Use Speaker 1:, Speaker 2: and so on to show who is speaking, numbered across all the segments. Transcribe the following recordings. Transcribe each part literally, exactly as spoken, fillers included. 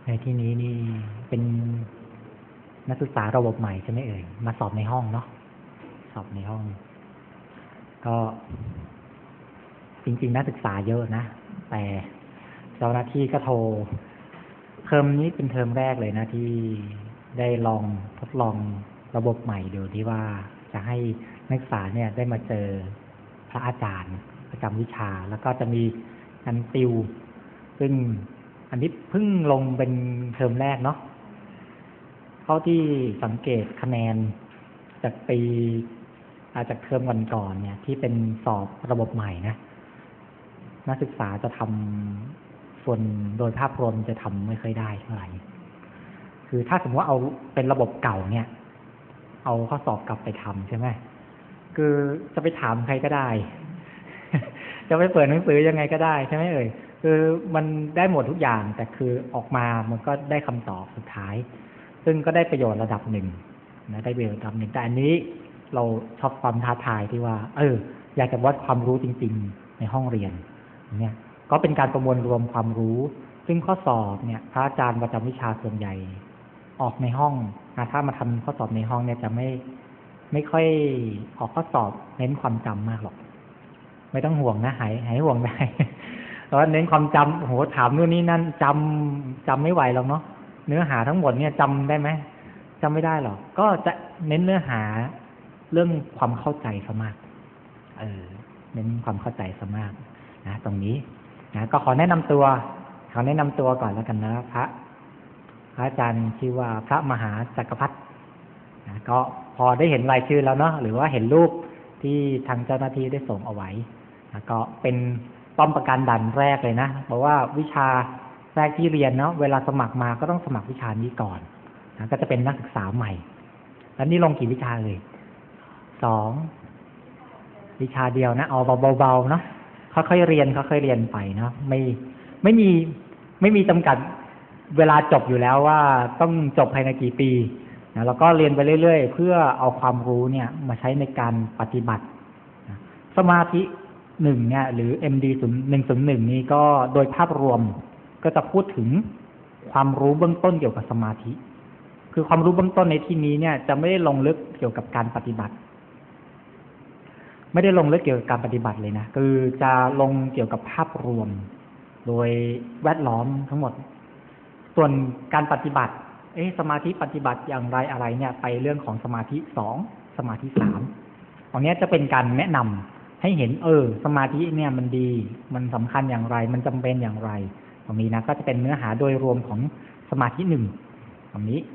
Speaker 1: ในที่นี้นี่เป็นนักศึกษาระบบใหม่ใช่ไหมเอ่ยมาสอบในห้องเนาะสอบในห้องก็จริงๆนักศึกษาเยอะนะแต่เจ้าหน้าที่ก็โทรเทอมนี้เป็นเทอมแรกเลยนะที่ได้ลองทดลองระบบใหม่ดูที่ว่าจะให้นักศึกษาเนี่ยได้มาเจอพระอาจารย์ประจำวิชาแล้วก็จะมีการติวซึ่งอันนี้เพิ่งลงเป็นเทอมแรกเนาะเท่าที่สังเกตคะแนนจากปีอาจากเทอมก่อนๆเนี่ยที่เป็นสอบระบบใหม่นะนักศึกษาจะทำส่วนโดยภาพรวมจะทำไม่ค่อยได้เท่าไหร่คือถ้าสมมติว่าเอาเป็นระบบเก่าเนี่ยเอาข้อสอบกลับไปทำใช่ไหมคือจะไปถามใครก็ได้ จะไปเปิดหนังสือยังไงก็ได้ใช่ไหมเอ่ยคือมันได้หมดทุกอย่างแต่คือออกมามันก็ได้คำตอบสุดท้ายซึ่งก็ได้ประโยชน์ระดับหนึ่งนะได้ประโยชน์ระดับหนึ่งแต่อันนี้เราชอบความท้าทายที่ว่าเอออยากจะวัดความรู้จริงๆในห้องเรียนเนี่ยก็เป็นการประมวลรวมความรู้ซึ่งข้อสอบเนี่ยพระอาจารย์ประจำวิชาส่วนใหญ่ออกในห้องนะถ้ามาทำข้อสอบในห้องเนี่ยจะไม่ไม่ค่อยออกข้อสอบเน้นความจำมากหรอกไม่ต้องห่วงนะหายหายห่วงได้แต่ว่าเน้นความจำโหถามนู่นนี่นั่นจำจำไม่ไหวหรอกเนาะเนื้อหาทั้งหมดเนี่ยจำได้ไหมจำไม่ได้หรอกก็จะเน้นเนื้อหาเรื่องความเข้าใจซะมากเออเน้นความเข้าใจซะมากนะตรงนี้นะก็ขอแนะนำตัวขอแนะนำตัวก่อนแล้วกันนะพระพระอาจารย์ชื่อว่าพระมหาจักรพรรดินะก็พอได้เห็นรายชื่อแล้วเนาะหรือว่าเห็นรูปที่ทางเจ้าหน้าที่ได้ส่งเอาไว้นะก็เป็นป้อมประกันด่านแรกเลยนะเพราะว่าวิชาแรกที่เรียนเนาะเวลาสมัครมาก็ต้องสมัครวิชานี้ก่อนนะก็จะเป็นนักศึกษาใหม่แล้วนี่ลงกี่วิชาเลยสองวิชาเดียวนะเอาเบาๆเนาะค่อยๆเรียนค่อยๆเรียนไปเนาะไม่ไม่มีไม่มีจำกัดเวลาจบอยู่แล้วว่าต้องจบภายในกี่ปีนะแล้วก็เรียนไปเรื่อยๆเพื่อเอาความรู้เนี่ยมาใช้ในการปฏิบัตินะสมาธิหนึ่งเนี่ยหรือ เอ็ม ดี ศูนย์ หนึ่ง ศูนย์ หนึ่งนี่ก็โดยภาพรวมก็จะพูดถึงความรู้เบื้องต้นเกี่ยวกับสมาธิคือความรู้เบื้องต้นในที่นี้เนี่ยจะไม่ได้ลงลึกเกี่ยวกับการปฏิบัติไม่ได้ลงลึกเกี่ยวกับการปฏิบัติเลยนะคือจะลงเกี่ยวกับภาพรวมโดยแวดล้อมทั้งหมดส่วนการปฏิบัติเอ๊ะสมาธิปฏิบัติอย่างไรอะไรเนี่ยไปเรื่องของสมาธิสองสมาธิสามตรงนี้จะเป็นการแนะนำให้เห็นเออสมาธิเนี่ยมันดีมันสำคัญอย่างไรมันจำเป็นอย่างไรตรงนี้นะก็จะเป็นเนื้อหาโดยรวมของสมาธิหนึ่งตรงนี้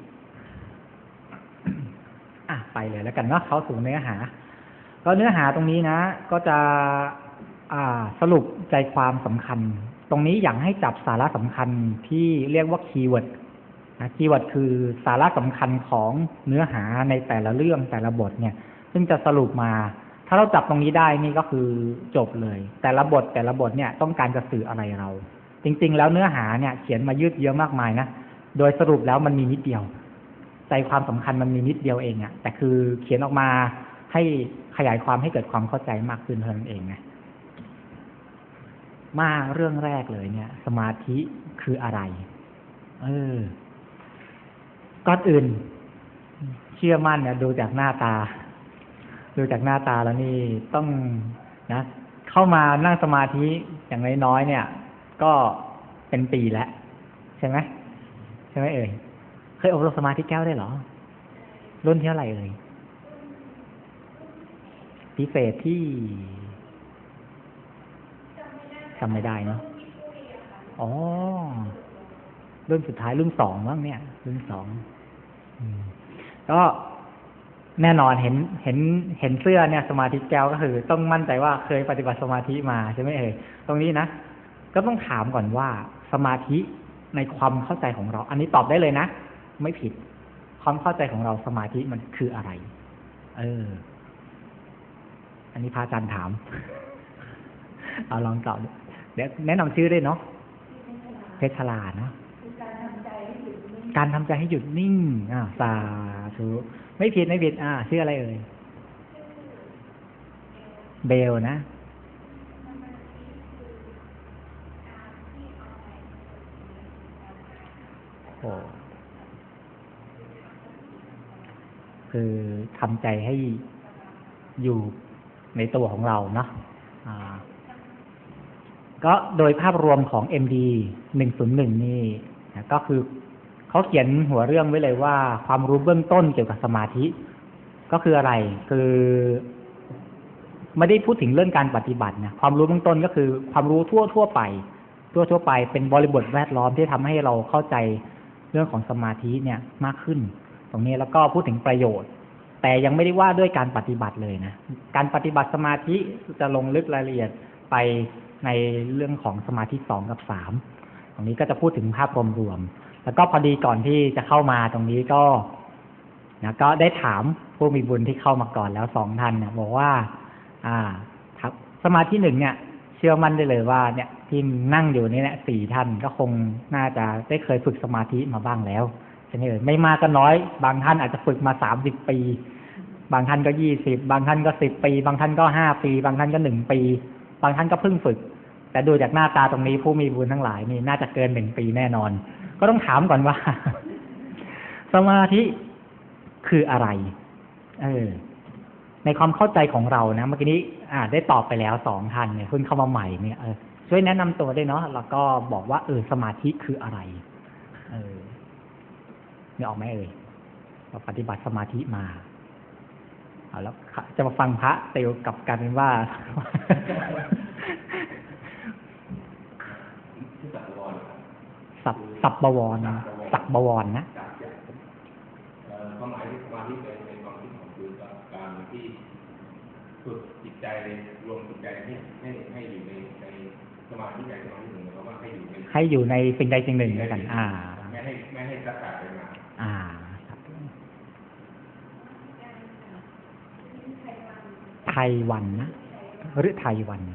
Speaker 1: อ่ะไปเลยแล้วกันเนาะเข้าสู่เนื้อหาก็เนื้อหาตรงนี้นะก็จะอ่าสรุปใจความสำคัญตรงนี้อยากให้จับสาระสำคัญที่เรียกว่าคีย์เวิร์ดนะคีย์เวิร์ดคือสาระสำคัญของเนื้อหาในแต่ละเรื่องแต่ละบทเนี่ยซึ่งจะสรุปมาถ้าเราจับตรงนี้ได้นี่ก็คือจบเลยแต่ละบทแต่ละบทเนี่ยต้องการจะสื่ออะไรเราจริงๆแล้วเนื้อหาเนี่ยเขียนมายืดเยื้อมากมายนะโดยสรุปแล้วมันมีนิดเดียวใจความสำคัญมันมีนิดเดียวเองอะแต่คือเขียนออกมาให้ขยายความให้เกิดความเข้าใจมากขึ้นเท่านั้นเองไงมาเรื่องแรกเลยเนี่ยสมาธิคืออะไรเออก่อนอื่นเชื่อมั่นเนี่ยดูจากหน้าตาดูจากหน้าตาแล้วนี่ต้องนะเข้ามานั่งสมาธิอย่างน้อยๆเนี่ยก็เป็นปีแล้วใช่ไหมใช่ไหมเอ่ยเคยอบรมสมาธิแก้วได้เหรอรุ่นที่เท่าไหร่เอ่ยพิเศษที่จำไม่ได้เนาะอ๋อรุ่นสุดท้ายรุ่นสองบ้างเนี่ยรุ่นสองก็แน่นอนเห็นเห็นเห็นเสื้อเนี่ยสมาธิแก้วก็คือต้องมั่นใจว่าเคยปฏิบัติสมาธิมาใช่ไหมเอ่ยตรงนี้นะก็ต้องถามก่อนว่าสมาธิในความเข้าใจของเราอันนี้ตอบได้เลยนะไม่ผิดความเข้าใจของเราสมาธิมันคืออะไรเอออันนี้พระอาจารย์ถามเอาลองตอบเดี๋ยวแนะนำชื่อด้วยเนาะเพชรชลาเนาะการทำใจให้หยุดนิ่งอ่าสาธุไม่ผิดไม่ผิดอ่าชื่ออะไรเอ่ยเบลนะอ้คือทำใจให้อยู่ในตัวของเราเนาะก็โดยภาพรวมของ เอ็ม ดี หนึ่งศูนย์หนึ่งนี่ก็คือเขาเขียนหัวเรื่องไว้เลยว่าความรู้เบื้องต้นเกี่ยวกับสมาธิก็คืออะไรคือไม่ได้พูดถึงเรื่องการปฏิบัตินะความรู้เบื้องต้นก็คือความรู้ทั่วทั่วไปทั่วทั่วไปเป็นบริบทแวดล้อมที่ทำให้เราเข้าใจเรื่องของสมาธิเนี่ยมากขึ้นตรงนี้แล้วก็พูดถึงประโยชน์แต่ยังไม่ได้ว่าด้วยการปฏิบัติเลยนะการปฏิบัติสมาธิจะลงลึกรายละเอียดไปในเรื่องของสมาธิสองกับสามตรงนี้ก็จะพูดถึงภาพรวมๆแล้วก็พอดีก่อนที่จะเข้ามาตรงนี้ก็นะก็ได้ถามผู้มีบุญที่เข้ามาก่อนแล้วสองท่านเนี่ยบอกว่าอ่าสมาธิหนึ่งเนี่ยเชื่อมั่นได้เลยว่าเนี่ยที่นั่งอยู่นี่แหละสี่ท่านก็คงน่าจะได้เคยฝึกสมาธิมาบ้างแล้วใช่ไหมเอ่ยไม่มากก็น้อยบางท่านอาจจะฝึกมาสามสิบปีบางท่านก็ยี่สิบบางท่านก็สิบปีบางท่านก็ห้าปีบางท่านก็หนึ่งปีบางท่านก็เพิ่งฝึกแต่ดูจากหน้าตาตรงนี้ผู้มีบุญทั้งหลายนี่น่าจะเกินหนึ่งปีแน่นอนก็ต้องถามก่อนว่าสมาธิคืออะไรเออในความเข้าใจของเรานะเมื่อกี้นี้อ่าได้ตอบไปแล้วสองท่านเนี่ยเพิ่งเข้ามาใหม่เนี่ยเออช่วยแนะนำตัวด้วยเนาะแล้วก็บอกว่าเออสมาธิคืออะไรเออเนี่ยออกไหมเอ่ยเราปฏิบัติสมาธิมาเอาแล้วจะมาฟังพระเตวกับกันว่าสับสับบวรสับบวรนะ
Speaker 2: ความหมายที่สมาธิในความคิดของคือการที่ฝึกจิตใจรวมจิตใจให้ให้ให้อยู่ในในสมาธิใดสมาธิหนึ่งเพราะว่าให้อยู่ใน
Speaker 1: ให้อยู่ในสิ่งใดสิ่งหนึ่งด้วยกันอ่า
Speaker 2: ไม่ให้ไม่ให้สักการไปมา
Speaker 1: อ่าไทยวันนะหรือไทยวัน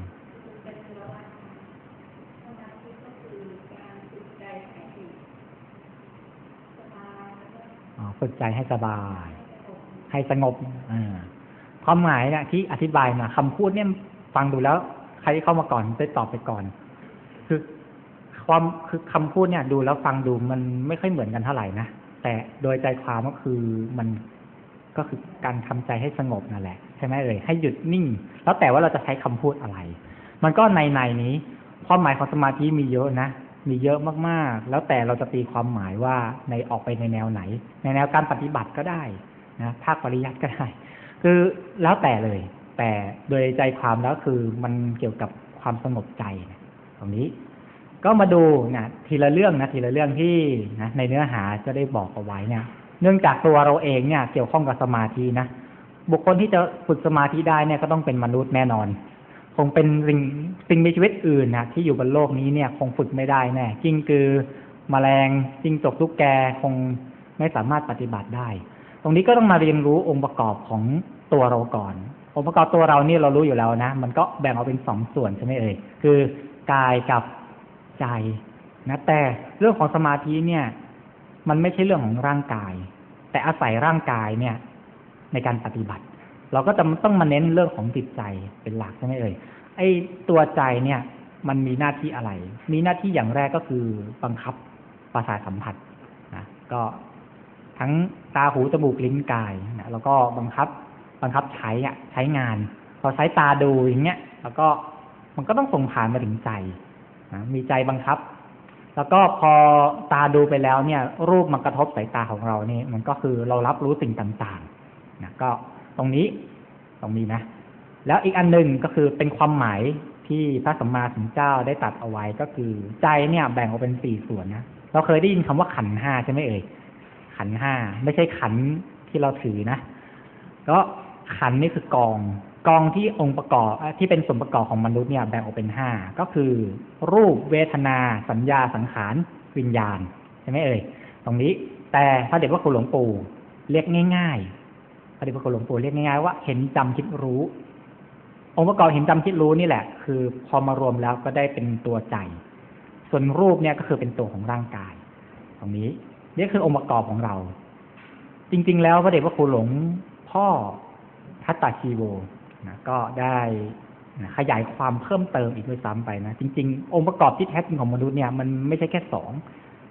Speaker 1: ฝึกใจให้สบายให้สงบความหมายเนี่ยที่อธิบายมาคำพูดเนี่ยฟังดูแล้วใครที่เข้ามาก่อนได้ตอบไปก่อนคือความคือคำพูดเนี่ยดูแล้วฟังดูมันไม่ค่อยเหมือนกันเท่าไหร่นะแต่โดยใจความก็คือมันก็คือการทำใจให้สงบนั่นแหละใช่ไหมเอ่ยให้หยุดนิ่งแล้วแต่ว่าเราจะใช้คำพูดอะไรมันก็ในในนี้ความหมายของสมาธิมีเยอะนะมีเยอะมากๆแล้วแต่เราจะตีความหมายว่าในออกไปในแนวไหนในแนวการปฏิบัติก็ได้นะภาคปริยัติก็ได้คือแล้วแต่เลยแต่โดยใจความแล้วคือมันเกี่ยวกับความสงบใจตรงนี้ก็มาดูนะทีละเรื่องนะทีละเรื่องที่นะในเนื้อหาจะได้บอกเอาไว้เนี่ยเนื่องจากตัวเราเองเนี่ยเกี่ยวข้องกับสมาธินะบุคคลที่จะฝึกสมาธิได้เนี่ยก็ต้องเป็นมนุษย์แน่นอนคงเป็นสิ่งสิ่งมีชีวิตอื่นนะที่อยู่บนโลกนี้เนี่ยคงฝึกไม่ได้แน่จิ้งกือแมลงจิ้งจกตุ๊กแกคงไม่สามารถปฏิบัติได้ตรงนี้ก็ต้องมาเรียนรู้องค์ประกอบของตัวเราก่อนองค์ประกอบตัวเรานี่เรารู้อยู่แล้วนะมันก็แบ่งออกเป็นสองส่วนใช่ไหมเอ่ยคือกายกับใจนะแต่เรื่องของสมาธิเนี่ยมันไม่ใช่เรื่องของร่างกายแต่อาศัยร่างกายเนี่ยในการปฏิบัติเราก็จะต้องมาเน้นเรื่องของจิตใจเป็นหลักใช่ไหมเอ่ยไอ้ตัวใจเนี่ยมันมีหน้าที่อะไรมีหน้าที่อย่างแรกก็คือบังคับประสาทสัมผัสนะก็ทั้งตาหูจมูกลิ้นกายนะแล้วก็บังคับบังคับใช้อ่ะใช้งานพอใช้ตาดูอย่างเงี้ยแล้วก็มันก็ต้องส่งผ่านมาถึงใจนะมีใจบังคับแล้วก็พอตาดูไปแล้วเนี่ยรูปมันกระทบสายตาของเรานี่มันก็คือเรารับรู้สิ่งต่างๆนะก็ตรงนี้ตรงนี้นะแล้วอีกอันหนึ่งก็คือเป็นความหมายที่พระสัมมาสัมพุทธเจ้าได้ตรัสเอาไว้ก็คือใจเนี่ยแบ่งออกเป็นสี่ส่วนนะเราเคยได้ยินคำว่าขันธ์ห้าใช่ไหมเอ่ยขันธ์ห้าไม่ใช่ขันธ์ที่เราถือนะก็ขันธ์นี่คือกองกองที่องค์ประกอบที่เป็นส่วนประกอบของมนุษย์เนี่ยแบ่งออกเป็นห้าก็คือรูปเวทนาสัญญาสังขารวิญญาณใช่ไหมเอ่ยตรงนี้แต่พระเดชพระคุณหลวงปู่เรียกง่ายๆพระเดชพระคุณหลวงปู่เรียกง่ายๆว่าเห็นจำคิดรู้องค์ประกอบเห็นจำคิดรู้นี่แหละคือพอมารวมแล้วก็ได้เป็นตัวใจส่วนรูปเนี่ยก็คือเป็นตัวของร่างกายตรงนี้นี่คือองค์ประกอบของเราจริงๆแล้วพระเดชพระคุณหลวงพ่อทัตตาชีโวนะก็ได้นะขยายความเพิ่มเติมอีกด้วยซ้ำไปนะจริงๆองค์ประกอบที่แท้จริงของมนุษย์เนี่ยมันไม่ใช่แค่สอง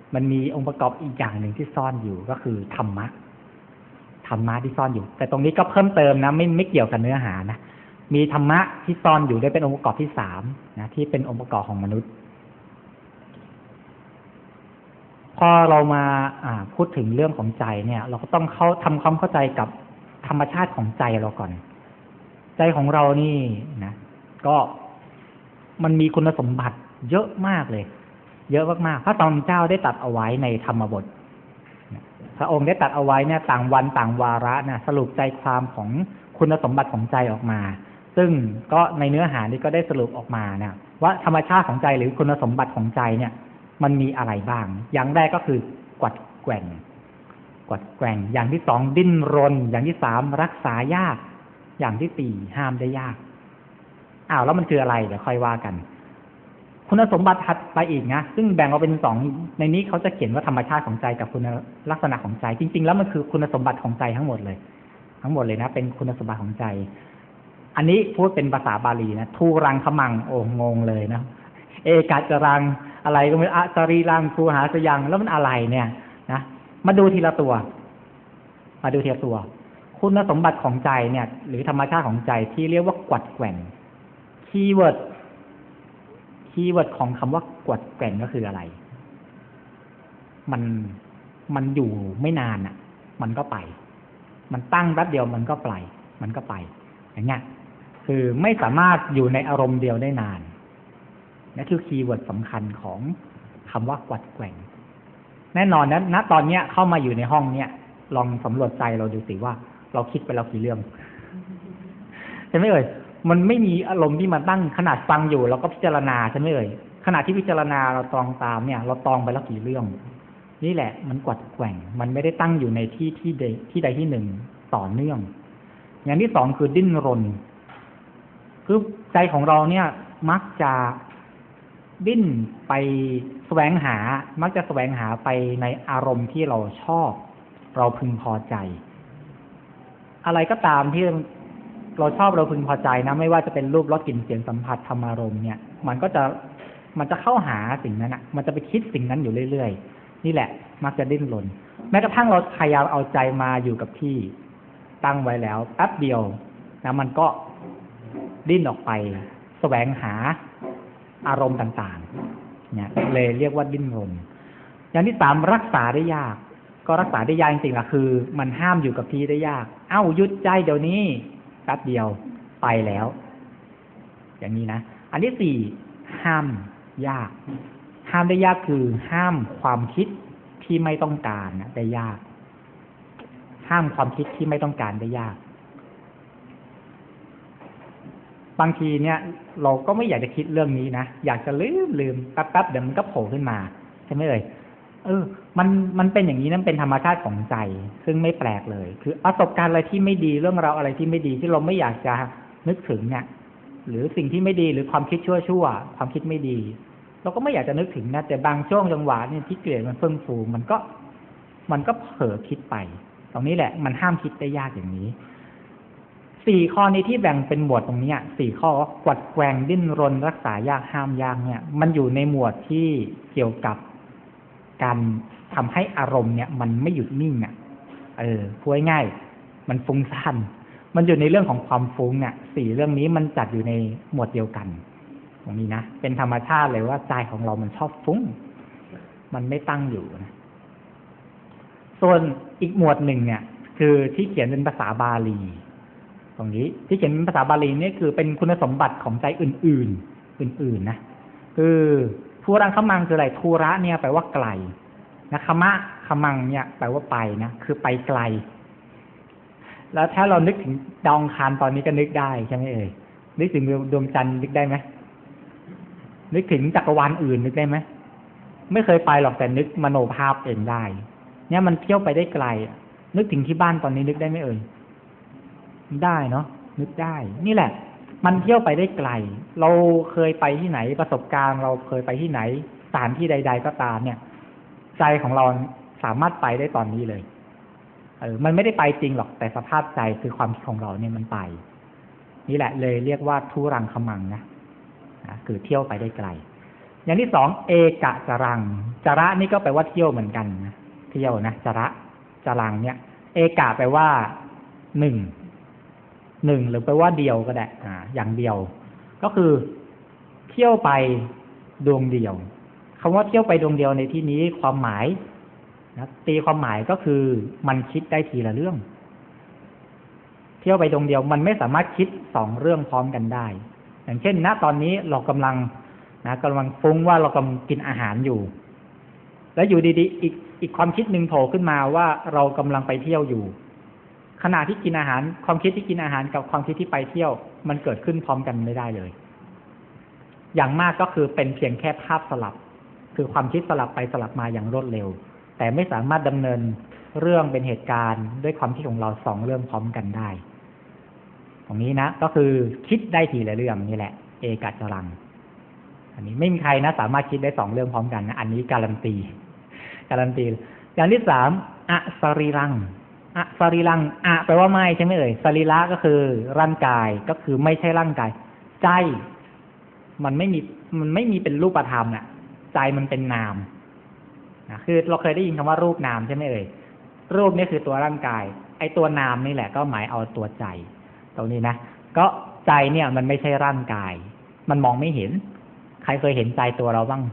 Speaker 1: มันมีองค์ประกอบอีกอย่างหนึ่งที่ซ่อนอยู่ก็คือธรรมะธรรมะที่ซ่อนอยู่แต่ตรงนี้ก็เพิ่มเติมนะไม่ไม่เกี่ยวกับเนื้อหานะมีธรรมะที่ซ่อนอยู่ได้เป็นองค์ประกอบที่สามนะที่เป็นองค์ประกอบของมนุษย์พอเรามาพูดถึงเรื่องของใจเนี่ยเราก็ต้องเข้าทำความเข้าใจกับธรรมชาติของใจเราก่อนใจของเรานี่นะก็มันมีคุณสมบัติเยอะมากเลยเยอะมากๆพระตอนเจ้าได้ตรัสเอาไว้ในธรรมบทพระองค์ได้ตรัสเอาไว้เนี่ยต่างวันต่างวาระนะสรุปใจความของคุณสมบัติของใจออกมาซึ่งก็ในเนื้อหานี้ก็ได้สรุปออกมานะว่าธรรมชาติของใจหรือคุณสมบัติของใจเนี่ยมันมีอะไรบ้างอย่างแรกก็คือกวัดแกว่งกวัดแกว่งอย่างที่สองดิ้นรนอย่างที่สามรักษายากอย่างที่สี่ห้ามได้ยากอ้าวแล้วมันคืออะไรเดี๋ยวค่อยว่ากันคุณสมบัติถัดไปอีกนะซึ่งแบ่งออกเป็นสองในนี้เขาจะเขียนว่าธรรมชาติของใจกับคุณลักษณะของใจจริงๆแล้วมันคือคุณสมบัติของใจทั้งหมดเลยทั้งหมดเลยนะเป็นคุณสมบัติของใจอันนี้พูดเป็นภาษาบาลีนะทูรังขมังโอ้งงเลยนะเอกาจรังอะไรก็ไม่อะจารีรังทูหาสยังแล้วมันอะไรเนี่ยนะมาดูทีละตัวมาดูทีละตัวคุณสมบัติของใจเนี่ยหรือธรรมชาติของใจที่เรียกว่ากวัดแกว่งคีย์เวิร์ดคีย์เวิร์ดของคำว่ากวัดแกว่งก็คืออะไรมันมันอยู่ไม่นานอ่ะมันก็ไปมันตั้งแป๊บเดียวมันก็ไปมันก็ไปอย่างเงี้ยคือไม่สามารถอยู่ในอารมณ์เดียวได้นานนั่นคือคีย์เวิร์ดสำคัญของคำว่ากวัดแกว่งแน่นอนนะณตอนเนี้ยเข้ามาอยู่ในห้องเนี้ยลองสำรวจใจเราดูสิว่าเราคิดไปแล้วกี่เรื่องใช่ไหมเอ่ยมันไม่มีอารมณ์ที่มาตั้งขนาดฟังอยู่เราก็พิจารณาใช่ไหมเอ่ยขณะที่พิจารณาเราตองตามเนี่ยเราตองไปแล้วกี่เรื่องนี่แหละมันกวัดแกว่งมันไม่ได้ตั้งอยู่ในที่ที่ใดที่ใดที่หนึ่งต่อเนื่องอย่างที่สองคือดิ้นรนคือใจของเราเนี่ยมักจะดิ้นไปแสวงหามักจะแสวงหาไปในอารมณ์ที่เราชอบเราพึงพอใจอะไรก็ตามที่เราชอบเราพึงพอใจนะไม่ว่าจะเป็นรูปรสกลิ่นเสียงสัมผัสธรรมารมณ์เนี่ยมันก็จะมันจะเข้าหาสิ่งนั้นอ่ะมันจะไปคิดสิ่งนั้นอยู่เรื่อยๆนี่แหละมักจะดิ้นรนแม้กระทั่งเราพยายามเอาใจมาอยู่กับที่ตั้งไว้แล้วแป๊บเดียวนะมันก็ดิ้นออกไปแสวงหาอารมณ์ต่างๆเนี่ยเลยเรียกว่าดิ้นรนอย่างที่สามรักษาได้ยากก็รักษาได้ยากจริงๆล่ะคือมันห้ามอยู่กับที่ได้ยากเอ้าหยุดใจเดี๋ยวนี้แป๊บเดียวไปแล้วอย่างนี้นะอันที่สี่ห้ามยากห้ามได้ยากคือห้ามความคิดที่ไม่ต้องการนะได้ยากห้ามความคิดที่ไม่ต้องการได้ยากบางทีเนี่ยเราก็ไม่อยากจะคิดเรื่องนี้นะอยากจะลืมลืมแป๊บๆเดี๋ยวมันก็โผล่ขึ้นมาใช่ไหมเอ่ยเออมันมันเป็นอย่างนี้นั่นเป็นธรรมชาติของใจซึ่งไม่แปลกเลยคือประสบการณ์อะไรที่ไม่ดีเรื่องราวอะไรที่ไม่ดีที่เราไม่อยากจะนึกถึงเนี่ยหรือสิ่งที่ไม่ดีหรือความคิดชั่วๆความคิดไม่ดีเราก็ไม่อยากจะนึกถึงนะแต่บางช่วงจังหวะเนี่ยที่เกลียดมันเฟื่องฟูมันก็มันก็เผลอคิดไปตรงนี้แหละมันห้ามคิดได้ยากอย่างนี้สี่ข้อนี้ที่แบ่งเป็นหมวดตรงนี้สี่ข้อกวัดแกว่งดิ้นรนรักษายากห้ามยากเนี่ยมันอยู่ในหมวดที่เกี่ยวกับการทำให้อารมณ์เนี่ยมันไม่หยุดนิ่งอ่ะเออพูดง่ายๆมันฟุ้งซ่านมันอยู่ในเรื่องของความฟุ้งเนี่ยสี่เรื่องนี้มันจัดอยู่ในหมวดเดียวกันตรงนี้นะเป็นธรรมชาติเลยว่าใจของเรามันชอบฟุ้งมันไม่ตั้งอยู่นะส่วนอีกหมวดหนึ่งเนี่ยคือที่เขียนเป็นภาษาบาลีตรงนี้ที่เขียนเป็นภาษาบาลีนี่คือเป็นคุณสมบัติของใจอื่นๆอื่นๆนะคือทูรังขมังคืออะไรทูระเนี่ยแปลว่าไกลนะขมะขมังเนี่ยแปลว่าไปนะคือไปไกลแล้วถ้าเรานึกถึงดาวอังคารตอนนี้ก็นึกได้ใช่ไหมเอ่ยนึกถึงดวงจันทร์นึกได้ไหมนึกถึงจักรวาลอื่นนึกได้ไหมไม่เคยไปหรอกแต่นึกมโนภาพเองได้เนี่ยมันเที่ยวไปได้ไกลนึกถึงที่บ้านตอนนี้นึกได้ไหมเอ่ยได้เนาะนึกได้นี่แหละมันเที่ยวไปได้ไกลเราเคยไปที่ไหนประสบการณ์เราเคยไปที่ไหนสถานที่ใดๆก็ตามเนี่ยใจของเราสามารถไปได้ตอนนี้เลยเออมันไม่ได้ไปจริงหรอกแต่สภาพใจคือความคิดของเราเนี่ยมันไปนี่แหละเลยเรียกว่าทุรังขมังนะนะคือเที่ยวไปได้ไกลอย่างที่สองเอกะจรังจระนี่ก็แปลว่าเที่ยวเหมือนกันนะเที่ยวนะจระจรังเนี่ยเอกะแปลว่าหนึ่งหนึ่งหรือแปลว่าเดียวก็ได้อ่าอย่างเดียวก็คือเที่ยวไปดวงเดียวคำว่าเที่ยวไปดวงเดียวในที่นี้ความหมายนะตีความหมายก็คือมันคิดได้ทีละเรื่องเที่ยวไปดวงเดียวมันไม่สามารถคิดสองเรื่องพร้อมกันได้อย่างเช่นณตอนนี้เรากำลังนะกำลังฟุ้งว่าเรากำลังกินอาหารอยู่แล้วอยู่ดีๆอีกอีกความคิดหนึ่งโผล่ขึ้นมาว่าเรากำลังไปเที่ยวอยู่ขณะที่กินอาหารความคิดที่กินอาหารกับความคิดที่ไปเที่ยวมันเกิดขึ้นพร้อมกันไม่ได้เลยอย่างมากก็คือเป็นเพียงแค่ภาพสลับคือความคิดสลับไปสลับมาอย่างรวดเร็วแต่ไม่สามารถดำเนินเรื่องเป็นเหตุการณ์ด้วยความคิดของเราสองเรื่องพร้อมกันได้ตรงนี้นะก็คือคิดได้ทีละเรื่องนี่แหละเอกจรังอันนี้ไม่มีใครนะสามารถคิดได้สองเรื่องพร้อมกันนะอันนี้การันตีการันตีอย่างที่สามอสรีรังอสรีรังอะแปลว่าไม่ใช่ไหมเอ่ยสรีระก็คือร่างกายก็คือไม่ใช่ร่างกายใจมันไม่มีมันไม่มีเป็นรูปธรรมน่ะใจมันเป็นนามนะคือเราเคยได้ยินคำว่ารูปนามใช่ไหมเอ่ยรูปนี่คือตัวร่างกายไอ้ตัวนามนี่แหละก็หมายเอาตัวใจตรงนี้นะก็ใจเนี่ยมันไม่ใช่ร่างกายมันมองไม่เห็นใครเคยเห็นใจตัวเราบ้าง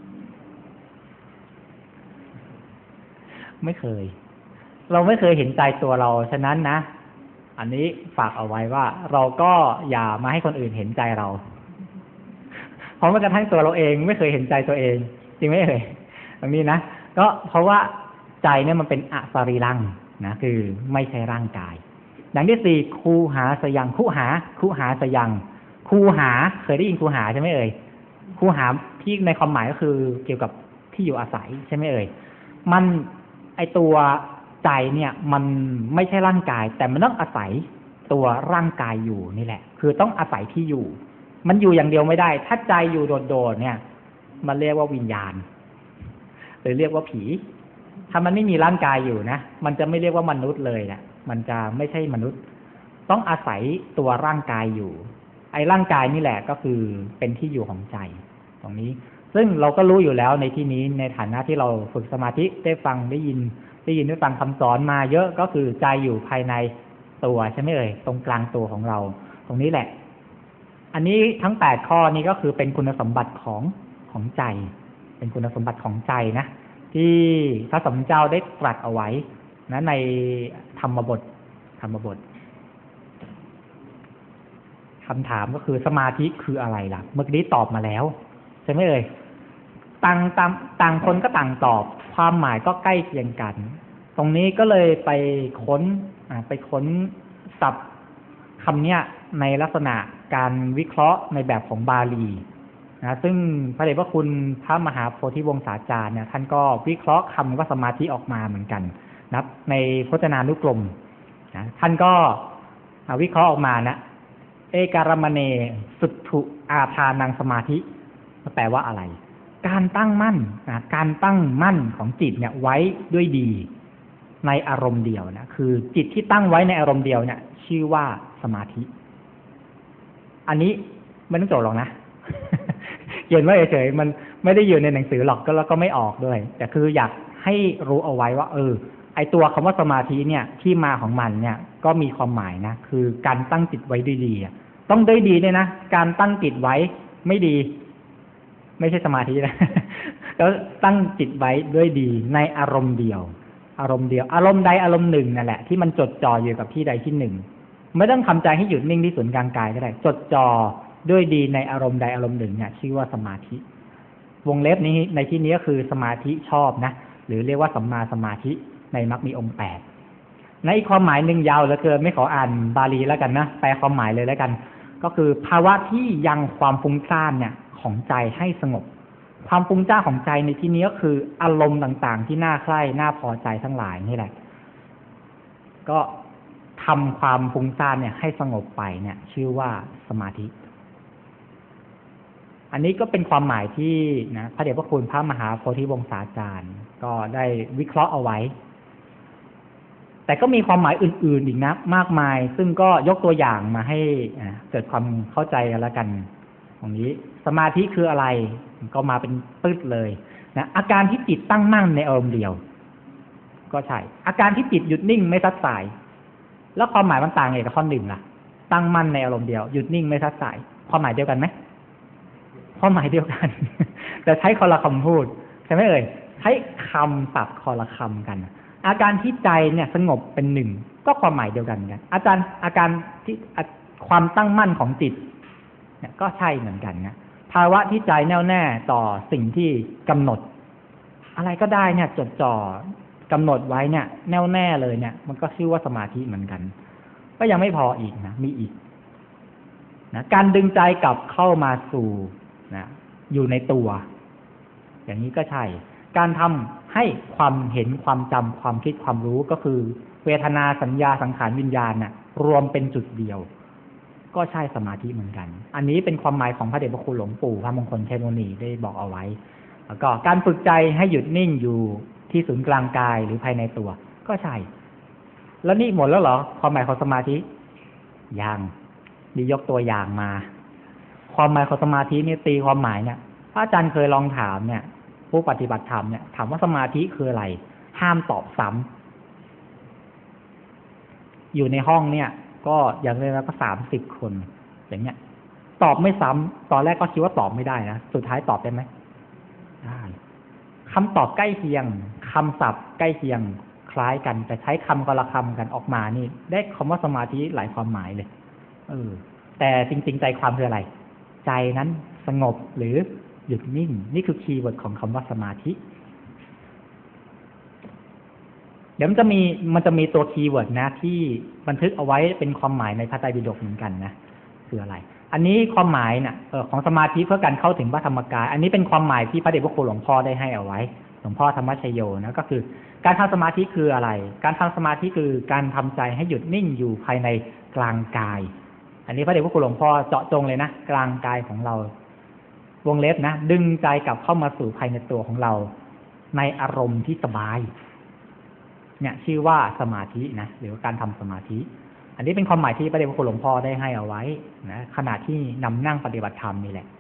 Speaker 1: ไม่เคยเราไม่เคยเห็นใจตัวเราฉะนั้นนะอันนี้ฝากเอาไว้ว่าเราก็อย่ามาให้คนอื่นเห็นใจเราเพราะแม้กระทั่งตัวเราเองไม่เคยเห็นใจตัวเองจริงไหมเอ่ยตรงนี้นะก็เพราะว่าใจเนี่ยมันเป็นอสรีรังนะคือไม่ใช่ร่างกายอย่างที่สี่คูหาสยังคูหาคูหาสยังคูหาเคยได้ยินคูหาใช่ไหมเอ่ยคูหาที่ในความหมายก็คือเกี่ยวกับที่อยู่อาศัยใช่ไหมเอ่ยมันไอตัวใจเนี่ยมันไม่ใช่ร่างกายแต่มันต้องอาศัยตัวร่างกายอยู่นี่แหละคือต้องอาศัยที่อยู่มันอยู่อย่างเดียวไม่ได้ถ้าใจอยู่โดดๆเนี่ยมันเรียกว่าวิญญาณหรือเรียกว่าผีถ้ามันไม่มีร่างกายอยู่นะมันจะไม่เรียกว่ามนุษย์เลยนะมันจะไม่ใช่มนุษย์ต้องอาศัยตัวร่างกายอยู่ไอ้ร่างกายนี่แหละก็คือเป็นที่อยู่ของใจตรงนี้ซึ่งเราก็รู้อยู่แล้วในที่นี้ในฐานะที่เราฝึกสมาธิได้ฟังได้ยินได้ยินได้ฟังคำสอนมาเยอะก็คือใจอยู่ภายในตัวใช่ไหมเอ่ยตรงกลางตัวของเราตรงนี้แหละอันนี้ทั้งแปดข้อนี้ก็คือเป็นคุณสมบัติของของใจเป็นคุณสมบัติของใจนะที่พระสมเจ้าได้ตรัสเอาไว้นะในธรรมบทธรรมบทคำถามก็คือสมาธิคืออะไรล่ะเมื่อกี้ตอบมาแล้วใช่ไหมเอ่ยต่างต่างต่างคนก็ต่างตอบความหมายก็ใกล้เคียงกันตรงนี้ก็เลยไปค้นไปค้นศัพท์คำเนี้ยในลักษณะการวิเคราะห์ในแบบของบาลีนะซึ่งพระเดชพระคุณพระมหาโพธิวงศาจารย์เนี่ยท่านก็วิเคราะห์คำว่าสมาธิออกมาเหมือนกันนะในพจนานุกรมนะท่านก็วิเคราะห์ออกมานะเอการมเนสุถุอาทานังสมาธิแปลว่าอะไรการตั้งมั่นนะการตั้งมั่นของจิตเนี่ยไว้ด้วยดีในอารมณ์เดียวนะคือจิตที่ตั้งไว้ในอารมณ์เดียวเนี่ยชื่อว่าสมาธิอันนี้ไม่ต้องโจทย์หรอกนะเขียนไว้เฉยๆมันไม่ได้อยู่ในหนังสือหรอกก็แล้วก็ไม่ออกด้วยแต่คืออยากให้รู้เอาไว้ว่าเออไอตัวคำว่าสมาธิเนี่ยที่มาของมันเนี่ยก็มีความหมายนะคือการตั้งจิตไว้ด้วยดีต้องด้วยดีด้วยนะการตั้งจิตไว้ไม่ดีไม่ใช่สมาธินะแล้วตั้งจิตไว้ด้วยดีในอารมณ์เดียวอารมณ์เดียวอารมณ์ใดอารมณ์หนึ่งนั่นแหละที่มันจดจ่ออยู่กับที่ใดที่หนึ่งไม่ต้องทำใจให้หยุดนิ่งที่ศูนย์กลางกายก็ได้จดจ่อด้วยดีในอารมณ์ใดอารมณ์หนึ่งเนี่ยชื่อว่าสมาธิวงเล็บนี้ในที่นี้ก็คือสมาธิชอบนะหรือเรียกว่าสัมมาสมาธิในมรรคมีองค์แปดในอีกความหมายหนึ่งยาวเหลือเกินไม่ขออ่านบาลีแล้วกันนะแปลความหมายเลยแล้วกันก็คือภาวะที่ยังความฟุ้งซ่านเนี่ยของใจให้สงบความฟุ้งซ่านของใจในที่นี้ก็คืออารมณ์ต่างๆที่น่าใคร่น่าพอใจทั้งหลายนี่แหละก็ทำความฟุ้งซ่านเนี่ยให้สงบไปเนี่ยชื่อว่าสมาธิอันนี้ก็เป็นความหมายที่นะพระเดชพระคุณพระมหาโพธิวงศาจารย์ก็ได้วิเคราะห์เอาไว้แต่ก็มีความหมายอื่นๆอีกนะมากมายซึ่งก็ยกตัวอย่างมาให้เกิดความเข้าใจกันแล้วกันตรงนี้สมาธิคืออะไรก็มาเป็นปึ๊ดเลยนะอาการที่จิตตั้งมั่นในอารมณ์เดียวก็ใช่อาการที่จิตหยุดนิ่งไม่ซัดสายแล้วความหมายมันต่างไงกับข้อหนึ่งล่ะตั้งมั่นในอารมณ์เดียวหยุดนิ่งไม่ซัดสายความหมายเดียวกันไหมความหมายเดียวกัน แต่ใช้คนละคำพูดใช่ไหมเอ่ยใช้คำศัพท์คนละคำกันอาการที่ใจเนี่ยสงบเป็นหนึ่งก็ความหมายเดียวกันกันอาจารย์อาการที่ความตั้งมั่นของจิตเนี่ยก็ใช่เหมือนกันนะภาวะที่ใจแน่วแน่ต่อสิ่งที่กำหนดอะไรก็ได้เนี่ยจดจ่อกำหนดไว้เนี่ยแน่วแน่เลยเนี่ยมันก็ชื่อว่าสมาธิเหมือนกันก็ยังไม่พออีกนะมีอีกนะการดึงใจกลับเข้ามาสู่นะอยู่ในตัวอย่างนี้ก็ใช่การทำให้ความเห็นความจำความคิดความรู้ก็คือเวทนาสัญญาสังขารวิญญาณน่ะรวมเป็นจุดเดียวก็ใช่สมาธิเหมือนกันอันนี้เป็นความหมายของพระเดชพระคุณหลวงปู่พระมงคลชัยมุนีได้บอกเอาไว้แล้วก็การฝึกใจให้หยุดนิ่งอยู่ที่ศูนย์กลางกายหรือภายในตัวก็ใช่แล้วนี่หมดแล้วเหรอความหมายของสมาธิยังมียกตัวอย่างมาความหมายของสมาธินี่ตีความหมายเนี่ยพระอาจารย์เคยลองถามเนี่ยผู้ปฏิบัติธรรมเนี่ยถามว่าสมาธิคืออะไรห้ามตอบซ้ำอยู่ในห้องเนี่ยก็อย่างน้อยก็สามสิบคนอย่างเงี้ยตอบไม่ซ้ำตอนแรกก็คิดว่าตอบไม่ได้นะสุดท้ายตอบได้ไหมได้คำตอบใกล้เคียงคำศัพท์ใกล้เคียงคล้ายกันแต่ใช้คำคนละคำกันออกมานี่ได้คำว่าสมาธิหลายความหมายเลยเออแต่จริงๆใจความคืออะไรใจนั้นสงบหรือหยุดนิ่งนี่คือคีย์เวิร์ดของคำว่าสมาธิเดี๋ยวมันจะมีมันจะมีตัวคีย์เวิร์ดนะที่บันทึกเอาไว้เป็นความหมายในพระไตรปิฎกเหมือนกันนะคืออะไรอันนี้ความหมายนะเออของสมาธิเพื่อการเข้าถึงพระธรรมกายอันนี้เป็นความหมายที่พระเดชพระคุณหลวงพ่อได้ให้เอาไว้หลวงพ่อธรรมชโยนะก็คือการทำสมาธิคืออะไรการทำสมาธิคือการทำใจให้หยุดนิ่งอยู่ภายในกลางกายอันนี้พระเดชพระคุณหลวงพ่อเจาะจงเลยนะกลางกายของเราวงเล็บนะดึงใจกลับเข้ามาสู่ภายในตัวของเราในอารมณ์ที่สบายเนี่ยชื่อว่าสมาธินะหรือการทำสมาธิอันนี้เป็นความหมายที่พระเดชพระคุณหลวงพ่อได้ให้เอาไว้นะขณะที่นำนั่งปฏิบัติธรรมนี่แหละ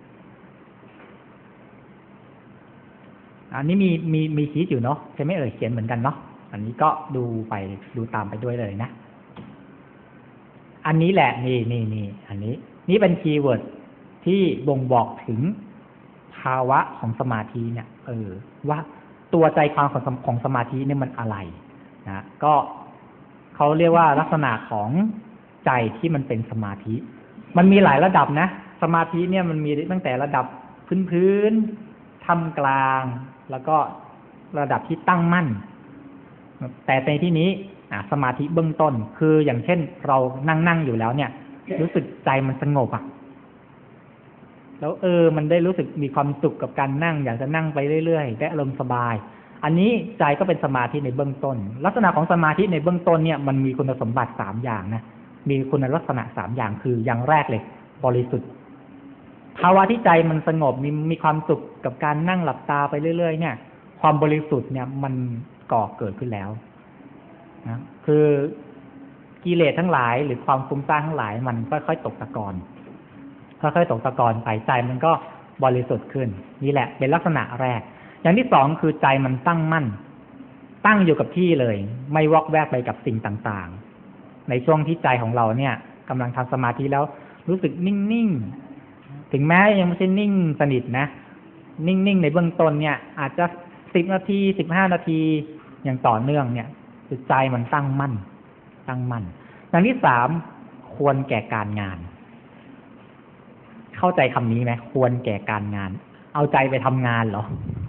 Speaker 1: อันนี้มีมีมีชี้อยู่เนาะใช่ไหมเอ่ยเขียนเหมือนกันเนาะอันนี้ก็ดูไปดูตามไปด้วยเลยนะอันนี้แหละนี่นี่นี่อันนี้นี่เป็นคีย์เวิร์ดที่บ่งบอกถึงภาวะของสมาธิเนี่ยเออว่าตัวใจความของของสมาธิเนี่ยมันอะไรนะก็เขาเรียกว่าลักษณะของใจที่มันเป็นสมาธิมันมีหลายระดับนะสมาธิเนี่ยมันมีตั้งแต่ระดับพื้นๆท่ามกลางแล้วก็ระดับที่ตั้งมั่นแต่ในที่นี้สมาธิเบื้องต้นคืออย่างเช่นเรานั่งนั่งอยู่แล้วเนี่ยรู้สึกใจมันสงบอ่ะแล้วเออมันได้รู้สึกมีความสุขกับการนั่งอยากจะนั่งไปเรื่อยๆได้อารมณ์สบายอันนี้ใจก็เป็นสมาธิในเบื้องต้นลักษณะของสมาธิในเบื้องต้นเนี่ยมันมีคุณสมบัติสามอย่างนะมีคุณลักษณะสามอย่างคืออย่างแรกเลยบริสุทธิ์ภาวะที่ใจมันสงบมีมีความสุขกับการนั่งหลับตาไปเรื่อยๆเนี่ยความบริสุทธิ์เนี่ยมันก่อเกิดขึ้นแล้วนะคือกิเลสทั้งหลายหรือความฟุ้งซ่านทั้งหลายมันค่อยๆตกตะกอนค่อยๆตกตะกอนไปใจมันก็บริสุทธิ์ขึ้นนี่แหละเป็นลักษณะแรกอย่างที่สองคือใจมันตั้งมั่นตั้งอยู่กับที่เลยไม่วอกแวกไปกับสิ่งต่างๆในช่วงที่ใจของเราเนี่ยกำลังทำสมาธิแล้วรู้สึกนิ่งๆถึงแม้ยังไม่ใช่นิ่งสนิทนะนิ่งๆในเบื้องต้นเนี่ยอาจจะสิบนาทีสิบห้านาทีอย่างต่อเนื่องเนี่ยคือใจมันตั้งมั่นตั้งมั่นอย่างที่สามควรแก่การงานเข้าใจคำนี้ไหมควรแก่การงานเอาใจไปทำงานเหรอ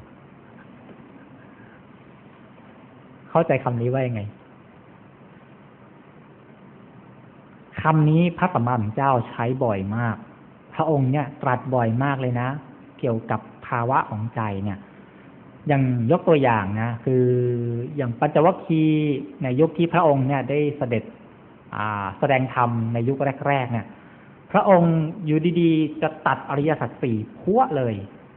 Speaker 1: เข้าใจคำนี้ว่ายังไงคำนี้พระสัมมาสัมพุทธเจ้าใช้บ่อยมากพระองค์เนี่ยตรัสบ่อยมากเลยนะเกี่ยวกับภาวะของใจเนี่ยอย่างยกตัวอย่างนะคืออย่างปัญจวัคคีย์ในยุคที่พระองค์เนี่ยได้เสด็จแสดงธรรมในยุคแรกๆเนี่ยพระองค์อยู่ดีๆจะตัดอริยสัจสี่พัวเลย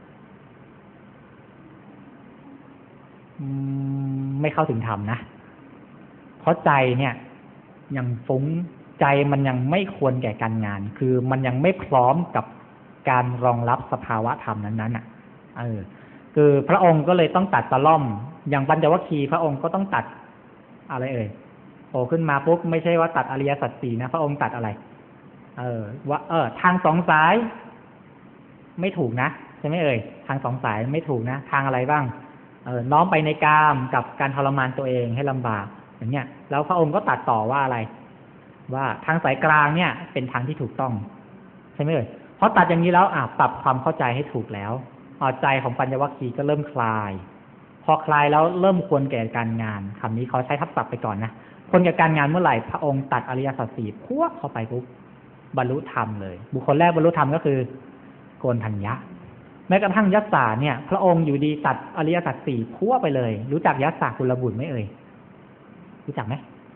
Speaker 1: ไม่เข้าถึงธรรมนะเพราะใจเนี่ยยังฟุ้งใจมันยังไม่ควรแก่การงานคือมันยังไม่พร้อมกับการรองรับสภาวะธรรมนั้นๆอ่ะเออคือพระองค์ก็เลยต้องตัดตะล่อมอย่างปัญจวัคคีย์พระองค์ก็ต้องตัดอะไรเอ่ยโผล่ขึ้นมาปุ๊บไม่ใช่ว่าตัดอริยสัจสี่นะพระองค์ตัดอะไรเออว่าเออทางสองสายไม่ถูกนะใช่ไหมเอ่ยทางสองสายไม่ถูกนะทางอะไรบ้างเออน้อมไปในกามกับการทรมานตัวเองให้ลำบากอย่างเงี้ยแล้วพระองค์ก็ตัดต่อว่าอะไรว่าทางสายกลางเนี่ยเป็นทางที่ถูกต้องใช่ไหมเอ่ยเพราะตัดอย่างนี้แล้วอ่ะปรับความเข้าใจให้ถูกแล้วใจของปัญจวัคคีย์ก็เริ่มคลายพอคลายแล้วเริ่มควรแก่การงานคำนี้เขาใช้ทับศัพท์ไปก่อนนะควรแก่การงานเมื่อไหร่พระองค์ตัดอริยสัจสี่พวกเข้าไปปุ๊บบรรลุธรรมเลยบุคคลแรกบรรลุธรรมก็คือโกณฑัญญะแม้กระทั่งยัสสาเนี่ยพระองค์อยู่ดีตัดอริยสัจสี่พวกไปเลยรู้จักยัสสากุลบุตรไหมเอ่ยรู้จักไหม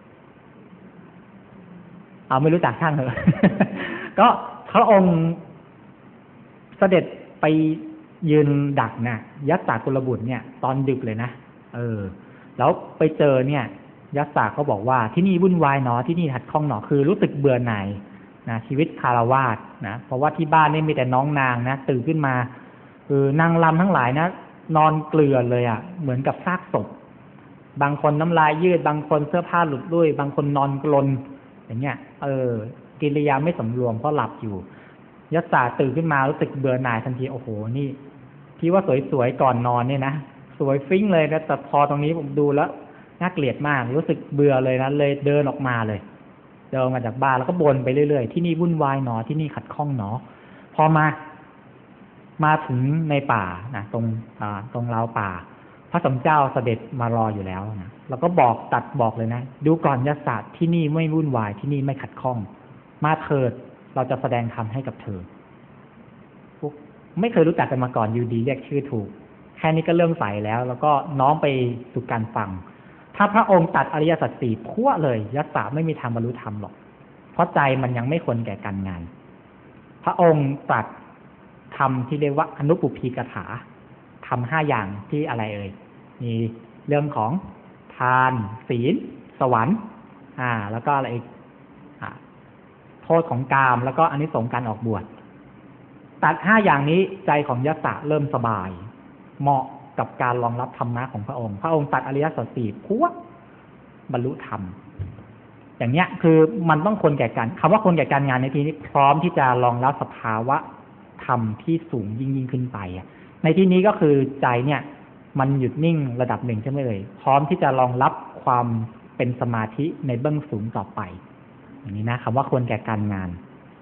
Speaker 1: เอาไม่รู้จักช่างเถอะ ก็พระองค์เสด็จไปยืนดักนะยัสสากุลบุตรเนี่ยตอนดึกเลยนะเออแล้วไปเจอเนี่ยยัสสาเขาบอกว่าที่นี่วุ่นวายเนาะที่นี่ขัดข้องเนาะคือรู้สึกเบื่อหน่ายนะชีวิตคารวาสนะเพราะว่าที่บ้านนี่มีแต่น้องนางนะตื่นขึ้นมาคือนางรำทั้งหลายนะนอนเกลือเลยอ่ะเหมือนกับซากศพบางคนน้ำลายยืดบางคนเสื้อผ้าหลุดลุ่ยบางคนนอนกลนอย่างเงี้ยเออกิริยาไม่สำรวมเพราะหลับอยู่ยัสสาตื่นขึ้นมารู้สึกเบื่อหน่ายทันทีโอ้โหนี่ที่ว่าสวยๆก่อนนอนเนี่ยนะสวยฟิ้งเลยนะแต่พอตรงนี้ผมดูแล้วน่าเกลียดมากรู้สึกเบื่อเลยนะเลยเดินออกมาเลยเดินมาจากบ้านแล้วก็บ่นไปเรื่อยๆที่นี่วุ่นวายหนอที่นี่ขัดข้องหนอพอมามาถึงในป่านะตรงอ่าตรงราวป่าพระสมเจ้าเสด็จมารออยู่แล้วนะแล้วก็บอกตัดบอกเลยนะดูก่อนยัสสะที่นี่ไม่วุ่นวายที่นี่ไม่ขัดข้องมาเถิดเราจะแสดงธรรมให้กับเธอไม่เคยรู้จักกันมาก่อนอยู่ดีเรียกชื่อถูกแค่นี้ก็เริ่มใส่แล้วแล้วก็น้อมไปสู่การฟังถ้าพระองค์ตัดอริยสัจสี่พั่วเลยยัสสะไม่มีทางบรรลุธรรมหรอกเพราะใจมันยังไม่ควรแก่การงานพระองค์ตรัสธรรมที่เรียกว่าอนุปุพีกถาทำห้าอย่างที่อะไรเอ่ยมีเรื่องของทานศีลสวรรค์อ่าแล้วก็อะไรอีกอ่าโทษของกามแล้วก็อานิสงส์การออกบวชตัดห้าอย่างนี้ใจของยัสสะเริ่มสบายเหมาะกับการรองรับธรรมะของพระองค์พระองค์ตัดอริยสัจสี่พั่วบรรลุธรรมอย่างเนี้ยคือมันต้องควรแก่การคำว่าควรแก่การงานในที่นี้พร้อมที่จะรองรับสภาวะธรรมที่สูงยิ่งยิ่งขึ้นไปในที่นี้ก็คือใจเนี่ยมันหยุดนิ่งระดับหนึ่งใช่ไหมเอ่ยพร้อมที่จะรองรับความเป็นสมาธิในเบื้องสูงต่อไปอย่างนี้นะคำว่าควรแก่การงาน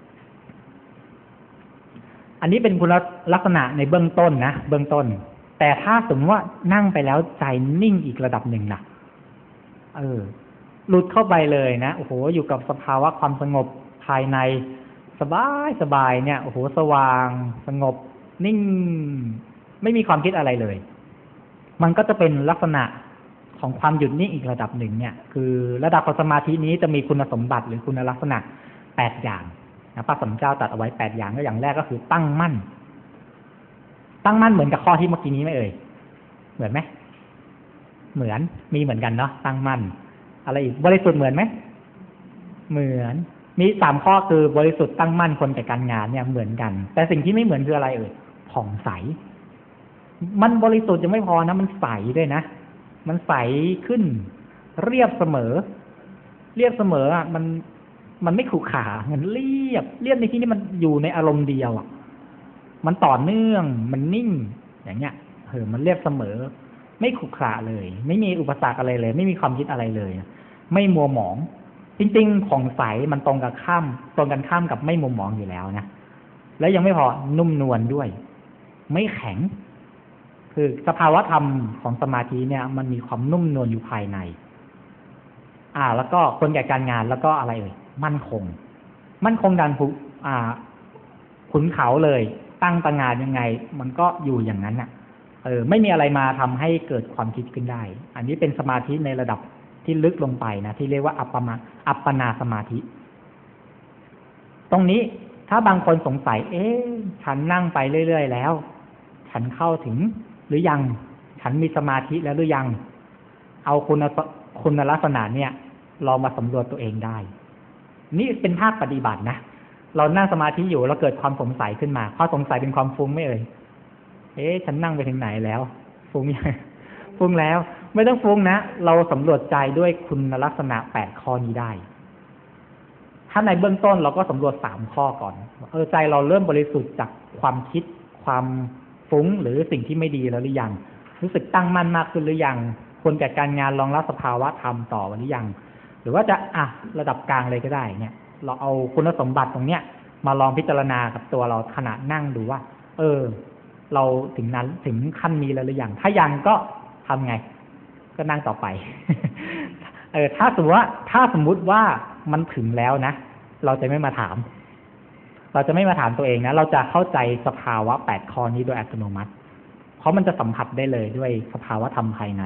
Speaker 1: อันนี้เป็นคุณลักษณะในเบื้องต้นนะเบื้องต้นแต่ถ้าสมมติว่านั่งไปแล้วใจนิ่งอีกระดับหนึ่งล่ะเออหลุดเข้าไปเลยนะโอ้โหอยู่กับสภาวะความสงบภายในสบายสบายเนี่ยโอ้โหสว่างสงบนิ่งไม่มีความคิดอะไรเลยมันก็จะเป็นลักษณะของความหยุดนิ่งอีกระดับหนึ่งเนี่ยคือระดับของสมาธินี้จะมีคุณสมบัติหรือคุณลักษณะแปดอย่างนะพระสมเจ้าตัดเอาไว้แปดอย่างก็อย่างแรกก็คือตั้งมั่นตั้งมั่นเหมือนกับข้อที่เมื่อกี้นี้ไหมเอ่ยเหมือนไหมเหมือนมีเหมือนกันเนาะตั้งมั่นอะไรอีกบริสุทธิ์เหมือนไหมเหมือนมีสามข้อคือบริสุทธิ์ตั้งมั่นคนแก่การงานเนี่ยเหมือนกันแต่สิ่งที่ไม่เหมือนคืออะไรเอ่ยผ่องใสมันบริสุทธิ์ยังไม่พอนะมันใสด้วยนะมันใสขึ้นเรียบเสมอเรียบเสมออ่ะมันมันไม่ขรุขระมันเรียบเรียบในที่นี้มันอยู่ในอารมณ์เดียวอ่ะมันต่อเนื่องมันนิ่งอย่างเงี้ยเออมันเรียบเสมอไม่ขรุขระเลยไม่มีอุปสรรคอะไรเลยไม่มีความคิดอะไรเลยไม่มัวหมองจริงๆผ่องใสมันตรงกับข้ามตรงกันข้ามกับไม่มัวหมองอยู่แล้วนะแล้วยังไม่พอนุ่มนวลด้วยไม่แข็งคือสภาวะธรรมของสมาธิเนี่ยมันมีความนุ่มนวลอยู่ภายในอ่าแล้วก็คนแก่การงานแล้วก็อะไรเอ่ยมั่นคงมั่นคงดันผุอ่าขุนเขาเลยตั้งตางานยังไงมันก็อยู่อย่างนั้นน่ะเออไม่มีอะไรมาทำให้เกิดความคิดขึ้นได้อันนี้เป็นสมาธิในระดับที่ลึกลงไปนะที่เรียกว่าอัปปมาอัปปนาสมาธิตรงนี้ถ้าบางคนสงสัยเอ๊ะฉันนั่งไปเรื่อยๆแล้วฉันเข้าถึงหรือยังฉันมีสมาธิแล้วหรือยังเอาคุณคุณลักษณะเนี่ยลองมาสำรวจตัวเองได้นี่เป็นภาคปฏิบัตินะเรานั่งสมาธิอยู่เราเกิดความสงสัยขึ้นมาความสงสัยเป็นความฟุ้งไม่เอ่ยเอ๊ะฉันนั่งไปถึงไหนแล้วฟุ้งยังฟุ้งแล้วไม่ต้องฟุ้งนะเราสำรวจใจด้วยคุณลักษณะแปดข้อนี้ได้ถ้าในเบื้องต้นเราก็สำรวจสามข้อก่อนเออใจเราเริ่มบริสุทธิ์จากความคิดความฟุ้งหรือสิ่งที่ไม่ดีแล้วหรือยังรู้สึกตั้งมั่นมากขึ้นหรือยังควรแก่การงานรองรับสภาวะธรรมต่อหรือยังหรือว่าจะอ่ะระดับกลางเลยก็ได้เนี่ยเราเอาคุณสมบัติตรงเนี้ยมาลองพิจารณากับตัวเราขณะนั่งดูว่าเออเราถึงนั้นถึงขั้นนี้แล้วหรือยังถ้ายังก็ทำไงก็นั่งต่อไปเออถ้าสมมติว่าถ้าสมมุติว่ามันถึงแล้วนะเราจะไม่มาถามเราจะไม่มาถามตัวเองนะเราจะเข้าใจสภาวะแปดข้อนี้โดยอัตโนมัติเพราะมันจะสัมผัสได้เลยด้วยสภาวะธรรมภายใน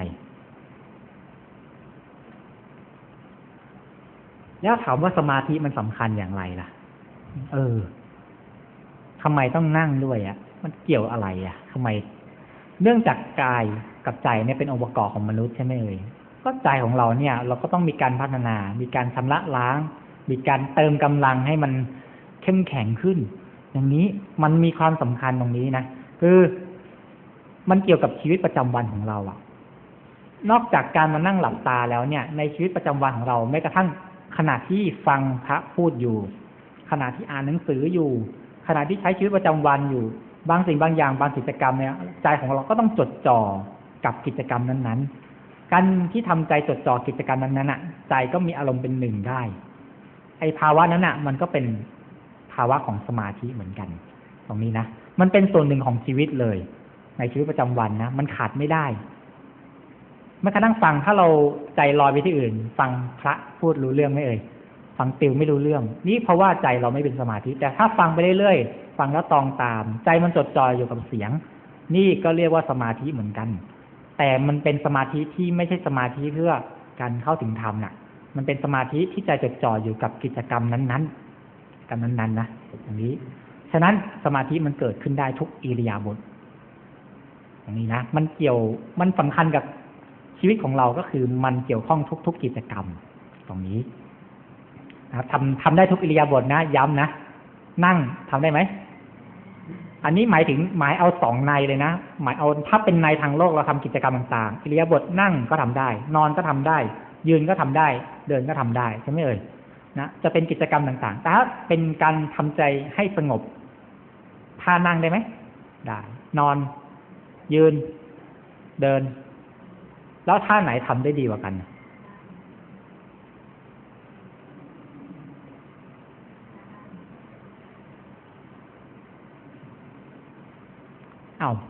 Speaker 1: แล้วถามว่าสมาธิมันสำคัญอย่างไรล่ะเออทำไมต้องนั่งด้วยอ่ะมันเกี่ยวอะไรอ่ะทำไมเนื่องจากกายกับใจเนี่ยเป็นองค์ประกอบของมนุษย์ใช่ไหมเอ่ยก็ใจของเราเนี่ยเราก็ต้องมีการพัฒนามีการชำระล้างมีการเติมกำลังให้มันเข้มแข็งขึ้นอย่างนี้มันมีความสำคัญตรงนี้นะคือมันเกี่ยวกับชีวิตประจำวันของเราอ่ะนอกจากการมานั่งหลับตาแล้วเนี่ยในชีวิตประจำวันของเราแม้กระทั่งขณะที่ฟังพระพูดอยู่ขณะที่อ่านหนังสืออยู่ขณะที่ใช้ชีวิตประจำวันอยู่บางสิ่งบางอย่างบางกิจกรรมเนี่ยใจของเราก็ต้องจดจ่อกับกิจกรรมนั้นๆการที่ทำใจจดจ่อกิจกรรมนั้นๆน่ะใจก็มีอารมณ์เป็นหนึ่งได้ไอ้ภาวะนั้นน่ะมันก็เป็นภาวะของสมาธิเหมือนกันตรงนี้นะมันเป็นส่วนหนึ่งของชีวิตเลยในชีวิตประจำวันนะมันขาดไม่ได้เมื่อกระทั่งฟังถ้าเราใจลอยไปที่อื่นฟังพระพูดรู้เรื่องไม่เอ่ยฟังติวไม่รู้เรื่องนี่เพราะว่าใจเราไม่เป็นสมาธิแต่ถ้าฟังไปเรื่อยๆฟังแล้วตองตามใจมันจดจ่ออยู่กับเสียงนี่ก็เรียกว่าสมาธิเหมือนกันแต่มันเป็นสมาธิที่ไม่ใช่สมาธิเพื่อการเข้าถึงธรรมน่ะมันเป็นสมาธิที่ใจจดจ่ออยู่กับกิจกรรมนั้นๆกันนั้นๆนะอย่างนี้ฉะนั้นสมาธิมันเกิดขึ้นได้ทุกอิริยาบถอย่างนี้นะมันเกี่ยวมันสำคัญกับชีวิตของเราก็คือมันเกี่ยวข้องทุกๆกิจกรรมตรงนี้นะทำทำได้ทุกอิริยาบถนะย้ำนะนั่งทำได้ไหมอันนี้หมายถึงหมายเอาสองในเลยนะหมายเอาถ้าเป็นในทางโลกเราทำกิจกรรมต่างๆอิริยาบถนั่งก็ทำได้นอนก็ทำได้ยืนก็ทำได้เดินก็ทำได้ใช่ไหมเอ่ยนะจะเป็นกิจกรรมต่างๆแต่ถ้าเป็นการทำใจให้สงบท่านั่งได้ไหมได้นอนยืนเดินแล้วท่าไหนทำได้ดีกว่ากันอ้าว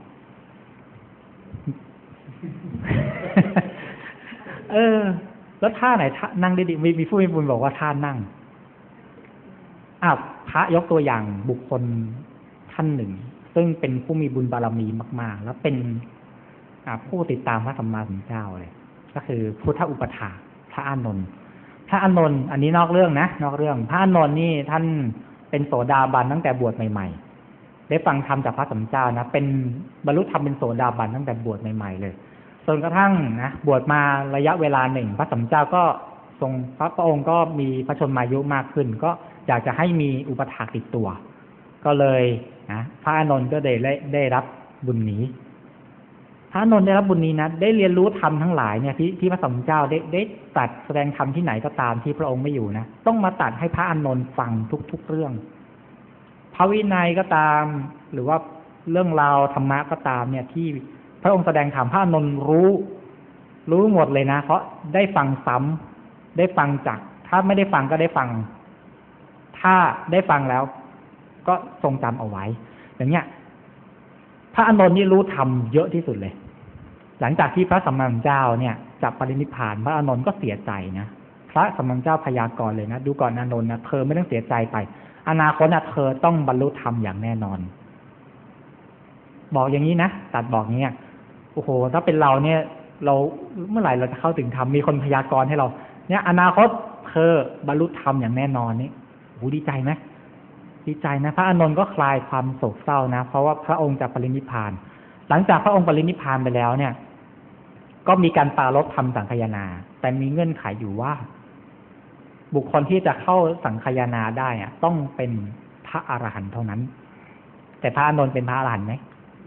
Speaker 1: เออแล้วท่าไหนท่านั่งได้ดีมีมีผู้มีบุญบอกว่าท่านั่งอ้าวพระยกตัวอย่างบุคคลท่านหนึ่งซึ่งเป็นผู้มีบุญบารมีมากๆแล้วเป็นผู้ติดตามพระสัมมาสัมพุทธเจ้าเลยก็คือพุทธอุปถากพระอานนท์พระอานนท์อันนี้นอกเรื่องนะนอกเรื่องพระอานนท์นี่ท่านเป็นโสดาบันตั้งแต่บวชใหม่ๆได้ฟังธรรมจากพระสัมมาสัมพุทธเจ้านะเป็นบรรลุธรรมเป็นโสดาบันตั้งแต่บวชใหม่ๆเลยจนกระทั่งนะบวชมาระยะเวลาหนึ่งพระสัมมาสัมพุทธเจ้าก็ทรงพระพระองค์ก็มีพระชนมายุมากขึ้นก็อยากจะให้มีอุปถากติดตัวก็เลยนะพระอานนท์ก็ได้ได้รับบุญนี้พระอานนท์ได้รับบุญนี้นะได้เรียนรู้ธรรมทั้งหลายเนี่ยที่ที่พระสัมมาสัมพุทธเจ้าได้ได้ตรัสแสดงธรรมที่ไหนก็ตามที่พระองค์ไม่อยู่นะต้องมาตรัสให้พระอานนท์ฟังทุกๆเรื่องพระวินัยก็ตามหรือว่าเรื่องราวธรรมะก็ตามเนี่ยที่พระองค์แสดงธรรมพระอานนท์รู้รู้หมดเลยนะเพราะได้ฟังซ้ำได้ฟังจากถ้าไม่ได้ฟังก็ได้ฟังถ้าได้ฟังแล้วก็ทรงจำเอาไว้อย่างเงี้ยพระอานนท์นี่รู้ธรรมเยอะที่สุดเลยหลังจากที่พระสัมมาสัมพุทธเจ้าเนี่ยจะปรินิพพานพระอานนท์ก็เสียใจนะพระสัมมาสัมพุทธเจ้าพยากรณ์เลยนะดูก่อนอานนท์นะเธอไม่ต้องเสียใจไปอนาคตนะเธอต้องบรรลุธรรมอย่างแน่นอนบอกอย่างนี้นะตัดบอกเนี้ยโอ้โหถ้าเป็นเราเนี่ยเราเมื่อไหร่เราจะเข้าถึงธรรมมีคนพยากรณ์ให้เราเนี่ยอนาคตเธอบรรลุธรรมอย่างแน่นอนนี่โอ้ดีใจไหมดีใจนะพระอานนท์ก็คลายความโศกเศร้านะเพราะว่าพระองค์จะปรินิพพานหลังจากพระองค์ปรินิพพานไปแล้วเนี่ยก็มีการปรารภธรรมสังคายนาแต่มีเงื่อนไขอยู่ว่าบุคคลที่จะเข้าสังคายนาได้อะต้องเป็นพระอรหันต์เท่านั้น แต่พระอานนท์เป็นพระอรหันต์ไหม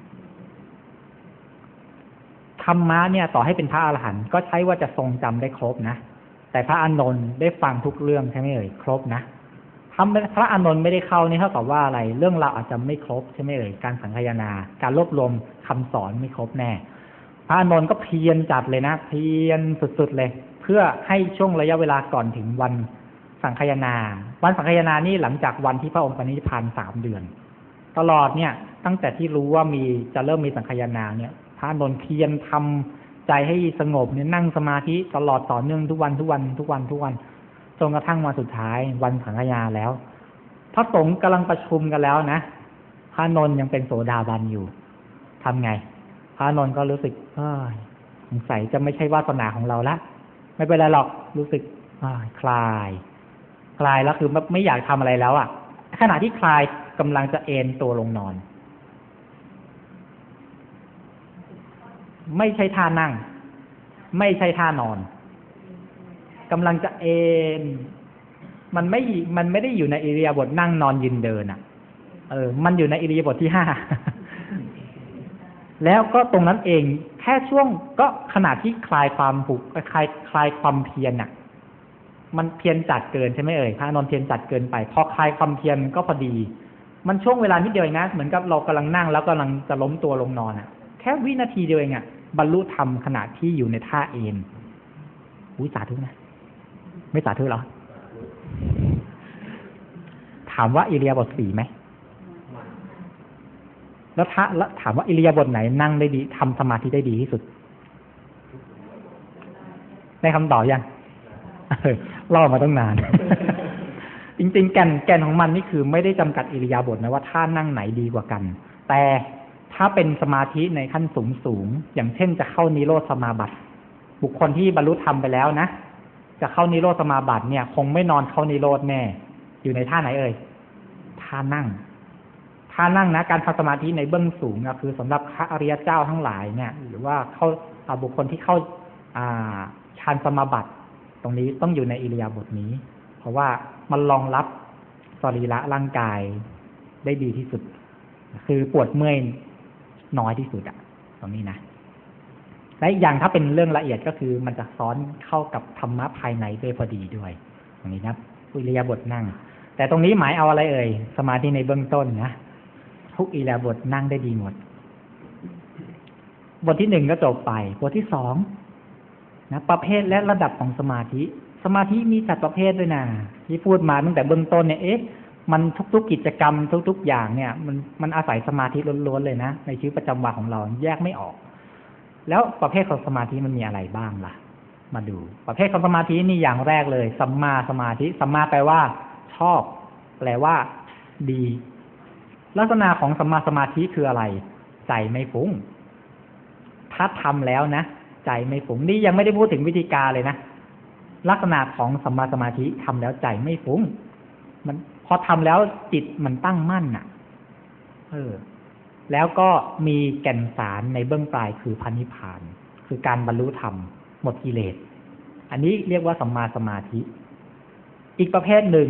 Speaker 1: ธรรมะเนี่ยต่อให้เป็นพระอรหันต์ก็ใช่ว่าจะทรงจำได้ครบนะแต่พระอานนท์ได้ฟังทุกเรื่องใช่ไหมเอ่ยครบนะทำพระอานนท์ไม่ได้เข้านี่เท่ากับว่าอะไรเรื่องราวอาจจะไม่ครบใช่ไหมเอ่ยการสังคายนาการรวบรวมคำสอนไม่ครบแน่พระอานนท์ก็เพียรจัดเลยนะเพียรสุดๆเลยเพื่อให้ช่วงระยะเวลาก่อนถึงวันสังคายนาวันสังคายนานี่หลังจากวันที่พระองค์ปณิพพานสามเดือนตลอดเนี่ยตั้งแต่ที่รู้ว่ามีจะเริ่มมีสังคายนาเนี่ยพระอานนท์เพียรทำใจให้สงบเนี่ยนั่งสมาธิตลอดต่อเนื่องทุกวันทุกวันทุกวันทุกวันจนกระทั่งวันสุดท้ายวันสังคายนาแล้วพระสงฆ์กำลังประชุมกันแล้วนะพระอานนท์ยังเป็นโสดาบันอยู่ทำไงพระอานนท์ก็รู้สึกเอ้ยสงสัยจะไม่ใช่วาสนาของเราละไม่เป็นไรหรอกรู้สึกคลายคลายแล้วคือไม่อยากทำอะไรแล้วอ่ะขณะที่คลายกำลังจะเอนตัวลงนอนไม่ใช่ท่านั่งไม่ใช่ท่านอนกำลังจะเอนมันไม่มันไม่ได้อยู่ในอิริยาบถนั่งนอนยืนเดินอ่ะเออมันอยู่ในอิริยาบถที่ห้า แล้วก็ตรงนั้นเองแค่ช่วงก็ขณะที่คลายความผูกคลายคลายความเพียรน่ะมันเพียรจัดเกินใช่ไหมเอ่ยพระอานนท์เพียรจัดเกินไปพอคลายความเพียรก็พอดีมันช่วงเวลานิดเดียวเองนะเหมือนกับเรากำลังนั่งแล้วกำลังจะล้มตัวลงนอนอ่ะแค่วินาทีเดียวเองอ่ะบรรลุธรรมขณะที่อยู่ในท่าเอนอุ้ยสาธุนะไม่สาธุหรอถามว่าอิริยาบถสี่ไหมแล้วถ้าแล้วถามว่าอิริยาบถไหนนั่งได้ดีทำสมาธิได้ดีที่สุดได้คำตอบยังล่อมาตั้งนาน จริงๆแก่นแก่นของมันนี่คือไม่ได้จำกัดอิริยาบถนะว่าท่านั่งไหนดีกว่ากันแต่ถ้าเป็นสมาธิในขั้นสูงสูงอย่างเช่นจะเข้านิโรธสมาบัติบุคคลที่บรรลุธรรมไปแล้วนะจะเข้านิโรธสมาบัติเนี่ยคงไม่นอนเข้านิโรธแน่อยู่ในท่าไหนเอ่ยท่านั่งท่านั่งนะการทำสมาธิในเบื้องสูงนะคือสำหรับพระอริยเจ้าทั้งหลายเนี่ยหรือว่าเข้าบุคคลที่เข้าฌานสมาบัติตรงนี้ต้องอยู่ในอิริยาบถนี้เพราะว่ามันรองรับสรีระร่างกายได้ดีที่สุดคือปวดเมื่อยน้อยที่สุดอะตรงนี้นะและอีกอย่างถ้าเป็นเรื่องละเอียดก็คือมันจะซ้อนเข้ากับธรรมะภายในด้วยพอดีด้วยตรงนี้นะอิริยาบถนั่งแต่ตรงนี้หมายเอาอะไรเอ่ยสมาธิในเบื้องต้นนะทุกอิริยาบถนั่งได้ดีหมดบทที่หนึ่งก็จบไปบทที่สองนะประเภทและระดับของสมาธิสมาธิมีจัดประเภทด้วยนะที่พูดมาตั้งแต่เบื้องต้นเนี่ยเอ๊ะมันทุกๆกิจกรรมทุกๆอย่างเนี่ยมันมันอาศัยสมาธิล้วนๆเลยนะในชีวิตประจำวันของเราแยกไม่ออกแล้วประเภทของสมาธิมันมีอะไรบ้างล่ะมาดูประเภทของสมาธินี่อย่างแรกเลยสัมมาสมาธิสัมมาแปลว่าชอบแปลว่าดีลักษณะของสัมมาสมาธิคืออะไรใจไม่ฟุ้งถ้าทำแล้วนะใจไม่ฟุ้งนี่ยังไม่ได้พูดถึงวิธีการเลยนะลักษณะของสัมมาสมาธิทำแล้วใจไม่ฟุ้งมันพอทำแล้วจิตมันตั้งมั่นน่ะเออแล้วก็มีแก่นสารในเบื้องปลายคือพระนิพพานคือการบรรลุธรรมหมดกิเลสอันนี้เรียกว่าสัมมาสมาธิอีกประเภทหนึ่ง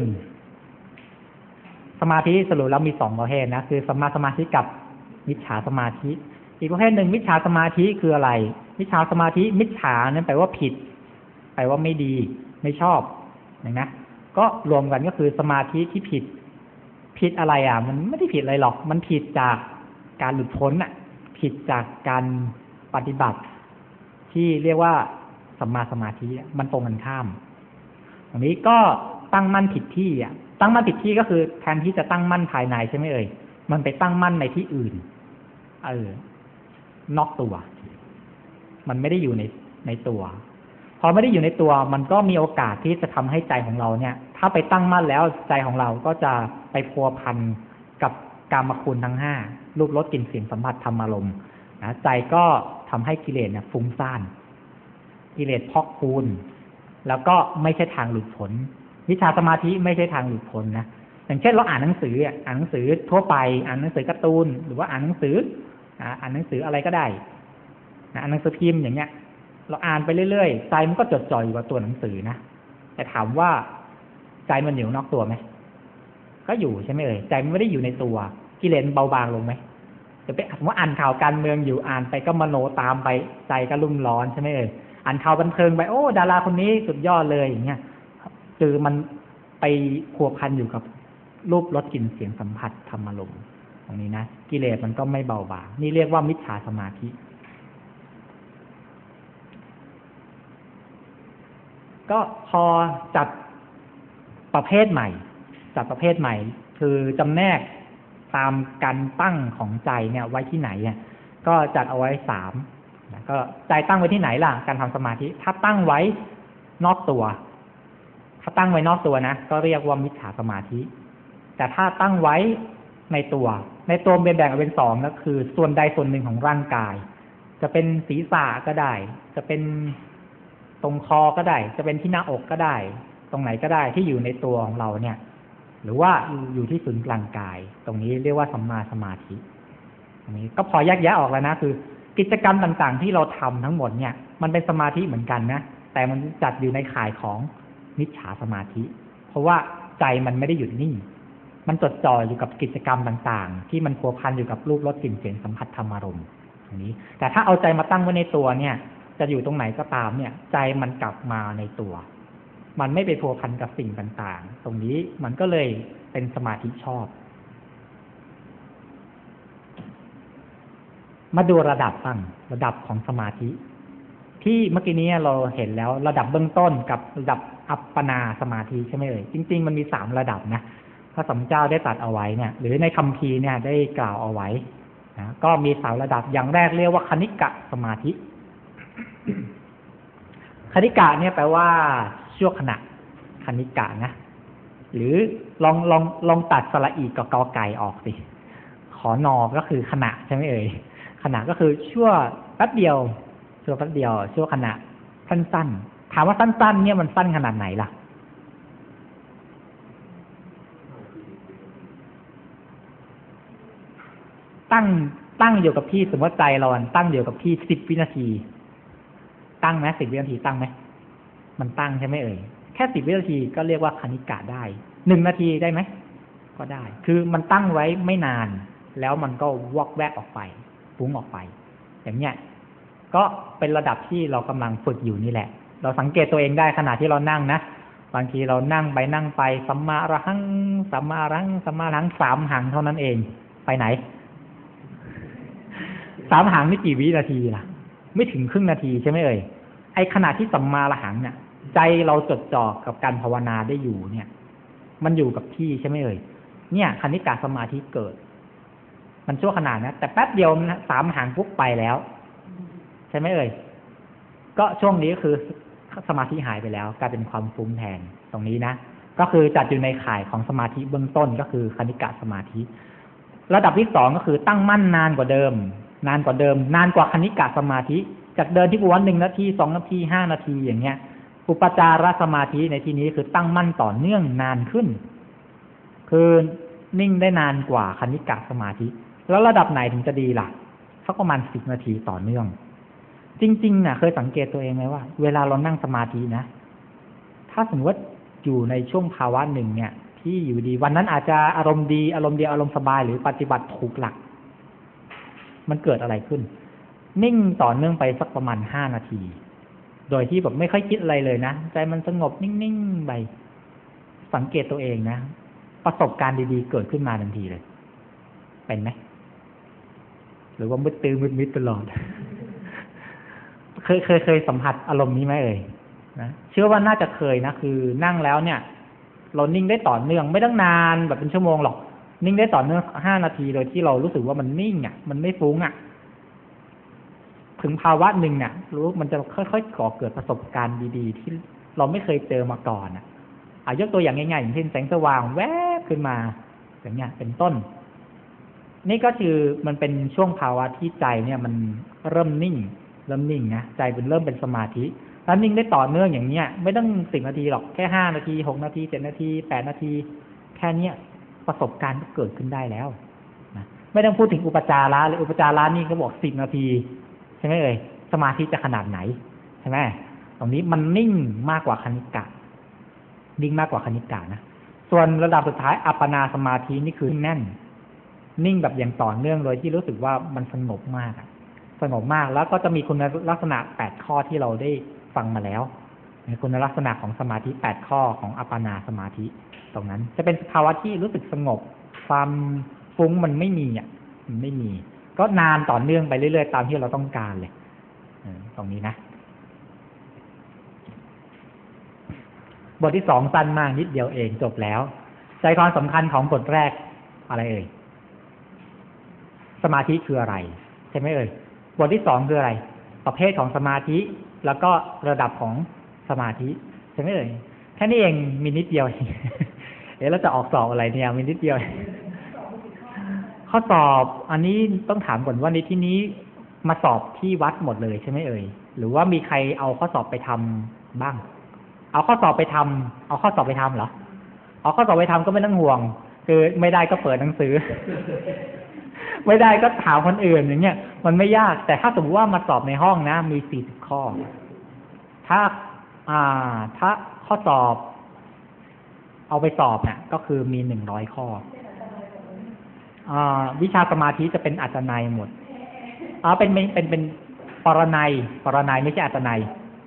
Speaker 1: สมาธิสรุปแล้วมีสองประเภทนะคือสัมมาสมาธิกับมิจฉาสมาธิอีกประเภทหนึ่งมิจฉาสมาธิคืออะไรมิจฉาสมาธิมิจฉานั้นแปลว่าผิดแปลว่าไม่ดีไม่ชอบนะนะก็รวมกันก็คือสมาธิที่ผิดผิดอะไรอ่ะมันไม่ได้ผิดอะไรหรอกมันผิดจากการหลุดพ้นอ่ะผิดจากการปฏิบัติที่เรียกว่าสัมมาสมาธิมันตรงกันข้ามตรงนี้ก็ตั้งมั่นผิดที่อ่ะตั้งมั่นผิดที่ก็คือแทนที่จะตั้งมั่นภายในใช่ไหมเอ่ยมันไปตั้งมั่นในที่อื่นเออนอกตัวมันไม่ได้อยู่ในในตัวพอไม่ได้อยู่ในตัวมันก็มีโอกาสที่จะทำให้ใจของเราเนี่ยถ้าไปตั้งมั่นแล้วใจของเราก็จะไปพัวพันกับกามคุณทั้งห้ารูปรสกลิ่นเสียงสัมผัสธรรมารมณ์นะใจก็ทำให้กิเลสเนี่ยฟุ้งซ่านกิเลสพอกพูนแล้วก็ไม่ใช่ทางหลุดพ้นวิชาสมาธิไม่ใช่ทางหลุดพ้นนะอย่างเช่นเราอ่านหนังสืออ่านหนังสือทั่วไปอ่านหนังสือการ์ตูนหรือว่าอ่านหนังสืออ่านหนังสืออะไรก็ได้อ่านหนังสือพิมพ์อย่างเงี้ยเราอ่านไปเรื่อยๆใจมันก็จดจ่ออยู่กับตัวหนังสือนะแต่ถามว่าใจมันอยู่นอกตัวไหมก็อยู่ใช่ไหมเอ่ยใจมันไม่ได้อยู่ในตัวกิเลสเบาบางลงไหมจะไปสมมติอ่านข่าวการเมืองอยู่อ่านไปก็มโนตามไปใจก็รุ่มร้อนใช่ไหมเอ่ยอ่านข่าวบันเทิงไปโอ้ดาราคนนี้สุดยอดเลยอย่างเงี้ยคือมันไปพัวพันอยู่กับรูปรสกลิ่นเสียงสัมผัสธรรมารมณ์ตรงนี้นะกิเลสมันก็ไม่เบาบางนี่เรียกว่ามิจฉาสมาธิก็พอจัดประเภทใหม่จัดประเภทใหม่คือจำแนกตามการตั้งของใจเนี่ยไว้ที่ไหนเนี่ยก็จัดเอาไว้สามก็ใจตั้งไว้ที่ไหนล่ะการทำสมาธิถ้าตั้งไว้นอกตัวถ้าตั้งไว้นอกตัวนะก็เรียกว่ามิจฉาสมาธิแต่ถ้าตั้งไว้ในตัวในตัวแบ่งออกเป็นสองก็คือส่วนใดส่วนหนึ่งของร่างกายจะเป็นศีรษะก็ได้จะเป็นตรงคอก็ได้จะเป็นที่หน้าอกก็ได้ตรงไหนก็ได้ที่อยู่ในตัวของเราเนี่ยหรือว่าอยู่ที่ศูนย์กลางกายตรงนี้เรียกว่าสัมมาสมาธิอันนี้ก็พอแยกแยะออกแล้วนะคือกิจกรรมต่างๆที่เราทำทั้งหมดเนี่ยมันเป็นสมาธิเหมือนกันนะแต่มันจัดอยู่ในข่ายของมิจฉาสมาธิเพราะว่าใจมันไม่ได้หยุดนิ่งมันจดจ่ออยู่กับกิจกรรมต่างๆที่มันพัวพันอยู่กับรูปรสกลิ่นเสียงสัมผัสธรรมารมณ์อันนี้แต่ถ้าเอาใจมาตั้งไว้ในตัวเนี่ยจะอยู่ตรงไหนก็ตามเนี่ยใจมันกลับมาในตัวมันไม่ไปพัวพันกับสิ่งต่างๆตรงนี้มันก็เลยเป็นสมาธิชอบมาดูระดับบ้างระดับของสมาธิที่เมื่อกี้นี้เราเห็นแล้วระดับเบื้องต้นกับระดับอัปปนาสมาธิใช่ไหมเอ่ยจริงๆมันมีสามระดับนะพระสัมมาสัมพุทธเจ้าได้ตรัสเอาไว้เนี่ยหรือในคัมภีร์เนี่ยได้กล่าวเอาไว้นะก็มีสามระดับอย่างแรกเรียกว่าคณิกะสมาธิคณิกะเนี่ยแปลว่าชั่วขณะคณิกะนะหรือลองลองลองตัดสระอีกับกอไก่ออกสิขอนอก็คือขณะใช่ไหมเอ่ยขณะก็คือชั่วแป๊บเดียวชั่วแป๊บเดียวชั่วขณะสั้นๆถามว่าสั้นๆเนี่ยมันสั้นขนาดไหนล่ะตั้งตั้งอยู่กับที่สมมติใจเราตั้งอยู่กับที่สิบวินาทีตั้งไหมสิบวินาทีตั้งไหมมันตั้งใช่ไหมเอ่ยแค่สิบวินาทีก็เรียกว่าคณิกะได้หนึ่งนาทีได้ไหมก็ได้คือมันตั้งไว้ไม่นานแล้วมันก็วอกแวกออกไปฟุ้งออกไปอย่างเนี้ยก็เป็นระดับที่เรากำลังฝึกอยู่นี่แหละเราสังเกตตัวเองได้ขณะที่เรานั่งนะบางทีเรานั่งไปนั่งไปสัมมาระหังสัมมาระหังสัมมาระหังสามหังเท่านั้นเองไปไหนสามหังนี่กี่วินาทีล่ะไม่ถึงครึ่งนาทีใช่ไหมเอ่ยไอขณะที่สัมมาระหังเนี่ยใจเราจดจ่อกับการภาวนาได้อยู่เนี่ยมันอยู่กับที่ใช่ไหมเอ่ยเนี่ยคณิกะสมาธิเกิดมันชั่วขณะนะแต่แป๊บเดียวนะสามหังปุ๊บไปแล้วใช่ไหมเอ่ยก็ช่วงนี้คือสมาธิหายไปแล้วกลายเป็นความฟุ้งแทนตรงนี้นะก็คือจัดอยู่ในข่ายของสมาธิเบื้องต้นก็คือคณิกะสมาธิระดับที่สองก็คือตั้งมั่นนานกว่าเดิมนานกว่าเดิมนานกว่าคณิกะสมาธิจากเดินที่วันหนึ่งนาทีสองนาทีห้านาทีอย่างเงี้ยอุปจารสมาธิในที่นี้คือตั้งมั่นต่อเนื่องนานขึ้นคือนิ่งได้นานกว่าคณิกะสมาธิแล้วระดับไหนถึงจะดีล่ะสักประมาณสิบนาทีต่อเนื่องจริงๆน่ะเคยสังเกตตัวเองไหมว่าเวลาเรานั่งสมาธินะถ้าสมมติอยู่ในช่วงภาวะหนึ่งเนี่ยที่อยู่ดีวันนั้นอาจจะอารมณ์ดีอารมณ์ดีอารมณ์สบายหรือปฏิบัติถูกหลักมันเกิดอะไรขึ้นนิ่งต่อเนื่องไปสักประมาณห้านาทีโดยที่แบบไม่ค่อยคิดอะไรเลยนะใจมันสงบนิ่งๆไปสังเกตตัวเองนะประสบการณ์ดีๆเกิดขึ้นมาทันทีเลยเป็นไหมหรือว่ามืดตื้อมืดมิดตลอด เคยเคยเคยสัมผัสอารมณ์นี้ไหมเอ่ยนะเชื่อว่าน่าจะเคยนะคือนั่งแล้วเนี่ยเรานิ่งได้ต่อเนื่องไม่ต้องนานแบบเป็นชั่วโมงหรอกนิ่งได้ต่อเนื่องห้านาทีโดยที่เรารู้สึกว่ามันนิ่งอ่ะมันไม่ฟุ้งอ่ะถึงภาวะหนึ่งเนี่ยรู้มันจะค่อยๆก่อเกิดประสบการณ์ดีๆที่เราไม่เคยเจอมาก่อนอ่ะอ่ะยกตัวอย่างง่ายๆอย่างเช่นแสงสว่างแวบขึ้นมาอย่างเงี้ยเป็นต้นนี่ก็คือมันเป็นช่วงภาวะที่ใจเนี่ยมันเริ่มนิ่งเริ่มนิ่งนะใจเป็นเริ่มเป็นสมาธิแล้วนิ่งได้ต่อเนื่องอย่างเนี้ยไม่ต้องสิบนาทีหรอกแค่ห้านาทีหกนาทีเจ็ดนาทีแปดนาทีแค่เนี้ยประสบการณ์ก็เกิดขึ้นได้แล้วนะไม่ต้องพูดถึงอุปจาระเลยอุปจาระนี่เขาบอกสิบนาทีใช่ไหมเอ่ยสมาธิจะขนาดไหนใช่ไหมตรงนี้มันนิ่งมากกว่าคณิกะนิ่งมากกว่าคณิกะนะส่วนระดับสุดท้ายอัปปนาสมาธินี่คือแน่นนิ่งแบบอย่างต่อเนื่องโดยที่รู้สึกว่ามันสงบมากสงบมากแล้วก็จะมีคุณลักษณะแปดข้อที่เราได้ฟังมาแล้วคุณลักษณะของสมาธิแปดข้อของอัปปนาสมาธิตรงนั้นจะเป็นภาวะที่รู้สึกสงบความฟุ้งมันไม่มีอ่ะมันไม่มีก็นานต่อเนื่องไปเรื่อยๆตามที่เราต้องการเลยตรงนี้นะบทที่สองสั้นมากนิดเดียวเองจบแล้วใจความสำคัญของบทแรกอะไรเอ่ยสมาธิคืออะไรใช่ไหมเอ่ยบทที่สองคืออะไรประเภทของสมาธิแล้วก็ระดับของสมาธิใช่ไหมเอ่ยแค่นี้เองมีนิดเดียว เอ๊ะแล้วจะออกสอบอะไรเนี่ยมีนิดเดียว ข้อสอบอันนี้ต้องถามก่อนว่าในที่นี้มาสอบที่วัดหมดเลยใช่ไหมเอ่ยหรือว่ามีใครเอาข้อสอบไปทำบ้างเอาข้อสอบไปทำเอาข้อสอบไปทำเหรอเอาข้อสอบไปทำก็ไม่ต้องห่วงคือไม่ได้ก็เปิดหนังสือ ไม่ได้ก็ถามคนอื่นอย่างเงี้ยมันไม่ยากแต่ถ้าสมมติว่ามาสอบในห้องนะมีสี่สิบข้อถ้าอ่าถ้าข้อสอบเอาไปสอบเนี่ยก็คือมีหนึ่งร้อยข้ออ่าวิชาสมาธิจะเป็นอัตนัยหมดอ๋อเป็นเป็นเป็นปรนัยปรนัยไม่ใช่อัตนัย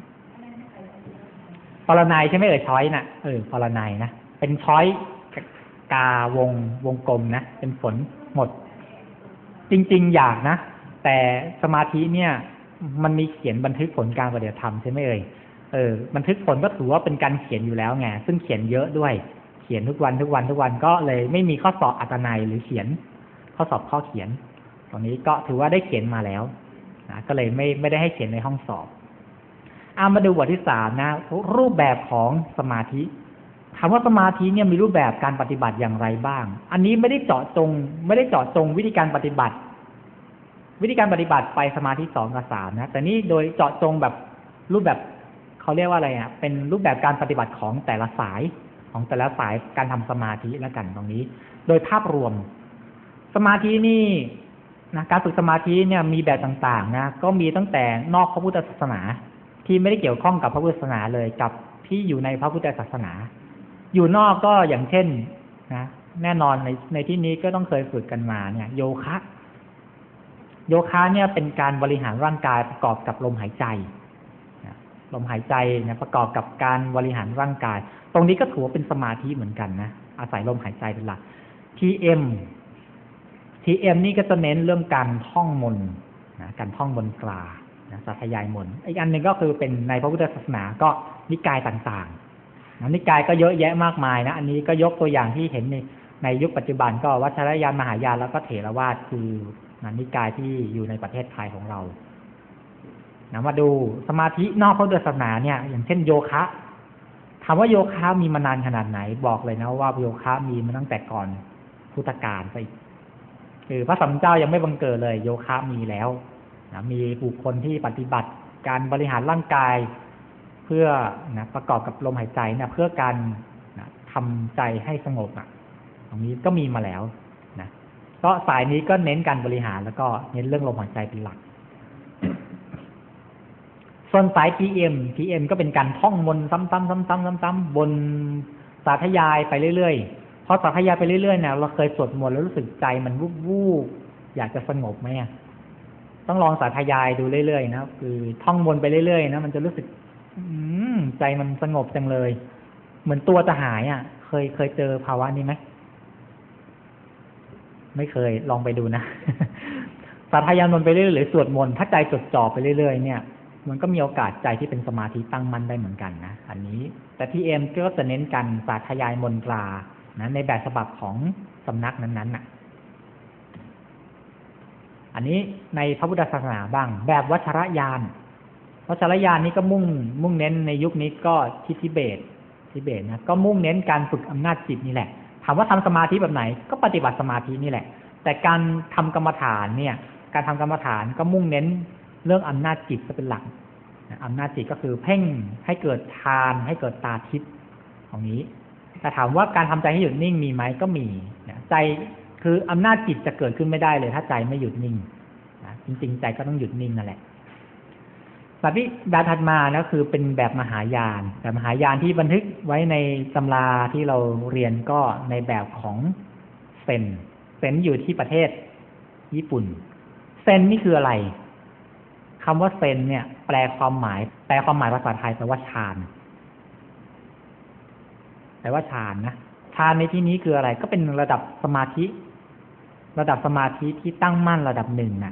Speaker 1: ปรนัยใช่ไหมเอ่ยช้อยน่ะเออปรนัยนะเป็นช้อยกาวงวงกลมนะเป็นฝนหมดจริงๆอยากนะแต่สมาธิเนี่ยมันมีเขียนบันทึกผลการปฏิบัติธรรมใช่ไหมเอ่ยเออบันทึกผลก็ถือว่าเป็นการเขียนอยู่แล้วไงซึ่งเขียนเยอะด้วยเขียนทุกวันทุกวันทุกวันก็เลยไม่มีข้อสอบอัตนัยหรือเขียนข้อสอบข้อเขียนตรงนี้ก็ถือว่าได้เขียนมาแล้วนะก็เลยไม่ไม่ได้ให้เขียนในห้องสอบเอามาดูบทที่สามนะรูปแบบของสมาธิถามว่าสมาธิเนี่ยมีรูปแบบการปฏิบัติอย่างไรบ้างอันนี้ไม่ได้เจาะจงไม่ได้เจาะจงวิธีการปฏิบัติวิธีการปฏิบัติไปสมาธิสองกับสามนะแต่นี่โดยเจาะจงแบบรูปแบบเขาเรียกว่าอะไรอ่ะเป็นรูปแบบการปฏิบัติของแต่ละสายของแต่ละสายการทำสมาธิแล้วกันตรงนี้โดยภาพรวมสมาธินี่นะการฝึกสมาธิเนี่ยมีแบบต่างๆนะก็มีตั้งแต่นอกพระพุทธศาสนาที่ไม่ได้เกี่ยวข้องกับพระพุทธศาสนาเลยกับที่อยู่ในพระพุทธศาสนาอยู่นอกก็อย่างเช่นนะแน่นอนในในที่นี้ก็ต้องเคยฝึกกันมาเนี่ยโยคะโยคะเนี่ยเป็นการบริหารร่างกายประกอบกับลมหายใจนะลมหายใจนะประกอบกับการบริหารร่างกายตรงนี้ก็ถือว่าเป็นสมาธิเหมือนกันนะอาศัยลมหายใจเป็นหลัก ที เอ็ม ที เอ็ม นี่ก็จะเน้นเรื่องการท่องมนต์นะการท่องมนตรานะสาธยายมนต์อีกอันหนึ่งก็คือเป็นในพระพุทธศาสนาก็นิกายต่างๆนะนิกายก็เยอะแยะมากมายนะอันนี้ก็ยกตัวอย่างที่เห็นในในยุคปัจจุบันก็วัชรยานมหายานแล้วก็เถรวาทคือนะนิกายที่อยู่ในประเทศไทยของเรานะมาดูสมาธินอกพระพุทธศาสนาเนี่ยอย่างเช่นโยคะถามว่าโยคะมีมานานขนาดไหนบอกเลยนะว่าโยคะมีมาตั้งแต่ก่อนพุทธกาลไปคือพระสัมมาสัมพุทธเจ้ายังไม่บังเกิดเลยโยคะมีแล้วนะมีบุคคลที่ปฏิบัติการบริหารร่างกายเพื่อนะประกอบกับลมหายใจนะเพื่อการนะทำใจให้สงบอ่ะตรงนี้ก็มีมาแล้วนะก็สายนี้ก็เน้นการบริหารแล้วก็เน้นเรื่องลมหายใจเป็นหลัก ส่วนสาย ที เอ็ม ที เอ็ม ก็เป็นการท่องมนต์ซ้ำๆๆๆๆบนสาธยายไปเรื่อยๆพอสาธยายไปเรื่อยๆเนี่ยเราเคยสวดมนต์แล้วรู้สึกใจมันวูบๆอยากจะสงบไหมอ่ะต้องลองสาธยายดูเรื่อยๆนะคือท่องมนต์ไปเรื่อยๆนะมันจะรู้สึกอืมใจมันสงบจังเลยเหมือนตัวจะหายอ่ะเคยเคยเจอภาวะนี้ไหมไม่เคยลองไปดูนะ สาธยายมนต์ไปเรื่อยๆหรือสวดมนต์ถ้าใจจดจ่อไปเรื่อยๆเนี่ยมันก็มีโอกาสใจที่เป็นสมาธิตั้งมั่นได้เหมือนกันนะอันนี้แต่ที่เอ็มก็จะเน้นกันสาธยายมนตรานะในแบบฉบับของสำนักนั้นๆน่ะอันนี้ในพระพุทธศาสนาบ้างแบบวัชรยานวัชรยานนี้ก็มุ่งมุ่งเน้นในยุคนี้ก็ที่ทิเบตทิเบตนะก็มุ่งเน้นการฝึกอำนาจจิตนี่แหละถามว่าทำสมาธิแบบไหนก็ปฏิบัติสมาธินี่แหละแต่การทำกรรมฐานเนี่ยการทำกรรมฐานก็มุ่งเน้นเรื่องอำนาจจิตจะเป็นหลักอำนาจจิตก็คือเพ่งให้เกิดฌานให้เกิดตาทิพย์ของนี้แต่ถามว่าการทำใจให้หยุดนิ่งมีไหมก็มีใจคืออำนาจจิตจะเกิดขึ้นไม่ได้เลยถ้าใจไม่หยุดนิ่งจริงๆใจก็ต้องหยุดนิ่งนั่นแหละสแบบที่แบบถัดมานะคือเป็นแบบมหายานแบบมหายานที่บันทึกไว้ในตำราที่เราเรียนก็ในแบบของเซนเซนอยู่ที่ประเทศญี่ปุ่นเซนนี่คืออะไรคำว่าเซนเนี่ยแปลความหมายแปลความหมายภาษาไทยแปลว่าฌานแปลว่าฌานนะฌานในที่นี้คืออะไรก็เป็นระดับสมาธิระดับสมาธิที่ตั้งมั่นระดับหนึ่งน่ะ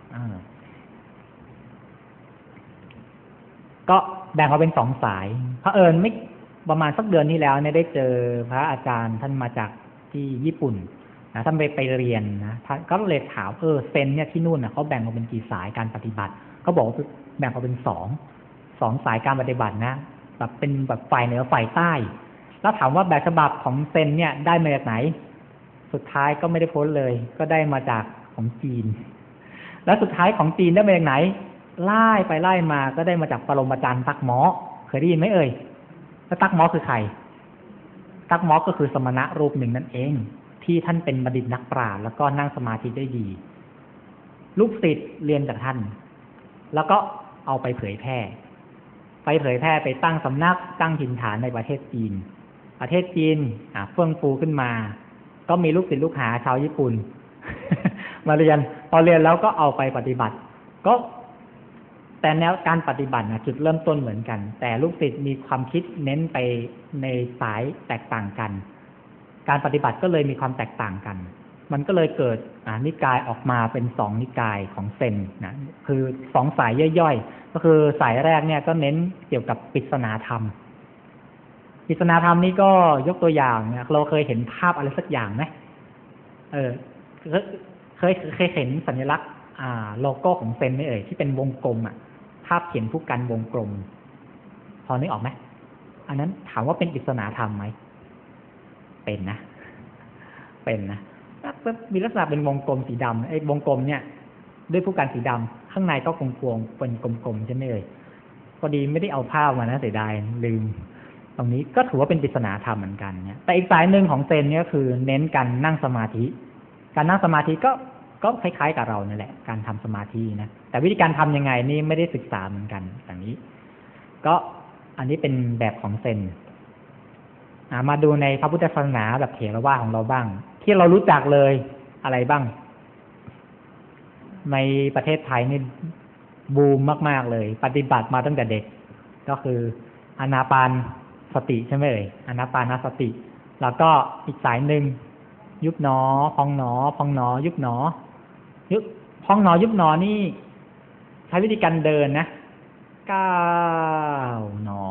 Speaker 1: ก็แบ่งออกเป็นสองสายเผอิญไม่ประมาณสักเดือนที่แล้วเนี่ยได้เจอพระอาจารย์ท่านมาจากที่ญี่ปุ่นนะท่านไปไปเรียนนะท่านก็เลยถามเออเซนเนี่ยที่นู่นนะเขาแบ่งออกเป็นกี่สายการปฏิบัติเขาบอกว่าแบ่งออกเป็นสองสองสายการปฏิบัตินะแบบเป็นแบบฝ่ายเหนือฝ่ายใต้แล้วถามว่าแบบฉบับของเซนเนี่ยได้มาจากไหนสุดท้ายก็ไม่ได้พ้นเลยก็ได้มาจากของจีนแล้วสุดท้ายของจีนได้มาจากไหนไล่ไปไล่มาก็ได้มาจากปรมาจารย์ตักหมอเคยได้ยินไหมเอ่ยแล้วตักหมอคือใครตักหมอก็คือสมณะรูปหนึ่งนั่นเองที่ท่านเป็นบัณฑิตนักปราชญ์แล้วก็นั่งสมาธิได้ดีลูกศิษย์เรียนจากท่านแล้วก็เอาไปเผยแพร่ไปเผยแพร่ไปตั้งสำนักตั้งถิ่นฐานในประเทศจีนประเทศจีนอ่ะเฟื่องฟูขึ้นมาก็มีลูกศิษย์ลูกหาชาวญี่ปุ่น มาเรียนพอเรียนแล้วก็เอาไปปฏิบัติก็แต่แนวการปฏิบัตินะจุดเริ่มต้นเหมือนกันแต่ลูกศิษย์มีความคิดเน้นไปในสายแตกต่างกันการปฏิบัติก็เลยมีความแตกต่างกันมันก็เลยเกิดนิกายออกมาเป็นสองนิกายของเซนนะคือสองสายย่อยๆก็คือสายแรกเนี่ยก็เน้นเกี่ยวกับปริศนาธรรมปริศนาธรรมนี่ก็ยกตัวอย่างเนี่ยเราเคยเห็นภาพอะไรสักอย่างไหมเออเคยเคยเห็นสัญลักษณ์อ่าโลโก้ของเซนไหมเอ่ยที่เป็นวงกลมอ่ะภาพเขียนผู้กันวงกลมพอนึกออกไหมอันนั้นถามว่าเป็นปริศนาธรรมไหมเป็นนะเป็นนะมีลักษณะเป็นวงกลมสีดำไอ้วงกลมเนี่ยด้วยผู้กันสีดำข้างในก็กลมๆเป็นกลมๆใช่ไหมเอ่ยพอดีไม่ได้เอาภาพมานะเสียดายลืมตรงนี้ก็ถือว่าเป็นปริศนาธรรมเหมือนกันเนี่ยแต่อีกสายหนึ่งของเซนเนี่ยคือเน้นการนั่งสมาธิการนั่งสมาธิก็ก็คล้ายๆกับเราเนี่ยแหละการทำสมาธินะแต่วิธีการทำยังไงนี่ไม่ได้ศึกษาเหมือนกันอย่างนี้ก็อันนี้เป็นแบบของเซนมาดูในพระพุทธศาสนาแบบเถรวาทของเราบ้างที่เรารู้จักเลยอะไรบ้างในประเทศไทยนี่บูมมากๆเลยปฏิบัติมาตั้งแต่เด็กก็คืออานาปานสติใช่ไหมเอ่ยอานาปานสติแล้วก็อีกสายหนึ่งยุบหนอพองหนอพองหนอยุบหนอยุบพองหนอยุบหนอนี่ใช้วิธีการเดินนะก้าวหนอ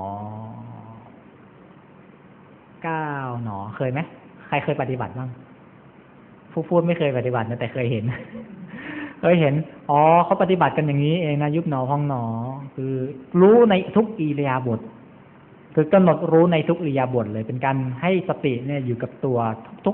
Speaker 1: ก้าวหนอเคยไหมใครเคยปฏิบัติบ้างผู้พูดไม่เคยปฏิบัตินะแต่เคยเห็น เคยเห็นอ๋อเขาปฏิบัติกันอย่างนี้เองนะยุบหนอพองหนอคือรู้ในทุกอิริยาบถคือกำหนดรู้ในทุกอิริยาบถเลยเป็นการให้สติเนี่ยอยู่กับตัวทุก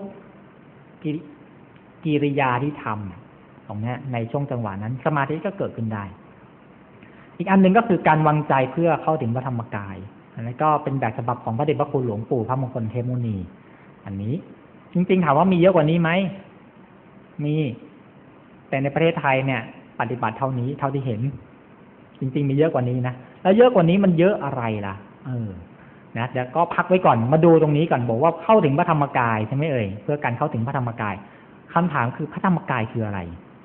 Speaker 1: กิริยาที่ทำตรงนี้ในช่วงจังหวะนั้นสมาธิก็เกิดขึ้นได้อีกอันหนึ่งก็คือการวางใจเพื่อเข้าถึงพระธรรมกายอันนี้ก็เป็นแบบฉบับของพระเดชพระคุณหลวงปู่พระมงคลเทพมุนีอันนี้จริงๆถามว่ามีเยอะกว่านี้ไหมมีแต่ในประเทศไทยเนี่ยปฏิบัติเท่านี้เท่าที่เห็นจริงๆมีเยอะกว่านี้นะแล้วเยอะกว่านี้มันเยอะอะไรล่ะเออนะเดี๋ยวก็พักไว้ก่อนมาดูตรงนี้ก่อนบอกว่าเข้าถึงพระธรรมกายใช่ไหมเอ่ยเพื่อการเข้าถึงพระธรรมกายคำถามคือพระธรรมกายคืออะไร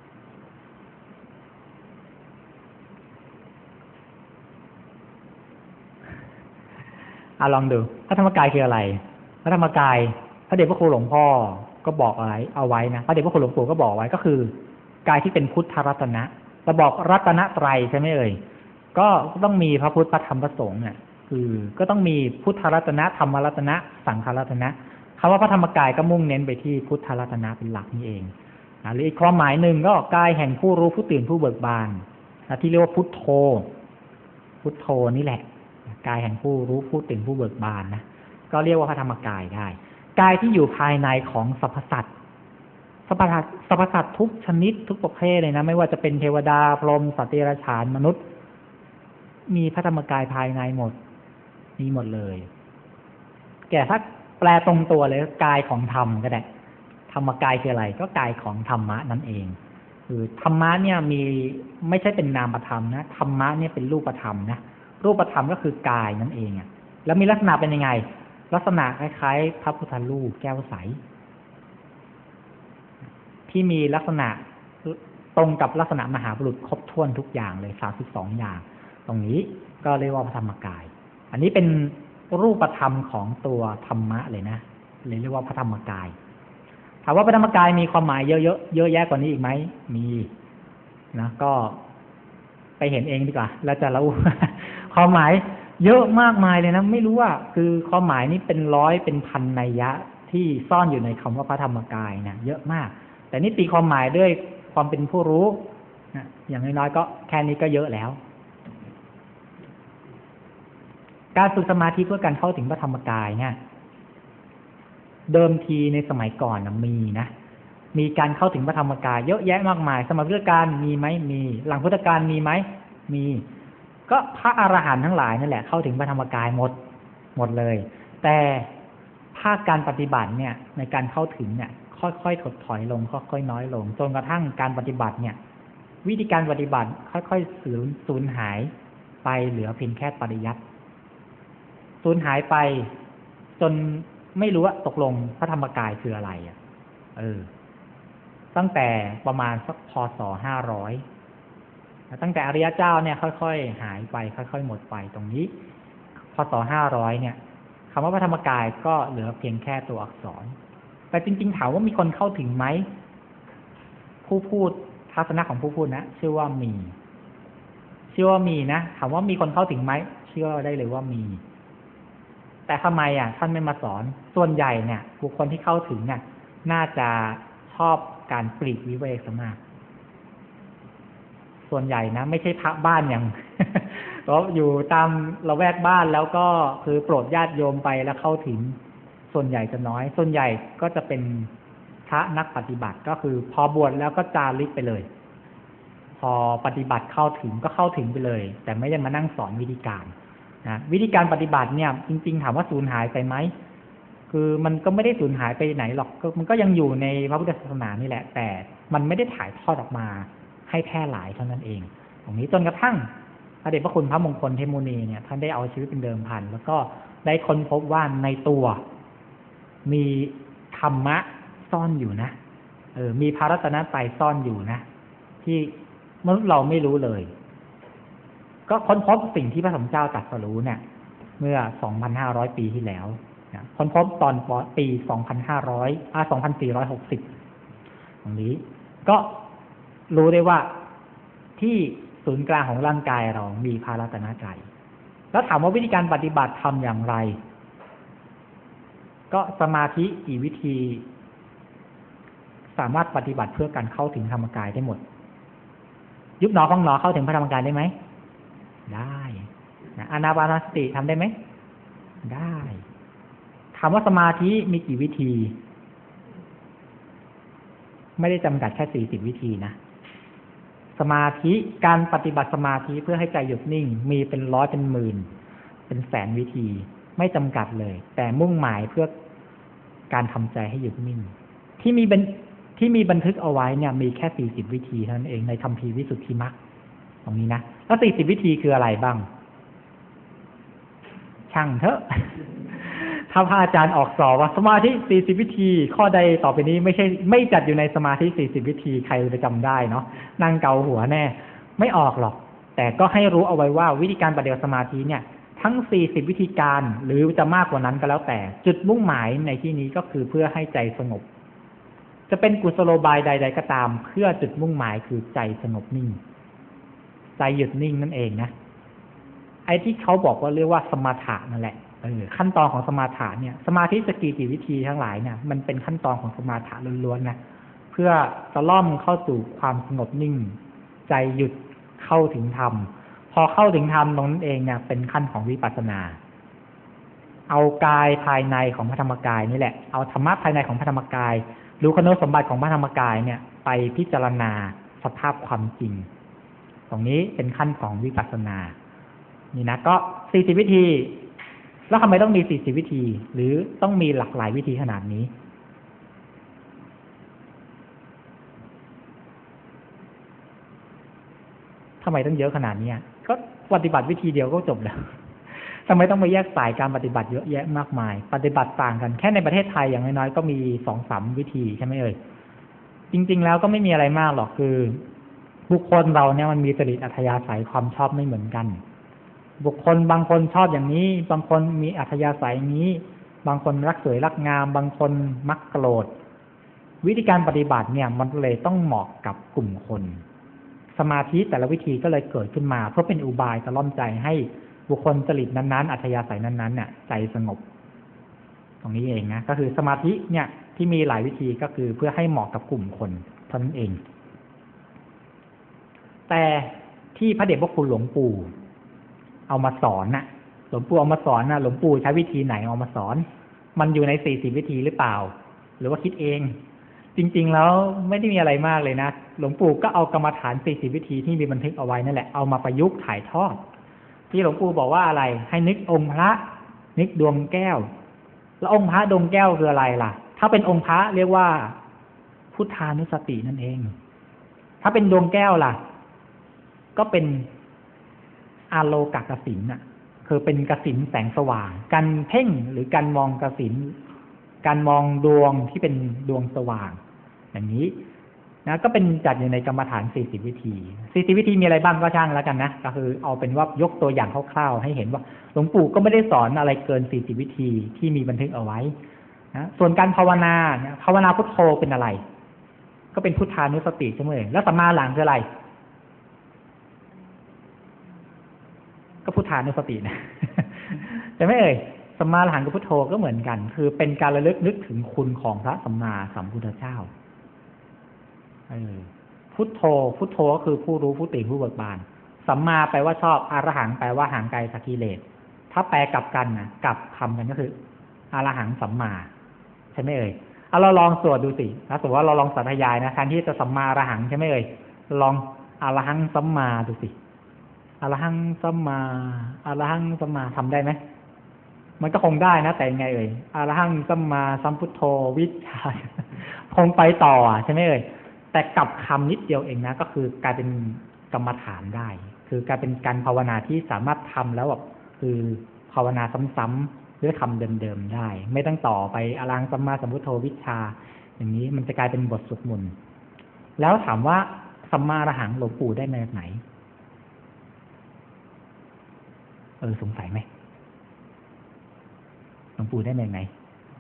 Speaker 1: อ่ะลองดูพระธรรมกายคืออะไรพระธรรมกายพระเดชพระคุณหลวงพ่อก็บอกอะไรเอาไว้นะพระเดชพระคุณหลวงปู่ก็บอกไว้ก็คือกายที่เป็นพุทธรัตนะเราบอกรัตนไตรัยใช่ไหมเอ่ยก็ต้องมีพระพุทธพระธรรมพระสงฆ์เนี่ยคือก็ต้องมีพุทธรัตนะธรรมรัตนะสังฆรัตนะคำว่าพระธรรมกายก็มุ่งเน้นไปที่พุทธรัตนะเป็นหลักนี่เองหรืออีกความหมายหนึ่งก็กายแห่งผู้รู้ผู้ตื่นผู้เบิกบานที่เรียกว่าพุทโธพุทโธนี่แหละกายแห่งผู้รู้ผู้ตื่นผู้เบิกบานนะก็เรียกว่าพระธรรมกายได้กายที่อยู่ภายในของสรรพสัตว์สรรพสัตว์สรรพสัตว์ทุกชนิดทุกประเภทเลยนะไม่ว่าจะเป็นเทวดาพรหมสัตว์เดรัจฉานมนุษย์มีพระธรรมกายภายในหมดมีหมดเลยแก่ถ้าแปลตรงตัวเลยกายของธรรมก็ได้ธรรมกายคืออะไรก็กายของธรรมะนั่นเองคือธรรมะเนี่ยมีไม่ใช่เป็นนามธรรมนะธรรมะเนี่ยเป็นรูปธรรมนะรูปธรรมก็คือกายนั่นเองอ่ะแล้วมีลักษณะเป็นยังไงลักษณะคล้ายๆพระพุทธรูปแก้วใสที่มีลักษณะตรงกับลักษณะมหาบุรุษครบถ้วนทุกอย่างเลยสามสิบสองอย่างตรงนี้ก็เรียกว่าพระธรรมกายอันนี้เป็นรูปธรรมของตัวธรรมะเลยนะเลยเรียกว่าพระธรรมกายถามว่าพระธรรมกายมีความหมายเยอะๆเยอะแยะกว่านี้อีกไหมมีนะก็ไปเห็นเองดีกว่าแล้วจะรู้ ความหมายเยอะมากมายเลยนะไม่รู้ว่าคือความหมายนี้เป็นร้อยเป็นพันนัยยะที่ซ่อนอยู่ในคำว่าพระธรรมกายนะเยอะมากแต่นี่ตีความหมายด้วยความเป็นผู้รู้นะอย่างน้อยๆก็แค่นี้ก็เยอะแล้วการฝึกสมาธิเพื่อการเข้าถึงพระธรรมกายเนี่ยเดิมทีในสมัยก่อนนะมีนะมีการเข้าถึงพระธรรมกายเยอะแยะมากมายสมัยพุทธกาลมีไหมมีหลังพุทธกาลมีไหมมีก็พระอรหันต์ทั้งหลายนั่นแหละเข้าถึงพระธรรมกายหมดหมดเลยแต่ภาคการปฏิบัติเนี่ยในการเข้าถึงเนี่ยค่อยๆถดถอยลงค่อยๆน้อยลงจนกระทั่งการปฏิบัติเนี่ยวิธีการปฏิบัติค่อยๆสูญสูญหายไปเหลือเพียงแค่ปริยัติสูญหายไปจนไม่รู้ว่าตกลงพระธรรมกายคืออะไรอ่ะเออตั้งแต่ประมาณสักพ.ศ.ห้าร้อยตั้งแต่อริยเจ้าเนี่ยค่อยๆหายไปค่อยๆหมดไปตรงนี้พ.ศ.ห้าร้อยเนี่ยคำว่าพระธรรมกายก็เหลือเพียงแค่ตัวอักษรแต่จริงๆถามว่ามีคนเข้าถึงไหมผู้พูดทัศนะของผู้พูดนะเชื่อว่ามีเชื่อว่ามีนะถามว่ามีคนเข้าถึงไหมเชื่อได้เลยว่ามีแต่ทำไมอ่ะท่านไม่มาสอนส่วนใหญ่เนี่ยบุคคลที่เข้าถึงเนี่ยน่าจะชอบการปลีกวิเวกซะมากส่วนใหญ่นะไม่ใช่พระบ้านอย่าง ก็อยู่ตามละแวกบ้านแล้วก็คือโปรดญาติโยมไปแล้วเข้าถึงส่วนใหญ่จะน้อยส่วนใหญ่ก็จะเป็นพระนักปฏิบัติก็คือพอบวชแล้วก็จาริกไปเลยพอปฏิบัติเข้าถึงก็เข้าถึงไปเลยแต่ไม่ได้มานั่งสอนวิธีการนะวิธีการปฏิบัติเนี่ยจริงๆถามว่าสูญหายไปไหมคือมันก็ไม่ได้สูญหายไปไหนหรอกมันก็ยังอยู่ในพระพุทธศาสนานี่แหละแต่มันไม่ได้ถ่ายทอดออกมาให้แพร่หลายเท่านั้นเองตรงนี้จนกระทั่งพระเดชพระคุณพระมงคลเทมุนีเนี่ยท่านได้เอาชีวิตเป็นเดิมพันแล้วก็ได้ค้นพบว่าในตัวมีธรรมะซ่อนอยู่นะเออมีพระรัตนตรัยซ่อนอยู่นะที่มนุษย์เราไม่รู้เลยก็ค้นพบสิ่งที่พระสมเจ้าตรัสรู้เนี่ยเมื่อ สองพันห้าร้อย ปีที่แล้วนะค้นพบตอนปี สองพันห้าร้อย อ่า สองพันสี่ร้อยหกสิบ ตรงนี้ก็รู้ได้ว่าที่ศูนย์กลางของร่างกายเรามีพระรัตนตรัยแล้วถามว่าวิธีการปฏิบัติทำอย่างไรก็สมาธิกี่วิธีสามารถปฏิบัติเพื่อการเข้าถึงธรรมกายได้หมดยุบหนอพองหนอเข้าถึงพระธรรมกายได้ไหมได้นะอานาปานสติทำได้ไหมได้ถามว่าสมาธิมีกี่วิธีไม่ได้จำกัดแค่สี่สิบวิธีนะสมาธิการปฏิบัติสมาธิเพื่อให้ใจหยุดนิ่งมีเป็นร้อยเป็นหมื่นเป็นแสนวิธีไม่จำกัดเลยแต่มุ่งหมายเพื่อการทำใจให้หยุดนิ่งที่มีเป็นที่มีบันทึกเอาไว้เนี่ยมีแค่สี่สิบวิธีเท่านั้นเองในคัมภีร์วิสุทธิมรรคตรงนี้นะแล้วสี่สิบวิธีคืออะไรบ้างช่างเถอะ ถ้าพระอาจารย์ออกสอบว่าสมาธิสี่สิบวิธีข้อใดต่อไปนี้ไม่ใช่ไม่จัดอยู่ในสมาธิสี่สิบวิธีใครจะจำได้เนาะนั่งเกาหัวแน่ไม่ออกหรอกแต่ก็ให้รู้เอาไว้ว่าวิธีการปฏิบัติสมาธิเนี่ยทั้งสี่สิบวิธีการหรือจะมากกว่านั้นก็แล้วแต่จุดมุ่งหมายในที่นี้ก็คือเพื่อให้ใจสงบจะเป็นกุศโลบายใดๆก็ตามเพื่อจุดมุ่งหมายคือใจสงบนิ่งใจหยุดนิ่งนั่นเองนะไอ้ที่เขาบอกว่าเรียกว่าสมถะนั่นแหละเออขั้นตอนของสมาถะเนี่ยสมาธิสกิจิวิธีทั้งหลายเนี่ยมันเป็นขั้นตอนของสมาถะล้วนๆนะเพื่อตะล่อมเข้าสู่ความสงบนิ่งใจหยุดเข้าถึงธรรมพอเข้าถึงธรรมตรงนั้นเองเนี่ยเป็นขั้นของวิปัสสนาเอากายภายในของพระธรรมกายนี่แหละเอาธรรมะภายในของพระธรรมกายรู้คุณสมบัติของพระธรรมกายเนี่ยไปพิจารณาสภาพความจริงตรงนี้เป็นขั้นของวิปัสสนานี่นะก็สี่สิบวิธีแล้วทำไมต้องมีสี่สิบวิธีหรือต้องมีหลากหลายวิธีขนาดนี้ทำไมต้องเยอะขนาดนี้ก็ปฏิบัติวิธีเดียวก็จบแล้วทำไมต้องมาแยกสายการปฏิบัติเยอะแยะมากมายปฏิบัติต่างกันแค่ในประเทศไทยอย่างน้อยๆก็มีสองสามวิธีใช่ไหมเอ่ยจริงๆแล้วก็ไม่มีอะไรมากหรอกคือบุคคลเราเนี่ยมันมีจริตอัธยาศัยความชอบไม่เหมือนกันบุคคลบางคนชอบอย่างนี้บางคนมีอัธยาศัยนี้บางคนรักสวยรักงามบางคนมักโกรธวิธีการปฏิบัติเนี่ยมันเลยต้องเหมาะกับกลุ่มคนสมาธิแต่ละวิธีก็เลยเกิดขึ้นมาเพื่อเป็นอุบายตะล่อมใจให้บุคคลจริตนั้นๆอัธยาศัยนั้นๆเนี่ยใจสงบตรงนี้เองนะก็คือสมาธิเนี่ยที่มีหลายวิธีก็คือเพื่อให้เหมาะกับกลุ่มคนเท่านั้นเองแต่ที่พระเดชพระคุณหลวงปู่เอามาสอนน่ะหลวงปู่เอามาสอนน่ะหลวงปู่ใช้วิธีไหนเอามาสอนมันอยู่ในสี่สิบวิธีหรือเปล่าหรือว่าคิดเองจริงๆแล้วไม่ได้มีอะไรมากเลยนะหลวงปู่ก็เอากรรมฐานสี่สิบวิธีที่มีบันทึกเอาไว้นั่นแหละเอามาประยุกต์ถ่ายทอดที่หลวงปู่บอกว่าอะไรให้นึกองค์พระนึกดวงแก้วแล้วองค์พระดวงแก้วคืออะไรล่ะถ้าเป็นองค์พระเรียกว่าพุทธานุสตินั่นเองถ้าเป็นดวงแก้วล่ะก็เป็นอาโลกกสิณน่ะคือเป็นกสิณแสงสว่างการเพ่งหรือการมองกสิณการมองดวงที่เป็นดวงสว่างอย่างนี้นะก็เป็นจัดอยู่ในกรรมฐานสี่สิบวิธีสี่สิบวิธีมีอะไรบ้างก็ช่างแล้วกันนะก็คือเอาเป็นว่ายกตัวอย่างคร่าวๆให้เห็นว่าหลวงปู่ก็ไม่ได้สอนอะไรเกินสี่สิบวิธีที่มีบันทึกเอาไว้นะส่วนการภาวนาเนี่ยภาวนาพุทโธเป็นอะไรก็เป็นพุทธานุสติใช่ไหมแล้วสัมมาหลังคืออะไรก็พุทธานุสตินะแต่ไม่เอ่ยสัมมาอรหังกับพุทโธก็เหมือนกันคือเป็นการระลึกนึกถึงคุณของพระสัมมาสัมพุทธเจ้าเออพุทโธพุทโธก็คือผู้รู้ผู้ตื่นผู้เบิกบานสัมมาแปลว่าชอบอรหังแปลว่าห่างไกลจากกิเลสถ้าแปลกลับกันนะกลับคำกันก็คืออรหังสัมมาใช่ไหมเอ่ยเอาเราลองสวดดูสิถ้าสมมติว่าเราลองสาธยายนะแทนที่จะสัมมาอรหังใช่ไหมเอ่ยลองอรหังสัมมาดูสิอรหังสัมมาอรหังสัมมาทำได้ไหมมันก็คงได้นะแต่ไงเอ่ยอรหังสัมมาสัมพุทโธวิชชาคงไปต่อใช่ไหมเอ่ยแต่กลับคำนิดเดียวเองนะก็คือกลายเป็นกรรมฐานได้คือกลายเป็นการภาวนาที่สามารถทำแล้วแบบคือภาวนาซ้ำๆด้วยคำเดิมๆได้ไม่ต้องต่อไปอรหังสัมมาสัมพุทโธวิชชาอย่างนี้มันจะกลายเป็นบทสวดมนต์แล้วถามว่าสัมมาอรหังหลวงปู่ได้มาจากไหนเออสงสัยไหมหลวงปู่ได้มาจากไหน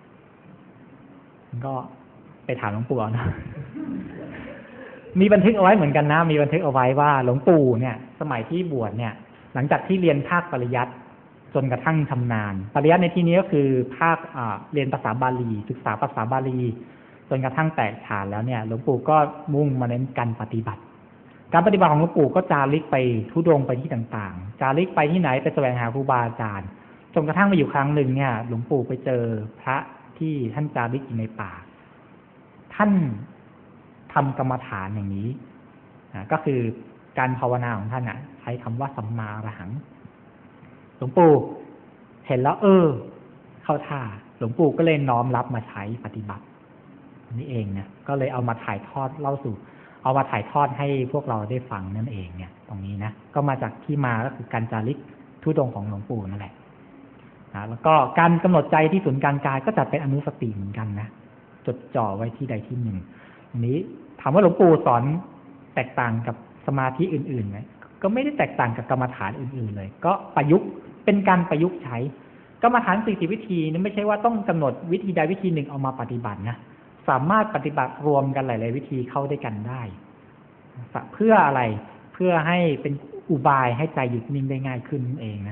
Speaker 1: ก็ไปถามหลวงปู่เอานะ มีบันทึกเอาไว้เหมือนกันนะมีบันทึกเอาไว้ว่าหลวงปู่เนี่ยสมัยที่บวชเนี่ยหลังจากที่เรียนภาคปริยัติจนกระทั่งชำนาญปริยัติในที่นี้ก็คือภาคอ่าเรียนภาษาบาลีศึกษาภาษาบาลีจนกระทั่งแตกฉานแล้วเนี่ยหลวงปู่ก็มุ่งมาเน้นการปฏิบัติการปฏิบัติของหลวงปู่ก็จาริกไปทุดงไปที่ต่างๆจาริกไปที่ไหนไปแสวงหาครูบาอาจารย์จนกระทั่งมาอยู่ครั้งหนึ่งเนี่ยหลวงปู่ไปเจอพระที่ท่านจาริกอยู่ในป่าท่านทำกรรมฐานอย่างนี้นะก็คือการภาวนาของท่านอ่ะใช้คำว่าสัมมาอรหังหลวงปู่เห็นแล้วเออเข้าท่าหลวงปู่ก็เลยน้อมรับมาใช้ปฏิบัตินี่เองเนี่ยก็เลยเอามาถ่ายทอดเล่าสู่เอามาถ่ายทอดให้พวกเราได้ฟังนั่นเองเนี่ยตรงนี้นะก็มาจากที่มาก็คือการจาริกธุดงค์ของหลวงปู่นั่นแหละนะแล้วก็การกำหนดใจที่ศูนย์กลางกายก็จัดเป็นอนุสติเหมือนกันนะจดจ่อไว้ที่ใดที่หนึ่งอันนี้ถามว่าหลวงปู่สอนแตกต่างกับสมาธิอื่นๆไหมก็ไม่ได้แตกต่างกับกรรมฐานอื่นๆเลยก็ประยุกต์เป็นการประยุกต์ใช้กรรมฐานสี่สิบวิธีนี่ไม่ใช่ว่าต้องกำหนดวิธีใดวิธีหนึ่งเอามาปฏิบัตินะสามารถปฏิบัติรวมกันหลายๆวิธีเข้าด้วยกันได้เพื่ออะไรเพื่อให้เป็นอุบายให้ใจหยุดนิ่งได้ง่ายขึ้นนั่นเองนะ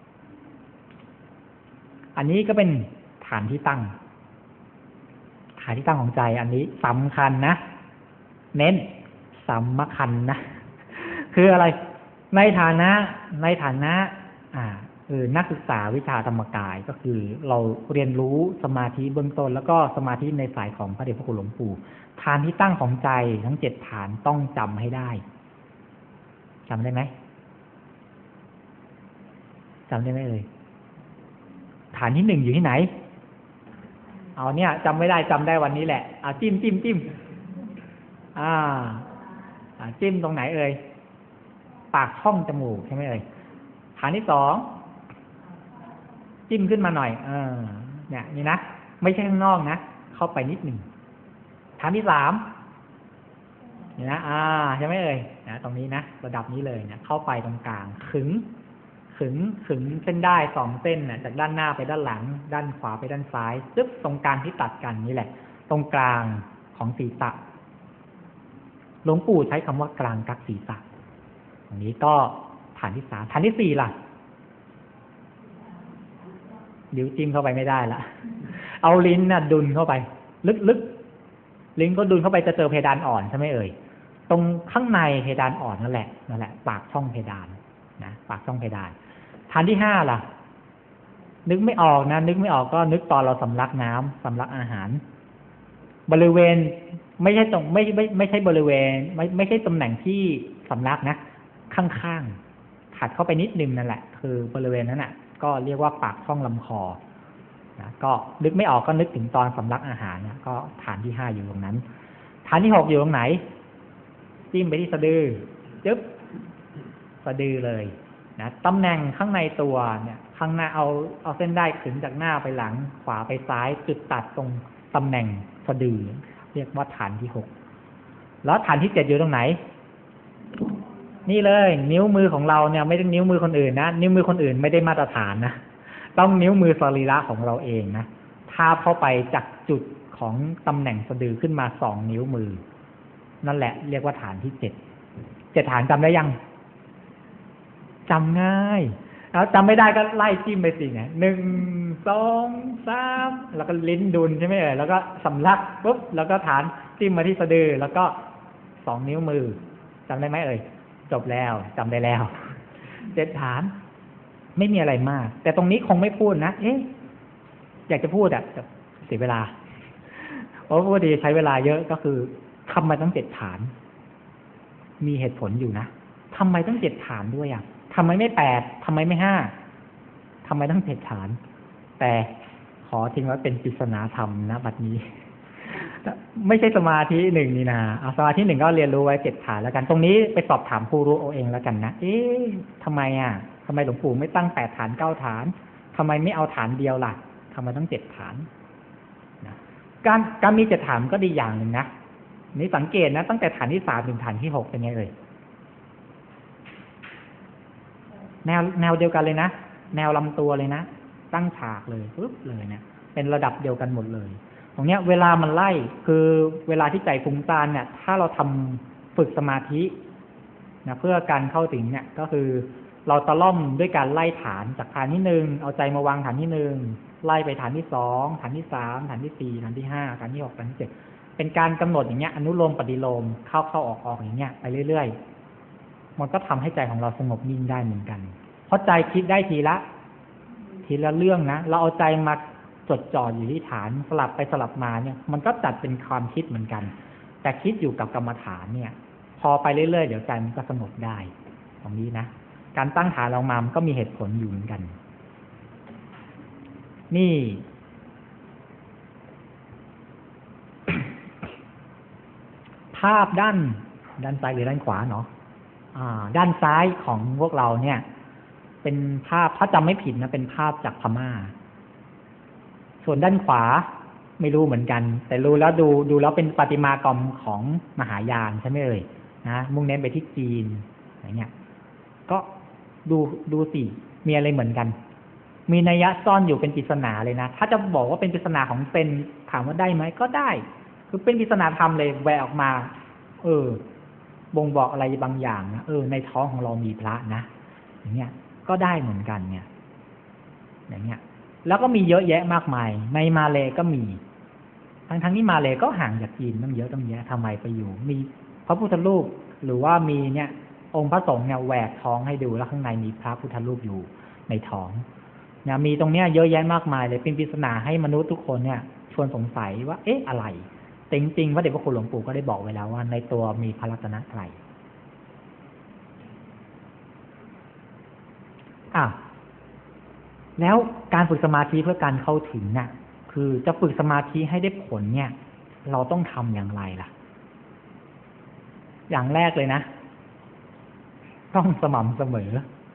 Speaker 1: อันนี้ก็เป็นฐานที่ตั้งฐานที่ตั้งของใจอันนี้สำคัญนะเน้นสำคัญนะคืออะไรในฐานะในฐานะอ่าเออนักศึกษาวิชาธรรมกายก็คือเราเรียนรู้สมาธิเบื้องต้นแล้วก็สมาธิในสายของพระเดชพระคุณหลวงปู่ฐานที่ตั้งของใจทั้งเจ็ดฐานต้องจำให้ได้จำได้ไหมจำได้ไหมเลยฐานที่หนึ่งอยู่ที่ไหนเอาเนี่ยจำไม่ได้จำได้วันนี้แหละอ่าจิ้มจิ้มจิ้มอ่าอ่าจิ้มตรงไหนเอ่ยปากช่องจมูกใช่ไหมเอ่ยฐานที่สองจิ้มขึ้นมาหน่อยเออเนี่ยนี่นะไม่ใช่ข้างนอกนะเข้าไปนิดหนึ่งฐานที่สามนี่นะอ่าใช่ไหมเอ่ยนะตรงนี้นะระดับนี้เลยเนี่ยเข้าไปตรงกลางขึงขึงขึงเส้นได้สองเส้นน่ะจากด้านหน้าไปด้านหลังด้านขวาไปด้านซ้ายซึบตรงกลางที่ตัดกันนี่แหละตรงกลางของศีรษะหลวงปู่ใช้คำว่ากลางกักศีรษะตรงนี้ก็ฐานที่สามฐานที่สี่ล่ะลิ้วจิ้มเข้าไปไม่ได้ละเอาลิ้นน่ะดุนเข้าไปลึกๆลิ้นก็ดุนเข้าไปจะเจอเพดานอ่อนใช่ไหมเอ่ยตรงข้างในเพดานอ่อนนั่นแหละนั่นแหละปากช่องเพดานนะปากช่องเพดานฐานที่ห้าล่ะนึกไม่ออกนะนึกไม่ออกก็นึกตอนเราสำลักน้ำสำลักอาหารบริเวณไม่ใช่ตรงไม่ไม่ไม่ใช่บริเวณไม่ไม่ใช่ตำแหน่งที่สำลักนะข้างๆถัดเข้าไปนิดนึงนั่นแหละคือบริเวณนั้นน่ะก็เรียกว่าปากช่องลำคอนะก็นึกไม่ออกก็นึกถึงตอนสำลักอาหารเนี่ยก็ฐานที่ห้าอยู่ตรงนั้นฐานที่หกอยู่ตรงไหนจิ้มไปที่สะดือจึ๊บสะดือเลยนะตำแหน่งข้างในตัวเนี่ยข้างหน้าเอาเอาเส้นได้ขึงจากหน้าไปหลังขวาไปซ้ายจุดตัดตรงตำแหน่งสะดือเรียกว่าฐานที่หกแล้วฐานที่เจ็ดอยู่ตรงไหนนี่เลยนิ้วมือของเราเนี่ยไม่ใช่นิ้วมือคนอื่นนะนิ้วมือคนอื่นไม่ได้มาตรฐานนะต้องนิ้วมือสรีระของเราเองนะทาบเข้าไปจากจุดของตำแหน่งสะดือขึ้นมาสองนิ้วมือนั่นแหละเรียกว่าฐานที่เจ็ดเจ็ดฐานจำได้ยังจำง่ายแล้วจำไม่ได้ก็ไล่จิ้มไปสิเนี่ยหนึ่งสองสามแล้วก็ลิ้นดุนใช่ไหมเอ่ยแล้วก็สำลักปุ๊บแล้วก็ฐานจิ้มมาที่สะดือแล้วก็สองนิ้วมือจำได้ไหมเอ่ยจบแล้วจำได้แล้วเจ็ดฐานไม่มีอะไรมากแต่ตรงนี้คงไม่พูดนะเอ๊ะอยากจะพูดอ่ะแต่เสียเวลาเพราะพูดดีใช้เวลาเยอะก็คือทำไมต้องเจ็ดฐานมีเหตุผลอยู่นะทำไมต้องเจ็ดฐานด้วยอ่ะทำไมไม่แปดทำไมไม่ห้าทำไมต้องเจ็ดฐานแต่ขอทิ้งไว้เป็นปริศนาธรรมนะบัดนี้ไม่ใช่สมาธิหนึ่งนี่นะเอาสมาธิหนึ่งก็เรียนรู้ไว้เจ็ดฐานแล้วกันตรงนี้ไปสอบถามผู้รู้เอาเองแล้วกันนะเอ๊ะทำไมอ่ะทำไมหลวงปู่ไม่ตั้งแปดฐานเก้าฐานทำไมไม่เอาฐานเดียวล่ะทำไมต้องเจ็ดฐานนะการการมีเจ็ดฐานก็ดีอย่างหนึ่งนะนี่สังเกตนะตั้งแต่ฐานที่สามถึงฐานที่หกเป็นไงเลยแนวแนวเดียวกันเลยนะแนวลำตัวเลยนะตั้งฉากเลยปึ๊บเลยเนี่ยเป็นระดับเดียวกันหมดเลยตรงเนี้ยเวลามันไล่คือเวลาที่ใจฟุ้งซ่านเนี่ยถ้าเราทำฝึกสมาธินะเพื่อการเข้าถึงเนี่ยก็คือเราตะล่อมด้วยการไล่ฐานจากฐานที่หนึ่งเอาใจมาวางฐานที่หนึ่งไล่ไปฐานที่สองฐานที่สามฐานที่สี่ฐานที่ห้าฐานที่หกฐานที่เจ็ดเป็นการกำหนดอย่างเงี้ยอนุโลมปฏิโลมเข้าเข้าออกออกอย่างเงี้ยไปเรื่อยๆมันก็ทำให้ใจของเราสงบนิ่งได้เหมือนกันเพราะใจคิดได้ทีละทีละเรื่องนะเราเอาใจมาจดจ่ออยู่ที่ฐานสลับไปสลับมาเนี่ยมันก็จัดเป็นความคิดเหมือนกันแต่คิดอยู่กับกรรมฐานเนี่ยพอไปเรื่อยๆเดี๋ยวใจมันก็สงบได้ตรงนี้นะการตั้งฐานเรามามันก็มีเหตุผลอยู่เหมือนกันนี่ ภาพด้านด้านซ้ายหรือด้านขวาเนาะอ่าด้านซ้ายของพวกเราเนี่ยเป็นภาพถ้าจำไม่ผิดนะเป็นภาพจากพม่าส่วนด้านขวาไม่รู้เหมือนกันแต่รู้แล้วดูดูแล้วเป็นประติมากรรมของมหายานใช่ไหมเอ่ยนะมุ่งเน้นไปที่จีนอะไรเงี้ยก็ดูดูสิมีอะไรเหมือนกันมีนัยยะซ่อนอยู่เป็นปริศนาเลยนะถ้าจะบอกว่าเป็นปริศนาของเซนถามว่าได้ไหมก็ได้คือเป็นปริศนาธรรมเลยแหวกออกมาเออบ่งบอกอะไรบางอย่างนะเออในท้องของเรามีพระนะอย่างเงี้ยก็ได้เหมือนกันเนี่ยอย่างเงี้ยแล้วก็มีเยอะแยะมากมายในมาเลก็มีทั้งทั้งที่มาเลก็ห่างจากจีนตั้งเยอะตั้งแยะทำไมไปอยู่มีพระพุทธรูปหรือว่ามีเนี่ยองค์พระสงฆ์เนี่ยแหวกท้องให้ดูแล้วข้างในมีพระพุทธรูปอยู่ในท้องเนี่ยมีตรงเนี้ยเยอะแยะมากมายเลยเป็นปริศนาให้มนุษย์ทุกคนเนี่ยชวนสงสัยว่าเอ๊ะอะไรแต่จริงๆพระเดชพระคุณหลวงปู่ก็ได้บอกไว้แล้วว่าในตัวมีพระรัตนตรัยอ่ะแล้วการฝึกสมาธิเพื่อการเข้าถึงเนี่ยคือจะฝึกสมาธิให้ได้ผลเนี่ยเราต้องทำอย่างไรล่ะอย่างแรกเลยนะต้องสม่ำเสม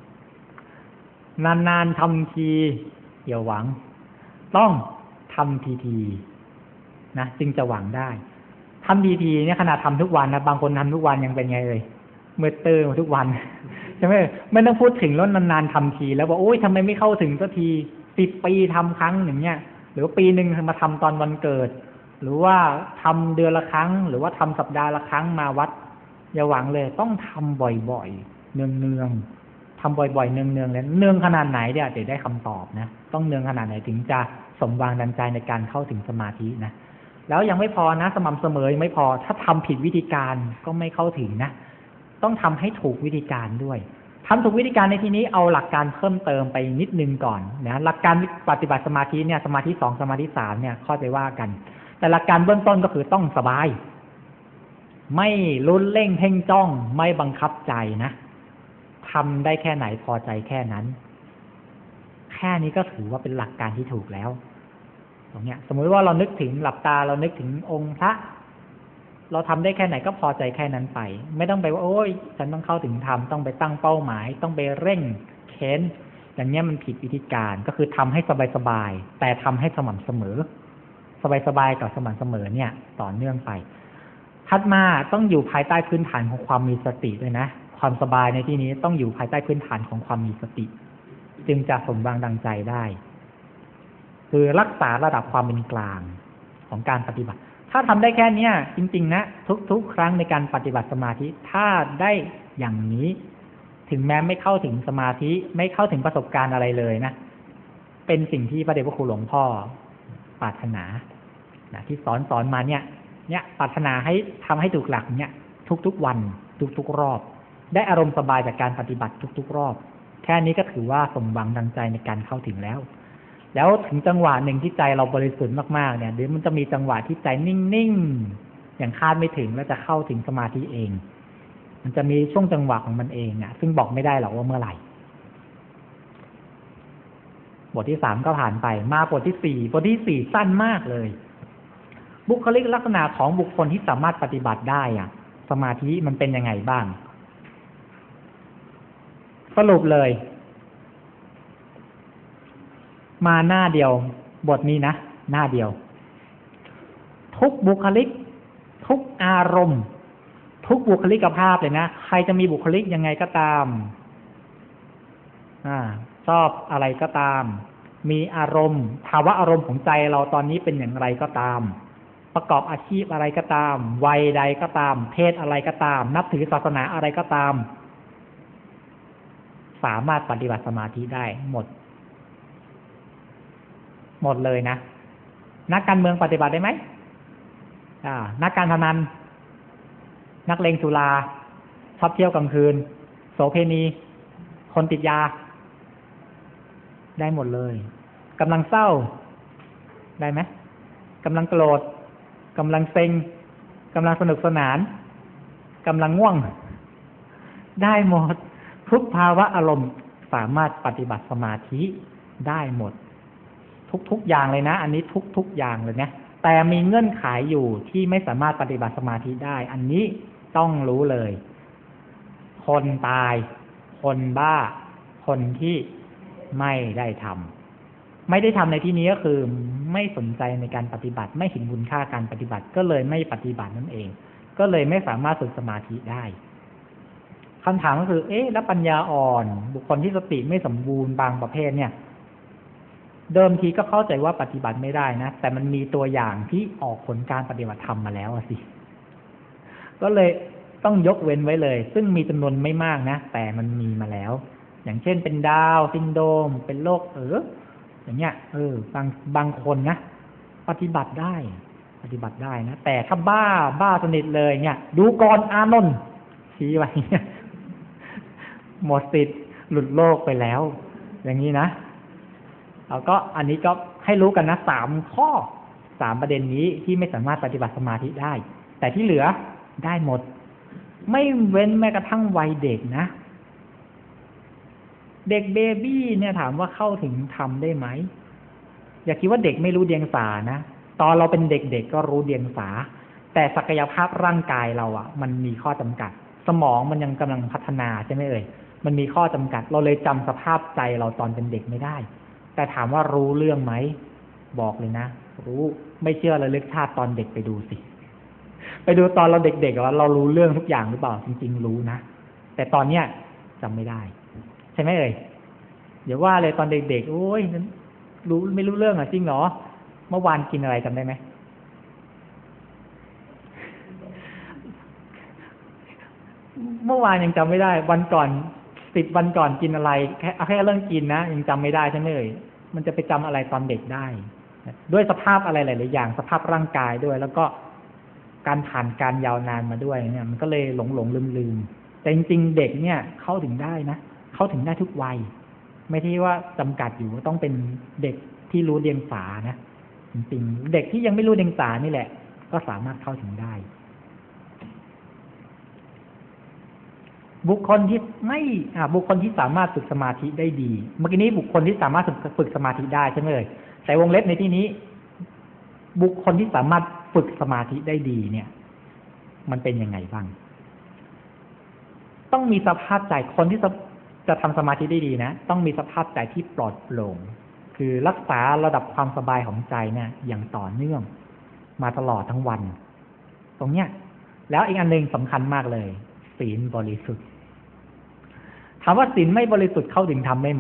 Speaker 1: อนานๆทำทีอย่าหวังต้องทำทีๆนะจึงจะหวังได้ทำทีๆเนี่ยขนาดทำทุกวันนะบางคนทำทุกวันยังเป็นไงเลยเมื่อตื่นทุกวันใช่ไหมไม่ต้องพูดถึงแล้วนานๆทำทีแล้วบอกโอ๊ยทำไมไม่เข้าถึงสักทีสิบปีทำครั้งหนึ่งเนี่ยหรือปีหนึ่งมาทำตอนวันเกิดหรือว่าทำเดือนละครั้งหรือว่าทำสัปดาห์ละครั้งมาวัดอย่าหวังเลยต้องทำบ่อยๆเนืองๆทำบ่อยๆเนืองๆแล้วเนืองขนาดไหนเดี๋ยวจะได้คำตอบนะต้องเนืองขนาดไหนถึงจะสมหวังดังใจในการเข้าถึงสมาธินะแล้วยังไม่พอนะสม่ำเสมอยังไม่พอถ้าทำผิดวิธีการก็ไม่เข้าถึงนะต้องทำให้ถูกวิธีการด้วยทำถูกวิธีการในที่นี้เอาหลักการเพิ่มเติมไปนิดนึงก่อนนะหลักการปฏิบัติสมาธิเนี่ยสมาธิสองสมาธิสามเนี่ยค่อยไปว่ากันแต่หลักการเบื้องต้นก็คือต้องสบายไม่ลุ้นเร่งเพ่งจ้องไม่บังคับใจนะทำได้แค่ไหนพอใจแค่นั้นแค่นี้ก็ถือว่าเป็นหลักการที่ถูกแล้วตรงเนี้ยสมมติว่าเรานึกถึงหลับตาเรานึกถึงองค์พระเราทำได้แค่ไหนก็พอใจแค่นั้นไปไม่ต้องไปว่าโอ้ยฉันต้องเข้าถึงธรรมต้องไปตั้งเป้าหมายต้องไปเร่งเค้นอย่างเนี้ยมันผิดวิธีการก็คือทำให้สบายๆแต่ทำให้สม่ำเสมอสบายๆกับสม่ำเสมอเนี่ยต่อเนื่องไปถัดมาต้องอยู่ภายใต้พื้นฐานของความมีสติด้วยนะความสบายในที่นี้ต้องอยู่ภายใต้พื้นฐานของความมีสติจึงจะสมหวังดังใจได้คือรักษาระดับความเป็นกลางของการปฏิบัติถ้าทำได้แค่นี้จริงๆนะทุกๆครั้งในการปฏิบัติสมาธิถ้าได้อย่างนี้ถึงแม้ไม่เข้าถึงสมาธิไม่เข้าถึงประสบการณ์อะไรเลยนะเป็นสิ่งที่พระเดชพระคุณหลวงพ่อปรารถนานะที่สอนสอนมาเนี่ยเนี่ยปรารถนาให้ทำให้ถูกหลักเนี่ยทุกๆวันทุกๆรอบได้อารมณ์สบายจากการปฏิบัติทุกๆรอบแค่นี้ก็ถือว่าสมหวังดังใจในการเข้าถึงแล้วแล้วถึงจังหวะหนึ่งที่ใจเราบริสุทธิ์มากๆเนี่ยเดี๋ยวมันจะมีจังหวะที่ใจนิ่งๆอย่างคาดไม่ถึงแล้วจะเข้าถึงสมาธิเองมันจะมีช่วงจังหวะของมันเองอ่ะซึ่งบอกไม่ได้หรอกว่าเมื่อไหร่บทที่สามก็ผ่านไปมาบทที่สี่บทที่สี่สั้นมากเลยบุคลิกลักษณะของบุคคลที่สามารถปฏิบัติได้อ่ะสมาธิมันเป็นยังไงบ้างสรุปเลยมาหน้าเดียวบทนี้นะหน้าเดียวทุกบุคลิกทุกอารมณ์ทุกบุคลิกภาพเลยนะใครจะมีบุคลิกยังไงก็ตามอ่าชอบอะไรก็ตามมีอารมณ์ภาวะอารมณ์ของใจเราตอนนี้เป็นอย่างไรก็ตามประกอบอาชีพอะไรก็ตามวัยใดก็ตามเพศอะไรก็ตามนับถือศาสนาอะไรก็ตามสามารถปฏิบัติสมาธิได้หมดหมดเลยนะนักการเมืองปฏิบัติได้ไหมอ่านักการพนันนักเลงสุราชอบเที่ยวกลางคืนโสเภณีคนติดยาได้หมดเลยกำลังเศร้าได้ไหมกำลังโกรธกำลังเซ็งกำลังสนุกสนานกำลังง่วงได้หมดทุกภาวะอารมณ์สามารถปฏิบัติสมาธิได้หมดทุกๆอย่างเลยนะอันนี้ทุกๆอย่างเลยนะแต่มีเงื่อนไขอยู่ที่ไม่สามารถปฏิบัติสมาธิได้อันนี้ต้องรู้เลยคนตายคนบ้าคนที่ไม่ได้ทำไม่ได้ทำในที่นี้ก็คือไม่สนใจในการปฏิบัติไม่เห็นคุณค่าการปฏิบัติก็เลยไม่ปฏิบัตินั่นเองก็เลยไม่สามารถฝึกสมาธิได้คำถามก็คือเอ๊ะแล้วปัญญาอ่อนบุคคลที่สติไม่สมบูรณ์บางประเภทเนี่ยเดิมทีก็เข้าใจว่าปฏิบัติไม่ได้นะแต่มันมีตัวอย่างที่ออกผลการปฏิบัติธรรมมาแล้วสิก็เลยต้องยกเว้นไว้เลยซึ่งมีจำนวนไม่มากนะแต่มันมีมาแล้วอย่างเช่นเป็นดาวน์ซินโดรมเป็นโรคเอออย่างเงี้ยเออบางบางคนนะปฏิบัติได้ปฏิบัติได้นะแต่ถ้าบ้าบ้าสนิทเลยเนี่ยดูก่อนอานนท์ชี้ไว้เนี่ยหมดสิทธิ์หลุดโลกไปแล้วอย่างนี้นะเราก็อันนี้ก็ให้รู้กันนะสามข้อสามประเด็นนี้ที่ไม่สามารถปฏิบัติสมาธิได้แต่ที่เหลือได้หมดไม่เว้นแม้กระทั่งวัยเด็กนะเด็กเบบี้เนี่ยถามว่าเข้าถึงธรรมได้ไหมอย่าคิดว่าเด็กไม่รู้เดียงสานะตอนเราเป็นเด็กๆ ก็รู้เดียงสาแต่ศักยภาพร่างกายเราอ่ะมันมีข้อจำกัดสมองมันยังกำลังพัฒนาใช่ไหมเอ่ยมันมีข้อจำกัดเราเลยจำสภาพใจเราตอนเป็นเด็กไม่ได้แต่ถามว่ารู้เรื่องไหมบอกเลยนะรู้ไม่เชื่อเลยลึกชาติตอนเด็กไปดูสิไปดูตอนเราเด็กๆว่าเรารู้เรื่องทุกอย่างหรือเปล่าจริงๆรู้นะแต่ตอนเนี้ยจำไม่ได้ใช่ไหมเอ่ยเดี๋ยวว่าเลยตอนเด็กๆโอ้ยรู้ไม่รู้เรื่องอ่ะจริงเหรอเมื่อวานกินอะไรจำได้ไหมเมื่อวานยังจำไม่ได้วันก่อนสิบวันก่อนกินอะไรแค่แค่เรื่องกินนะยังจำไม่ได้ใช่ไหมเอ่ยมันจะไปจำอะไรตอนเด็กได้ด้วยสภาพอะไรหลายๆอย่างสภาพร่างกายด้วยแล้วก็การผ่านการยาวนานมาด้วยเนี่ยมันก็เลยหลงหลงลืมลืมแต่จริงๆเด็กเนี่ยเข้าถึงได้นะเข้าถึงได้ทุกวัยไม่ใช่ว่าจำกัดอยู่ต้องเป็นเด็กที่รู้เดียงสานะจริงๆเด็กที่ยังไม่รู้เดียงสานี่แหละก็สามารถเข้าถึงได้บุคคลที่ไม่อ่าบุคคลที่สามารถฝึกสมาธิได้ดีเมื่อกี้นี้บุคคลที่สามารถฝึกสมาธิได้ใช่ไหมเลยแต่วงเล็บในที่นี้บุคคลที่สามารถฝึกสมาธิได้ดีเนี่ยมันเป็นยังไงบ้างต้องมีสภาพใจคนที่จะทำสมาธิได้ดีนะต้องมีสภาพใจที่ปลอดโปร่งคือรักษาระดับความสบายของใจเนี่ยอย่างต่อเนื่องมาตลอดทั้งวันตรงเนี้ยแล้วอีกอันนึงสำคัญมากเลยศีลบริสุทธิ์ถามว่าศีลไม่บริสุทธิ์เข้าถึงธรรมได้ไหม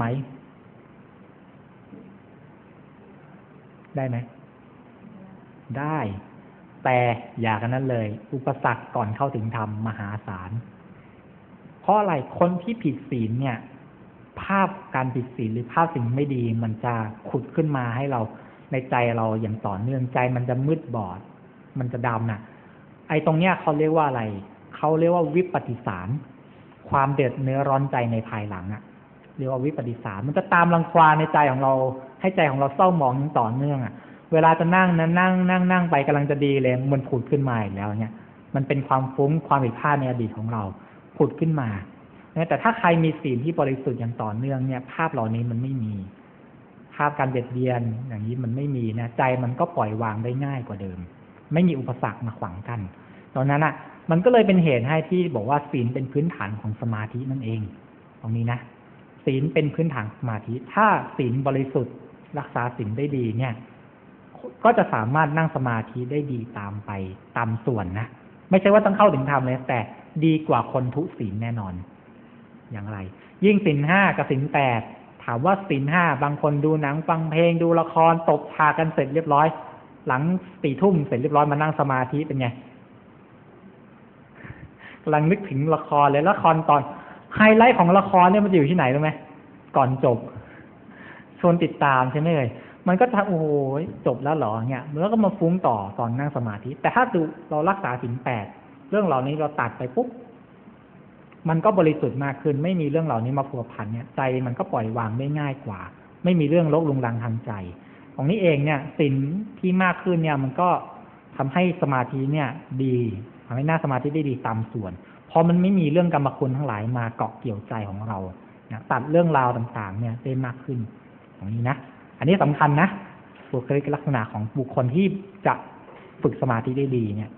Speaker 1: ได้ไหมได้แต่อย่ากันนั้นเลยอุปสรรคก่อนเข้าถึงธรรมมหาศาลเพราะอะไรคนที่ผิดศีลเนี่ยภาพการผิดศีลหรือภาพสิ่งไม่ดีมันจะขุดขึ้นมาให้เราในใจเราอย่างต่อเนื่องใจมันจะมืดบอดมันจะดำน่ะไอ้ตรงเนี้ยเขาเรียกว่าอะไรเขาเรียกว่าวิปฏิสารความเดือดเนื้อร้อนใจในภายหลังอ่ะเรียกว่าวิปฏิสารมันจะตามรังควานในใจของเราให้ใจของเราเศร้าหมองอย่างต่อเนื่องอ่ะเวลาจะนั่งนะนั่งนั่งนั่งไปกำลังจะดีเลยมันผุดขึ้นมาอีกแล้วเนี่ยมันเป็นความฟุ้งความผิดพลาดในอดีตของเราผุดขึ้นมาแต่ถ้าใครมีศีลที่บริสุทธิ์อย่างต่อเนื่องเนี่ยภาพเหล่านี้มันไม่มีภาพการเบียดเบียนอย่างนี้มันไม่มีนะใจมันก็ปล่อยวางได้ง่ายกว่าเดิมไม่มีอุปสรรคมาขวางกันตอนนั้นอ่ะมันก็เลยเป็นเหตุให้ที่บอกว่าศีลเป็นพื้นฐานของสมาธินั่นเองตรงนี้นะศีลเป็นพื้นฐานสมาธิถ้าศีลบริสุทธิ์รักษาศีลได้ดีเนี่ยก็จะสามารถนั่งสมาธิได้ดีตามไปตามส่วนนะไม่ใช่ว่าต้องเข้าถึงธรรมเลยแต่ดีกว่าคนทุศีลแน่นอนอย่างไรยิ่งศีลห้ากับศีลแปดถามว่าศีลห้าบางคนดูหนังฟังเพลงดูละครตบฉากกันเสร็จเรียบร้อยหลังสี่ทุ่มเสร็จเรียบร้อยมานั่งสมาธิเป็นไงกำลังนึกถึงละครเลยละครตอนไฮไลท์ของละครเนี่ยมันจะอยู่ที่ไหนรู้ไหมก่อนจบชวนติดตามใช่ไหมเลยมันก็ทำโอ้โหจบแล้วเหรอเนี่ยแล้วก็มาฟุ้งต่อตอนนั่งสมาธิแต่ถ้าดูเรารักษาศีลแปดเรื่องเหล่านี้เราตัดไปปุ๊บมันก็บริสุทธิ์มากขึ้นไม่มีเรื่องเหล่านี้มาพัวพันเนี่ยใจมันก็ปล่อยวางได้ง่ายกว่าไม่มีเรื่องรกรุงรังทางใจของนี้เองเนี่ยศีลที่มากขึ้นเนี่ยมันก็ทำให้สมาธิเนี่ยดีทำให้หน้าสมาธิได้ดีตามส่วนพอมันไม่มีเรื่องกรรมคุณทั้งหลายมาเกาะเกี่ยวใจของเรานะตัดเรื่องราวต่างๆเนี่ยได้มากขึ้นอย่างนี้นะอันนี้สำคัญนะบุคลิกลักษณะของบุคคลที่จะฝึกสมาธิได้ดีเนี่ย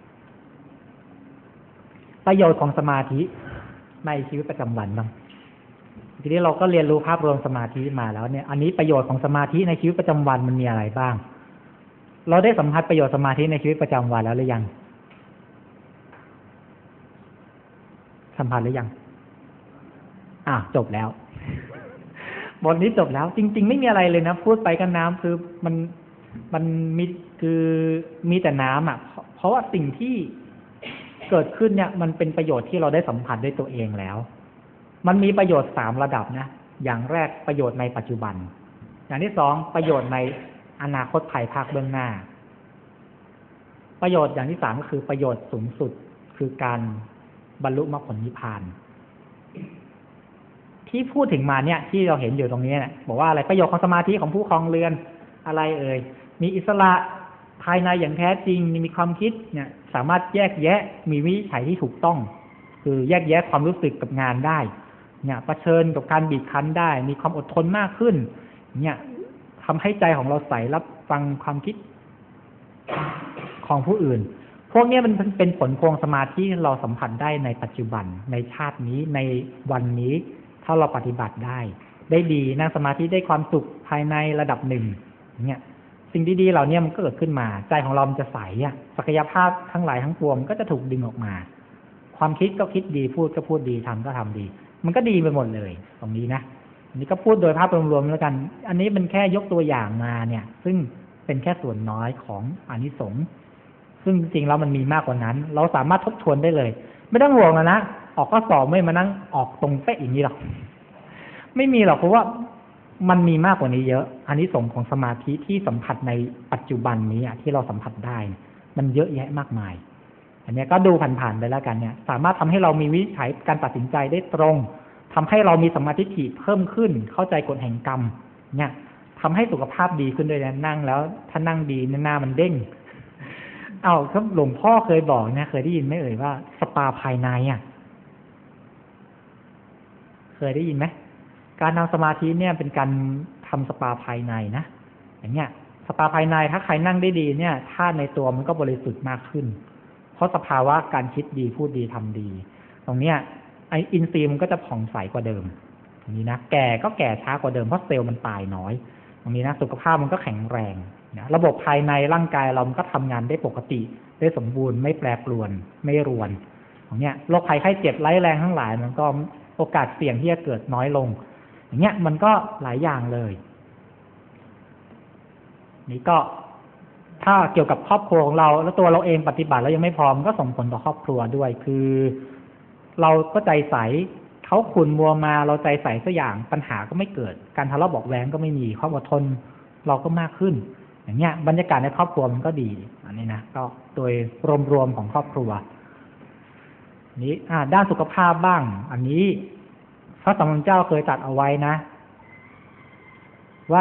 Speaker 1: ประโยชน์ของสมาธิในชีวิตประจำวันบ้างทีนี้เราก็เรียนรู้ภาพรวมสมาธิมาแล้วเนี่ยอันนี้ประโยชน์ของสมาธิในชีวิตประจำวันมันมีอะไรบ้างเราได้สัมผัสประโยชน์สมาธิในชีวิตประจำวันแล้วหรือยังสัมผัสหรือยังอ่ะจบแล้วบทนี้จบแล้วจริงๆไม่มีอะไรเลยนะพูดไปกันน้ำคือมันมันมีคือมีแต่น้ำอ่ะเพราะว่าสิ่งที่เกิดขึ้นเนี่ยมันเป็นประโยชน์ที่เราได้สัมผัสด้วยตัวเองแล้วมันมีประโยชน์สามระดับนะอย่างแรกประโยชน์ในปัจจุบันอย่างที่สองประโยชน์ในอนาคตภายภาคเบื้องหน้าประโยชน์อย่างที่สามก็คือประโยชน์สูงสุดคือการบรรลุมรรคผลนิพพานที่พูดถึงมาเนี่ยที่เราเห็นอยู่ตรงนี้เนี่ยบอกว่าอะไรประโยชน์ของสมาธิของผู้ครองเรือนอะไรเอ่ยมีอิสระภายในอย่างแท้จริงมีความคิดเนี่ยสามารถแยกแยะมีวินิจฉัยที่ถูกต้องคือแยกแยะความรู้สึกกับงานได้เนี่ยเผชิญกับการบีบคั้นได้มีความอดทนมากขึ้นเนี่ยทำให้ใจของเราใสรับฟังความคิดของผู้อื่นพวกนี้มันเป็นผลพวงสมาธิที่เราสัมผัสได้ในปัจจุบันในชาตินี้ในวันนี้ถ้าเราปฏิบัติได้ได้ดีนั่งสมาธิได้ความสุขภายในระดับหนึ่งเนี่ยสิ่งดีๆเหล่านี้มันก็เกิดขึ้นมาใจของเรามันจะใสอ่ะศักยภาพทั้งหลายทั้งปวงก็จะถูกดึงออกมาความคิดก็คิดดีพูดก็พูดดีทำก็ทำดีมันก็ดีไปหมดเลยตรงนี้นะอันนี้ก็พูดโดยภาพรวมๆแล้วกันอันนี้เป็นแค่ยกตัวอย่างมาเนี่ยซึ่งเป็นแค่ส่วนน้อยของอานิสงส์ซึ่งจริงๆแล้วมันมีมากกว่านั้นเราสามารถทบทวนได้เลยไม่ต้องห่วงนะออกข้อสอบไม่มานั่งออกตรงเป๊ะอย่างนี้หรอกไม่มีหรอกเพราะว่ามันมีมากกว่านี้เยอะอานิสงส์ของสมาธิที่สัมผัสในปัจจุบันนี้ที่เราสัมผัสได้มันเยอะแยะมากมายอันนี้ก็ดูผ่านๆไปแล้วกันเนี่ยสามารถทำให้เรามีวิธีการตัดสินใจได้ตรงทำให้เรามีสมาธิถี่เพิ่มขึ้นเข้าใจกฎแห่งกรรมเนี่ยทำให้สุขภาพดีขึ้นด้วยนะนั่งแล้วถ้านั่งดีหน้ามันเด้งเอาครับหลวงพ่อเคยบอกนะเคยได้ยินไหมเอ่ยว่าสปาภายในอ่ะเคยได้ยินไหมการทำสมาธิเนี่ยเป็นการทำสปาภายในนะอย่างเงี้ยสปาภายในถ้าใครนั่งได้ดีเนี่ยถ้าในตัวมันก็บริสุทธิ์มากขึ้นเพราะสภาวะการคิดดีพูดดีทำดีตรงเนี้ยไออินทรีย์มันก็จะผ่องใสกว่าเดิมตรงนี้นะแก่ก็แก่ช้ากว่าเดิมเพราะเซลล์มันตายน้อยตรงนี้นะสุขภาพมันก็แข็งแรงนะระบบภายในร่างกายเรามันก็ทำงานได้ปกติได้สมบูรณ์ไม่แปรปรวนไม่รวนตรงเนี้ยโรคภัยไข้เจ็บร้ายแรงทั้งหลายมันก็โอกาสเสี่ยงที่จะเกิดน้อยลงอย่างเงี้ยมันก็หลายอย่างเลยนี่ก็ถ้าเกี่ยวกับครอบครัวของเราแล้วตัวเราเองปฏิบัติแล้วยังไม่พร้อมก็ส่งผลต่อครอบครัวด้วยคือเราก็ใจใสเขาขุ่นมัวมาเราใจใสสักอย่างปัญหาก็ไม่เกิดการทะเลาะเบาะแว้งก็ไม่มีความอดทนเราก็มากขึ้นอย่างเงี้ยบรรยากาศในครอบครัวมันก็ดีอันนี้นะก็โดยรวมๆของครอบครัวนี้อ่าด้านสุขภาพบ้างอันนี้พระสัมมาสัมพุทธเจ้าเคยตรัสเอาไว้นะว่า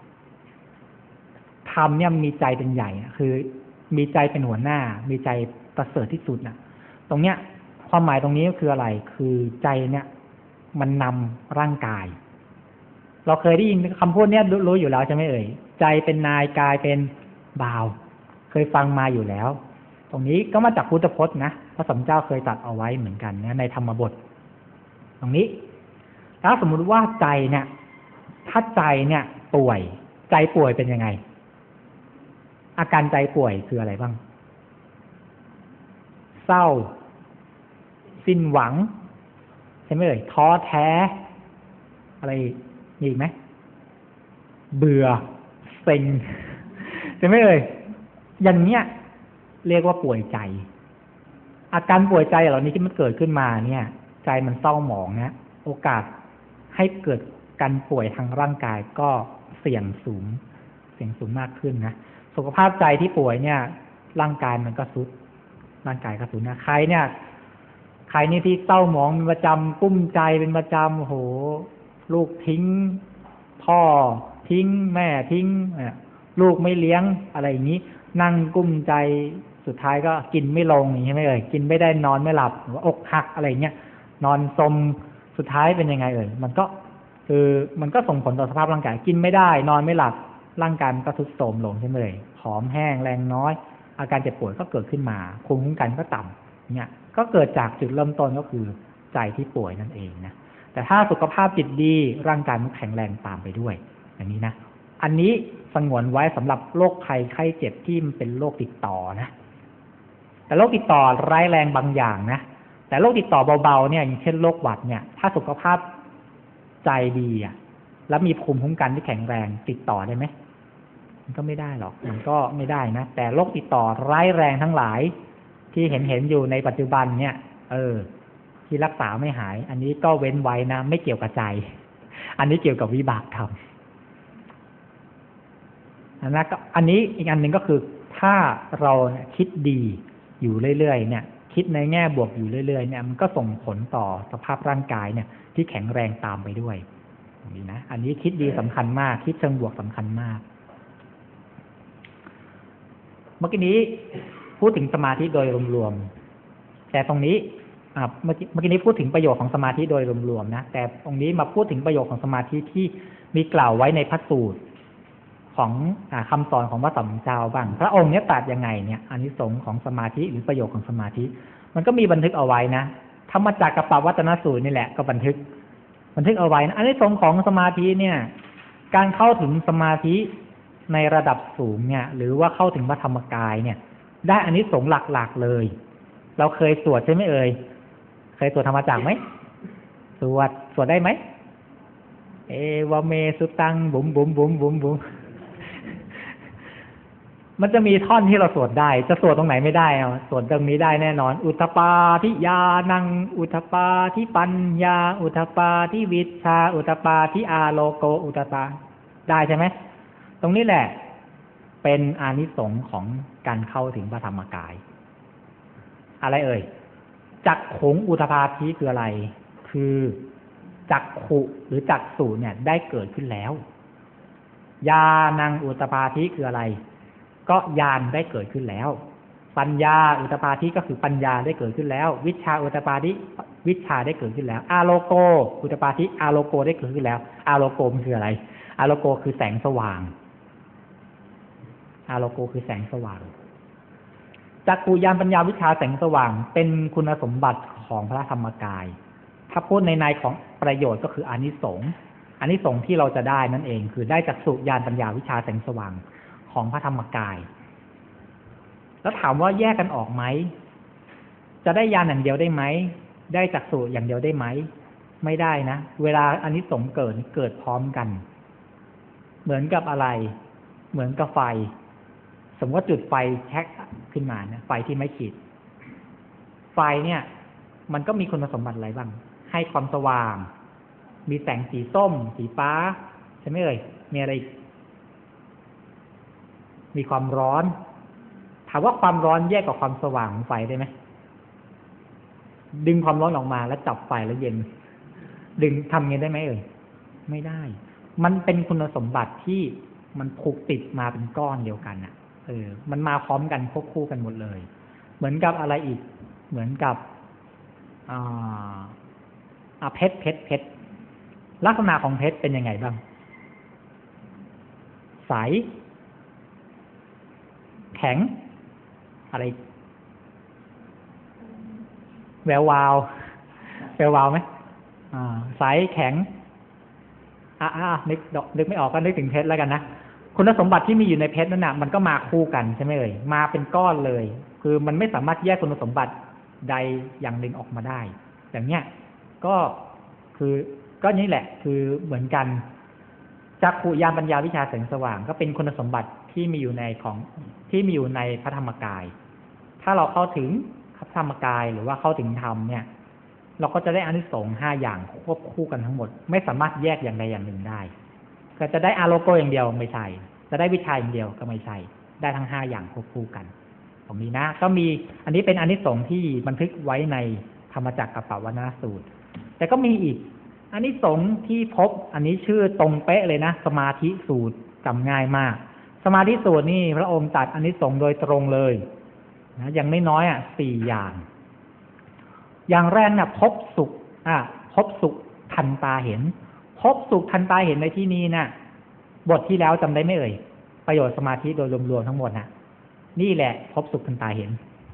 Speaker 1: ธรรมเนี่ยมีใจเป็นใหญ่คือมีใจเป็นหัวหน้ามีใจประเสริฐที่สุดนะตรงเนี้ยความหมายตรงนี้ก็คืออะไรคือใจเนี่ยมันนำร่างกายเราเคยได้ยินคำพูดเนี้ยรู้อยู่แล้วใช่ไหมเอ่ยใจเป็นนายกายเป็นบ่าวเคยฟังมาอยู่แล้วตรงนี้ก็มาจากพุทธพจน์นะพระสัมมาสัมพุทธเจ้าเคยตรัสเอาไว้เหมือนกันนะในธรรมบทตรงนี้ถ้าสมมุติว่าใจเนี่ยถ้าใจเนี่ยป่วยใจป่วยเป็นยังไงอาการใจป่วยคืออะไรบ้างเศร้าสิ้นหวังใช่ไหมเอ่ยท้อแท้อะไรอีกไหมเบื่อเซ็งใช่ไหมเอ่ยอย่างเนี้ยเรียกว่าป่วยใจอาการป่วยใจเหล่านี้ที่มันเกิดขึ้นมาเนี่ยใจมันเศร้าหมองนะโอกาสให้เกิดการป่วยทางร่างกายก็เสี่ยงสูงเสี่ยงสูงมากขึ้นนะสุขภาพใจที่ป่วยเนี่ยร่างกายมันก็ทรุดร่างกายก็ทรุดนะใครเนี่ยใครนี่ที่เศร้าหมองเป็นประจำกุ้มใจเป็นประจำโหลูกทิ้งพ่อทิ้งแม่ทิ้งลูกไม่เลี้ยงอะไรอย่างนี้นั่งกุ้มใจสุดท้ายก็กินไม่ลงอย่างนี้ไม่เอ่ยกินไม่ได้นอนไม่หลับหรือว่าอกหักอะไรเงี้ยนอนสมสุดท้ายเป็นยังไงเอ่ยมันก็คือมันก็ส่งผลต่อสภาพร่างกายกินไม่ได้นอนไม่หลับร่างกายมันก็ทรุดโทรมลงใช่ไหมเอ่ยผอมแห้งแรงน้อยอาการเจ็บป่วยก็เกิดขึ้นมาภูมิคุ้มกันก็ต่ำเนี่ยก็เกิดจากจุดเริ่มต้นก็คือใจที่ป่วยนั่นเองนะแต่ถ้าสุขภาพจิตดีร่างกายมันแข็งแรงตามไปด้วยอย่างนี้นะอันนี้สงวนไว้สำหรับโรคภัยไข้เจ็บที่มันเป็นโรคติดต่อนะแต่โรคติดต่อร้ายแรงบางอย่างนะแต่โรคติดต่อเบาๆเนี่ยอย่างเช่นโรคหวัดเนี่ยถ้าสุขภาพใจดีอ่ะแล้วมีภูมิคุ้มกันที่แข็งแรงติดต่อได้ไหมมันก็ไม่ได้หรอกมันก็ไม่ได้นะแต่โรคติดต่อร้ายแรงทั้งหลายที่เห็นเห็นอยู่ในปัจจุบันเนี่ยเออที่รักษาไม่หายอันนี้ก็เว้นไว้นะไม่เกี่ยวกับใจอันนี้เกี่ยวกับวิบากธรรมอันนั้นก็อันนี้อีกอันหนึ่งก็คือถ้าเราคิดดีอยู่เรื่อยๆเนี่ยคิดในแง่บวกอยู่เรื่อยๆเนี่ยมันก็ส่งผลต่อสภาพร่างกายเนี่ยที่แข็งแรงตามไปด้วยนี่นะอันนี้คิดดีสำคัญมากคิดเชิงบวกสำคัญมากเมื่อกี้นี้พูดถึงสมาธิโดยรวมๆแต่ตรงนี้เมื่อกี้เมื่อกี้นี้พูดถึงประโยชน์ของสมาธิโดยรวมๆนะแต่ตรงนี้มาพูดถึงประโยชน์ของสมาธิที่มีกล่าวไว้ในพระสูตรขของอ่าคำสอนของพระสัมมาสัมพุทธเจ้าบ้างพระองค์เนี้ยตรัสยังไงเนี่ยอานิสงส์ของสมาธิหรือประโยชน์ของสมาธิมันก็มีบันทึกเอาไว้นะธรรมจักรกับปวัตตนสูตรนี่แหละก็บันทึกบันทึกเอาไว้นะอานิสงส์ของสมาธิเนี่ยการเข้าถึงสมาธิในระดับสูงเนี่ยหรือว่าเข้าถึงพระธรรมกายเนี่ยได้อานิสงส์หลักๆเลยเราเคยสวดใช่ไหมเอ่ยเคยสวดธรรมจักรไหมสวดสวดได้ไหมเอวเมสุตังบุ๋มบุ๋มบุ๋มบุ๋มบุ๋มมันจะมีท่อนที่เราสวดได้จะสวดตรงไหนไม่ได้เอาสวดตรงนี้ได้แน่นอนอุทธปาทิยานังอุทธปาทิปัญญาอุทธปาทิวิชชาอุทธปาทิอาโลโกอุทธปาได้ใช่ไหมตรงนี้แหละเป็นอานิสงส์ของการเข้าถึงพระธรรมกายอะไรเอ่ยจักขุงอุทธปาทิคืออะไรคือจักขุหรือจักษุเนี่ยได้เกิดขึ้นแล้วญาณังอุทธปาทิคืออะไรก็ญาณได้เกิดขึ้นแล้วปัญญาอุทธปาทิก็คือปัญญาได้เกิดขึ้นแล้ววิชชาอุทธปาทิวิชชาได้เกิดขึ้นแล้วอาโลโกอุทธปาทิอาโลโกได้เกิดขึ้นแล้วอาโลโกมันคืออะไรอาโลโกคือแสงสว่างอาโลโกคือแสงสว่างจักขุญาณปัญญาวิชชาแสงสว่างเป็นคุณสมบัติของพระธรรมกายถ้าพูดในในของประโยชน์ก็คืออานิสงส์อานิสงส์ที่เราจะได้นั่นเองคือได้จักขุญาณปัญญาวิชชาแสงสว่างของพระธรรมกายแล้วถามว่าแยกกันออกไหมจะได้ญาณอย่างเดียวได้ไหมได้จักขุอย่างเดียวได้ไหมไม่ได้นะเวลาอานิสงส์เกิดเกิดพร้อมกันเหมือนกับอะไรเหมือนกับไฟสมมติว่าจุดไฟแช็กขึ้นมานะไฟที่ไม่ขีดไฟเนี่ยมันก็มีคุณสมบัติอะไรบ้างให้ความสว่างมีแสงสีส้มสีฟ้าใช่ไหมเอ่ยมีอะไรมีความร้อนถามว่าความร้อนแยกกับความสว่างของไฟได้ไหมดึงความร้อนออกมาแล้วจับไฟแล้วเย็นดึงทำเงี้ยได้ไหมเอ่ยไม่ได้มันเป็นคุณสมบัติที่มันผูกติดมาเป็นก้อนเดียวกันอ่ะเออมันมาพร้อมกันควบคู่กันหมดเลยเหมือนกับอะไรอีกเหมือนกับอ่าอ่าเพชรเพชรเพชรลักษณะของเพชรเป็นยังไงบ้างใสแข็งอะไรแวววาวแวววาวไหมอ่าใสแข็งอ่าอ่านึกนึกไม่ออกก็นึกถึงเพชรแล้วกันนะคุณสมบัติที่มีอยู่ในเพชรนั่นน่ะมันก็มาคู่กันใช่ไหมเอ่ยมาเป็นก้อนเลยคือมันไม่สามารถแยกคุณสมบัติใดอย่างหนึ่งออกมาได้อย่างเนี้ยก็คือก็นี่แหละคือเหมือนกันจักขุญาณปัญญาวิชชาแสงสว่างก็เป็นคุณสมบัติที่มีอยู่ในของที่มีอยู่ในพระธรรมกายถ้าเราเข้าถึงพระธรรมกายหรือว่าเข้าถึงธรรมเนี่ยเราก็จะได้อานิสงส์ห้าอย่างควบคู่กันทั้งหมดไม่สามารถแยกอย่างใดอย่างหนึ่งได้ก็จะได้อาโลโกอย่างเดียวไม่ใช่จะได้วิชาอย่างเดียวก็ไม่ใช่ได้ทั้งห้าอย่างควบคู่กันตรงนี้นะก็มีอันนี้เป็นอานิสงส์ที่บันทึกไว้ในธรรมจักรกับปวัตตนสูตรแต่ก็มีอีกอานิสงส์ที่พบอันนี้ชื่อตรงเป๊ะเลยนะสมาธิสูตรจำง่ายมากสมาธิสูตรนี่พระองค์ตรัสอานิสงส์โดยตรงเลยนะอย่างไม่น้อยอ่ะสี่อย่างอย่างแรกเนี่ยพบสุขอ่ะพบสุขทันตาเห็นพบสุขทันตาเห็นในที่นี้นะบทที่แล้วจำได้ไหมเอ่ยประโยชน์สมาธิโดยรวมๆทั้งหมดนะนี่แหละพบสุขทันตาเห็น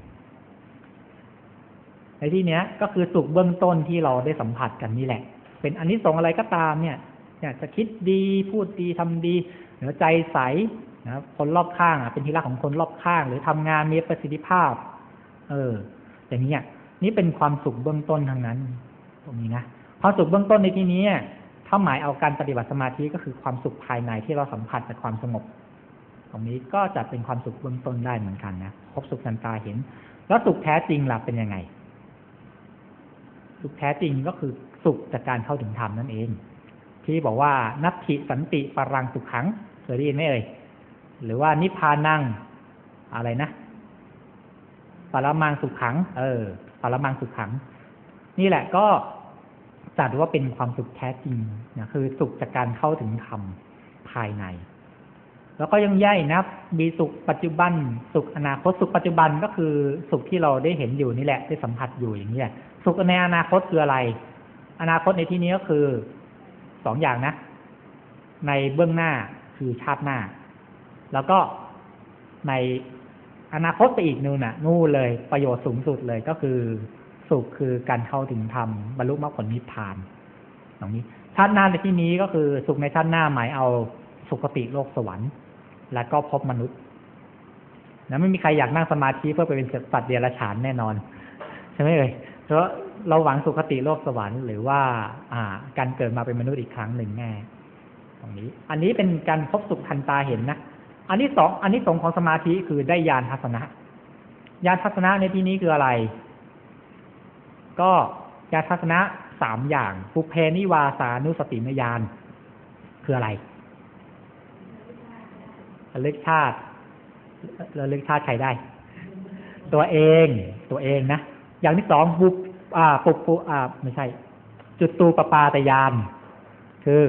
Speaker 1: ในที่เนี้ยก็คือสุขเบื้องต้นที่เราได้สัมผัสกันนี่แหละเป็นอานิสงส์อะไรก็ตามเนี่ยอยากจะคิดดีพูดดีทำดีหรือใจใสนะคนรอบข้างอ่ะเป็นที่รักของคนรอบข้างหรือทำงานมีประสิทธิภาพเอออย่างนี้นี่เป็นความสุขเบื้องต้นทั้งนั้นตรงนี้นะความสุขเบื้องต้นในที่นี้ถ้าหมายเอาการปฏิบัติสมาธิก็คือความสุขภายในที่เราสัมผัสจากความสงบตรงนี้ก็จะเป็นความสุขเบื้องต้นได้เหมือนกันนะพบสุขทันตาเห็นแล้วสุขแท้จริงล่ะเป็นยังไงสุขแท้จริงก็คือสุขจากการเข้าถึงธรรมนั่นเองที่บอกว่านัตถิสันติปรังสุขขังเคยได้ยินไหมเอ่ยหรือว่านิพพานังอะไรนะปรมังสุขขังเออปรมังสุขขังนี่แหละก็จัดว่าเป็นความสุขแท้จริงนะคือสุขจากการเข้าถึงธรรมภายในแล้วก็ยังแยกนะมีสุขปัจจุบันสุขอนาคตสุขปัจจุบันก็คือสุขที่เราได้เห็นอยู่นี่แหละได้สัมผัสอยู่อย่างนี้แหละสุขในอนาคตคืออะไรอนาคตในที่นี้ก็คือสองอย่างนะในเบื้องหน้าคือชาติหน้าแล้วก็ในอนาคตไปอีกนู่นน่ะนู่นเลยประโยชน์สูงสุดเลยก็คือสุขคือการเข้าถึงธรรมบรรลุมรรคผลนิพพานตรงนี้ชาติหน้าในที่นี้ก็คือสุขในชาติหน้าหมายเอาสุคติโลกสวรรค์แล้วก็พบมนุษย์นะไม่มีใครอยากนั่งสมาธิเพื่อไปเป็นสัตว์เดรัจฉานแน่นอนใช่ไหมเอ่ยเพราะเราหวังสุคติโลกสวรรค์หรือว่าอ่าการเกิดมาเป็นมนุษย์อีกครั้งหนึ่งแน่ตรงนี้อันนี้เป็นการพบสุขทันตาเห็นนะอันที่สองอันที่สองของสมาธิคือได้ญาณทัศนะญาณทัศนะในที่นี้คืออะไรก็ญาณทัศนะสามอย่างปุเพนิวาสานุสติญาณคืออะไรระลึกชาติระลึกชาติใครได้ตัวเองตัวเองนะอย่างที่สองปุอ่าปุปุอ่าไม่ใช่จุตูปปาตญาณคือ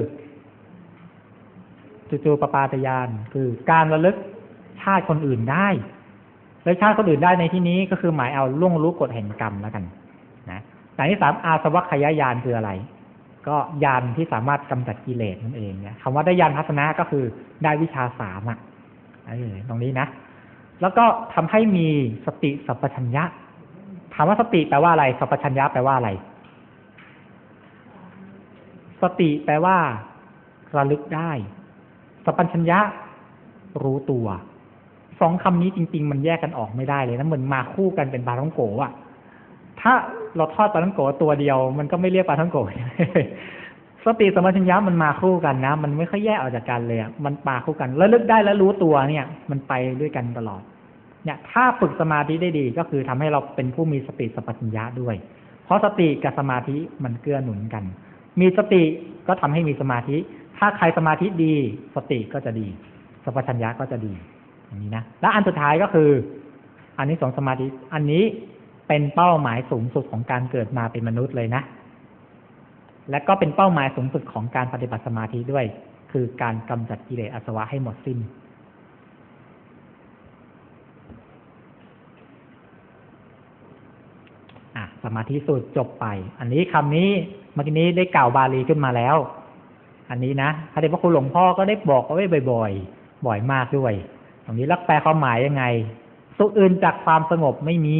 Speaker 1: จุตูปปาตญาณคือการระลึกชาติคนอื่นได้ระลึกชาติคนอื่นได้ในที่นี้ก็คือหมายเอาล่วงรู้กฎแห่งกรรมแล้วกันนะอย่างที่สามอาสวัคคยญาณคืออะไรก็ญาณที่สามารถกำจัดกิเลสนั่นเองเนี่ยคำว่าได้ญาณทัศนะก็คือได้วิชาสามอ่ะตรงนี้นะแล้วก็ทำให้มีสติสัพพัญญะถามว่าสติแปลว่าอะไรสัพพัญญะแปลว่าอะไรสติแปลว่าระลึกได้สัพพัญญะรู้ตัวสองคำนี้จริงๆมันแยกกันออกไม่ได้เลยนะเหมือนมาคู่กันเป็นปลาท่องโกะอ่ะถ้าเราทอดปลาท่องโกะตัวเดียวมันก็ไม่เรียกปลาท่องโกะสติสัมปชัญญะมันมาคู่กันนะมันไม่ค่อยแยกออกจากกันเลยอ่ะมันมาคู่กันแล้วลึกได้แล้วรู้ตัวเนี่ยมันไปด้วยกันตลอดเนี่ยถ้าฝึกสมาธิได้ดีก็คือทำให้เราเป็นผู้มีสติสัมปชัญญะด้วยเพราะสติกับสมาธิมันเกื้อหนุนกันมีสติก็ทำให้มีสมาธิถ้าใครสมาธิดีสติก็จะดีสัมปชัญญะก็จะดีอย่างนี้นะและอันสุดท้ายก็คืออันนี้สองสมาธิอันนี้เป็นเป้าหมายสูงสุดของการเกิดมาเป็นมนุษย์เลยนะและก็เป็นเป้าหมายสูงสุดของการปฏิบัติสมาธิด้วยคือการกำจัดกิเลสอาสวะให้หมดสิ้นอ่ะสมาธิสูตรจบไปอันนี้คำนี้เมื่อกี้นี้ได้กล่าวบาลีขึ้นมาแล้วอันนี้นะพระเดชพระคุณหลวงพ่อก็ได้บอกเอาไว้บ่อยๆบ่อยมากด้วยตรงนี้ลักแปลความหมายยังไงสุขอื่นจากความสงบไม่มี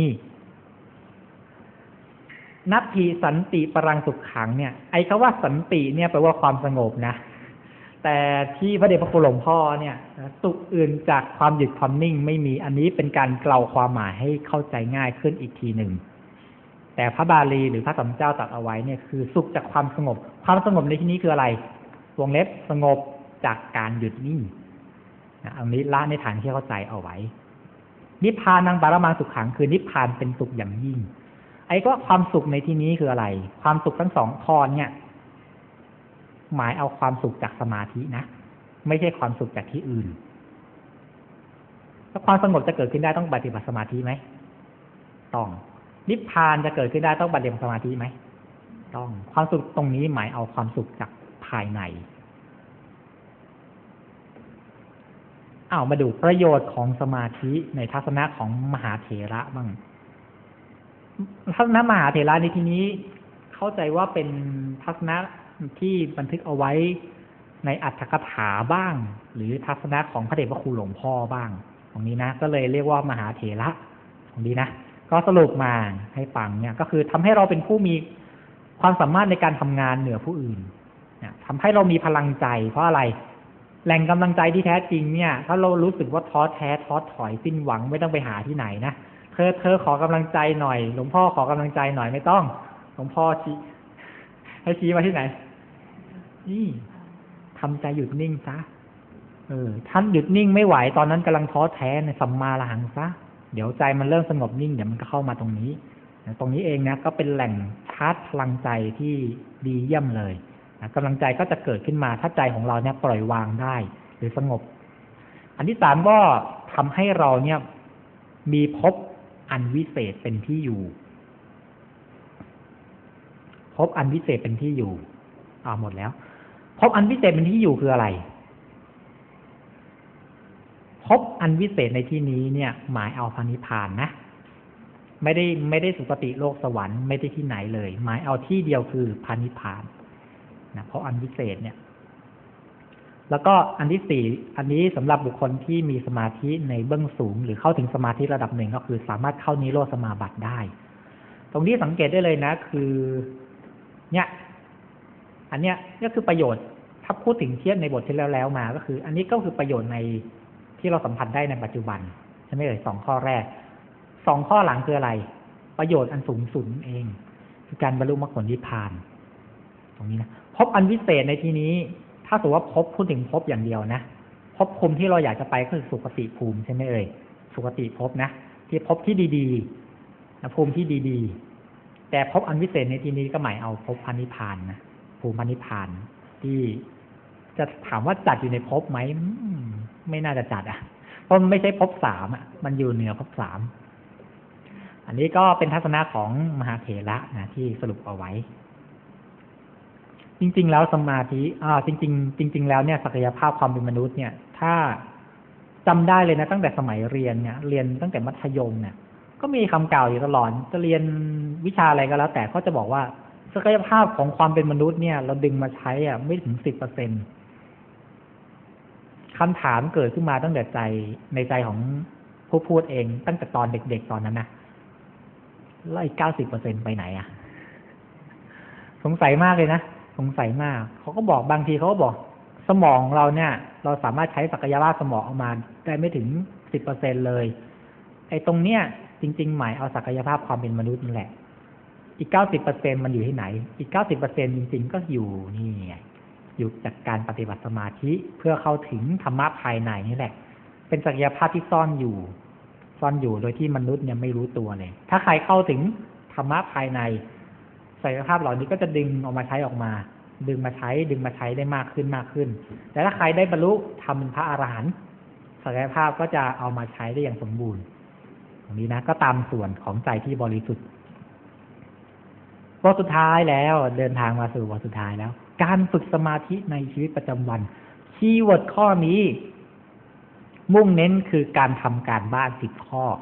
Speaker 1: นัตถิสันติปรังสุขขังเนี่ยไอ้คำว่าสันติเนี่ยแปลว่าความสงบนะแต่ที่พระเดชพระคุณหลวงพ่อเนี่ยสุขอื่นจากความหยุดความนิ่งไม่มีอันนี้เป็นการเกลาความหมายให้เข้าใจง่ายขึ้นอีกทีหนึ่งแต่พระบาลีหรือพระสัมมาสัมพุทธเจ้าตรัสเอาไว้เนี่ยคือสุขจากความสงบความสงบในที่นี้คืออะไรวงเล็บสงบจากการหยุดนิ่งนะอันนี้ละในฐานที่เข้าใจเอาไว้นิพพานังปรมังสุขขังคือนิพพานเป็นสุขอย่างยิ่งไอ้ก็ความสุขในที่นี้คืออะไรความสุขทั้งสองข้อเนี่ยหมายเอาความสุขจากสมาธินะไม่ใช่ความสุขจากที่อื่นแล้วความสงบจะเกิดขึ้นได้ต้องปฏิบัติสมาธิไหมต้องนิพพานจะเกิดขึ้นได้ต้องปฏิบัติสมาธิไหมต้องความสุขตรงนี้หมายเอาความสุขจากภายในอ้าวมาดูประโยชน์ของสมาธิในทัศนะของมหาเถระบ้างทัศนะมหาเถระในที่นี้เข้าใจว่าเป็นทัศนะที่บันทึกเอาไว้ในอัตถกถาบ้างหรือทัศนะของพระเดชพระคุณหลวงพ่อบ้างตรงนี้นะก็เลยเรียกว่ามหาเถระตรงนี้นะก็สรุปมาให้ฟังเนี่ยก็คือทำให้เราเป็นผู้มีความสามารถในการทำงานเหนือผู้อื่นเนี่ยทำให้เรามีพลังใจเพราะอะไรแหล่งกำลังใจที่แท้จริงเนี่ยถ้าเรารู้สึกว่าท้อแท้ท้อถอยสิ้นหวังไม่ต้องไปหาที่ไหนนะเธอเธอขอกำลังใจหน่อยหลวงพ่อขอกำลังใจหน่อยไม่ต้องหลวงพ่อชี้ให้ชี้มาที่ไหนนี่ทำใจหยุดนิ่งซะเออท่านหยุดนิ่งไม่ไหวตอนนั้นกำลังท้อแท้ในสัมมาระหังซะเดี๋ยวใจมันเริ่มสงบนิ่งเดี๋ยวมันก็เข้ามาตรงนี้ตรงนี้เองนะก็เป็นแหล่งชาร์จพลังใจที่ดีเยี่ยมเลยนะกำลังใจก็จะเกิดขึ้นมาถ้าใจของเราเนี่ยปล่อยวางได้หรือสงบอันที่สามก็ทำให้เราเนี่ยมีภพอันวิเศษเป็นที่อยู่ภพอันวิเศษเป็นที่อยู่อ่าหมดแล้วภพอันวิเศษเป็นที่อยู่คืออะไรภพอันวิเศษในที่นี้เนี่ยหมายเอาพระนิพพานนะไม่ได้ไม่ได้สุคติโลกสวรรค์ไม่ได้ที่ไหนเลยหมายเอาที่เดียวคือพระนิพพานนะเพราะอันวิเศษเนี่ยแล้วก็อันที่สี่อันนี้สำหรับบุคคลที่มีสมาธิในเบื้องสูงหรือเข้าถึงสมาธิระดับหนึ่งก็คือสามารถเข้านิโรธสมาบัติได้ตรงนี้สังเกตได้เลยนะคือเนี่ยอันเนี้ยก็คือประโยชน์ถ้าพูดถึงเทียบในบทที่แล้วแล้วมาก็คืออันนี้ก็คือประโยชน์ในที่เราสัมผัสได้ในปัจจุบันใช่ไหมเอ่ยสองข้อแรกสองข้อหลังคืออะไรประโยชน์อันสูงสุดเองคือการบรรลุมรรคผลนิพพานตรงนี้นะพบอันวิเศษในที่นี้ถ้าสมมติว่าพบพูดถึงพบอย่างเดียวนะพบภูมิที่เราอยากจะไปก็คือสุคติภูมิใช่ไหมเอ่ยสุคติภพนะที่พบที่ดีๆนะภูมิที่ดีๆแต่พบอันวิเศษในที่นี้ก็หมายเอาพบพระนิพพานนะภูมิพระนิพพานที่จะถามว่าจัดอยู่ในภพไหมไม่น่าจะจัดอ่ะเพราะมันไม่ใช่ภพสามอ่ะมันอยู่เหนือภพสามอันนี้ก็เป็นทัศนะของมหาเถระนะที่สรุปเอาไว้จริงๆแล้วสมาธิอ่าจริงๆจริงๆแล้วเนี่ยศักยภาพความเป็นมนุษย์เนี่ยถ้าจำได้เลยนะตั้งแต่สมัยเรียนเนี่ยเรียนตั้งแต่มัธยมเนี่ยก็มีคำกล่าวอยู่ตลอดจะเรียนวิชาอะไรก็แล้วแต่ก็จะบอกว่าศักยภาพของความเป็นมนุษย์เนี่ยเราดึงมาใช้อ่ะไม่ถึงสิบเปอร์เซ็นต์คำถามเกิดขึ้นมาตั้งแต่ใจในใจของผู้พูดเองตั้งแต่ตอนเด็กๆตอนนั้นนะแล้วอีกเก้าสิบเปอร์เซ็นต์ไปไหนอ่ะสงสัยมากเลยนะสงสัยมากเขาก็บอกบางทีเขาก็บอกสมองเราเนี่ยเราสามารถใช้ศักยภาพสมองออกมาได้ไม่ถึงสิบเปอร์เซ็นต์เลยไอ้ตรงเนี้ยจริงๆหมายเอาศักยภาพความเป็นมนุษย์นั่นแหละอีกเก้าสิบเปอร์เซ็นต์มันอยู่ที่ไหนอีกเก้าสิบเปอร์เซ็นต์จริงๆก็อยู่นี่อยู่จากการปฏิบัติสมาธิเพื่อเข้าถึงธรรมะภายในนี่แหละเป็นศักยภาพที่ซ่อนอยู่ซ่อนอยู่โดยที่มนุษย์เนี่ยไม่รู้ตัวเลยถ้าใครเข้าถึงธรรมะภายในศักยภาพเหล่านี้ก็จะดึงออกมาใช้ออกมาดึงมาใช้ดึงมาใช้ได้มากขึ้นมากขึ้นแต่ถ้าใครได้บรรลุทำเป็นพระอรหันต์ศักยภาพก็จะเอามาใช้ได้อย่างสมบูรณ์ตรงนี้นะก็ตามส่วนของใจที่บริสุทธิ์บทสุดท้ายแล้วเดินทางมาสู่บทสุดท้ายแล้วการฝึกสมาธิในชีวิตประจำวันคีย์เวิร์ดข้อนี้มุ่งเน้นคือการทำการบ้านสิบข้อ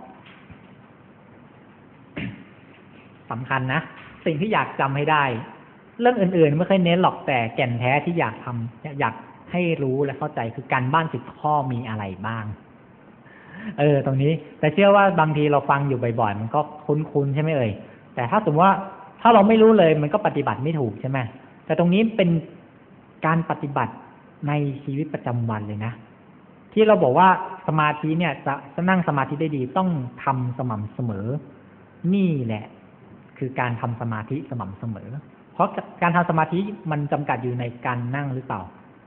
Speaker 1: สำคัญนะสิ่งที่อยากจำให้ได้เรื่องอื่นๆไม่เคยเน้นหรอกแต่แก่นแท้ที่อยากทำอยากให้รู้และเข้าใจคือการบ้านสิบข้อมีอะไรบ้างเออตรงนี้แต่เชื่อว่าบางทีเราฟังอยู่บ่อยๆมันก็คุ้นๆใช่ไหมเอ่ยแต่ถ้าสมมติว่าถ้าเราไม่รู้เลยมันก็ปฏิบัติไม่ถูกใช่ไหมแต่ตรงนี้เป็นการปฏิบัติในชีวิตประจำวันเลยนะที่เราบอกว่าสมาธิเนี่ยจะจะนั่งสมาธิได้ดีต้องทำสม่ำเสมอนี่แหละคือการทำสมาธิสม่ำเสมอเพราะการทำสมาธิมันจำกัดอยู่ในการนั่งหรือเปล่า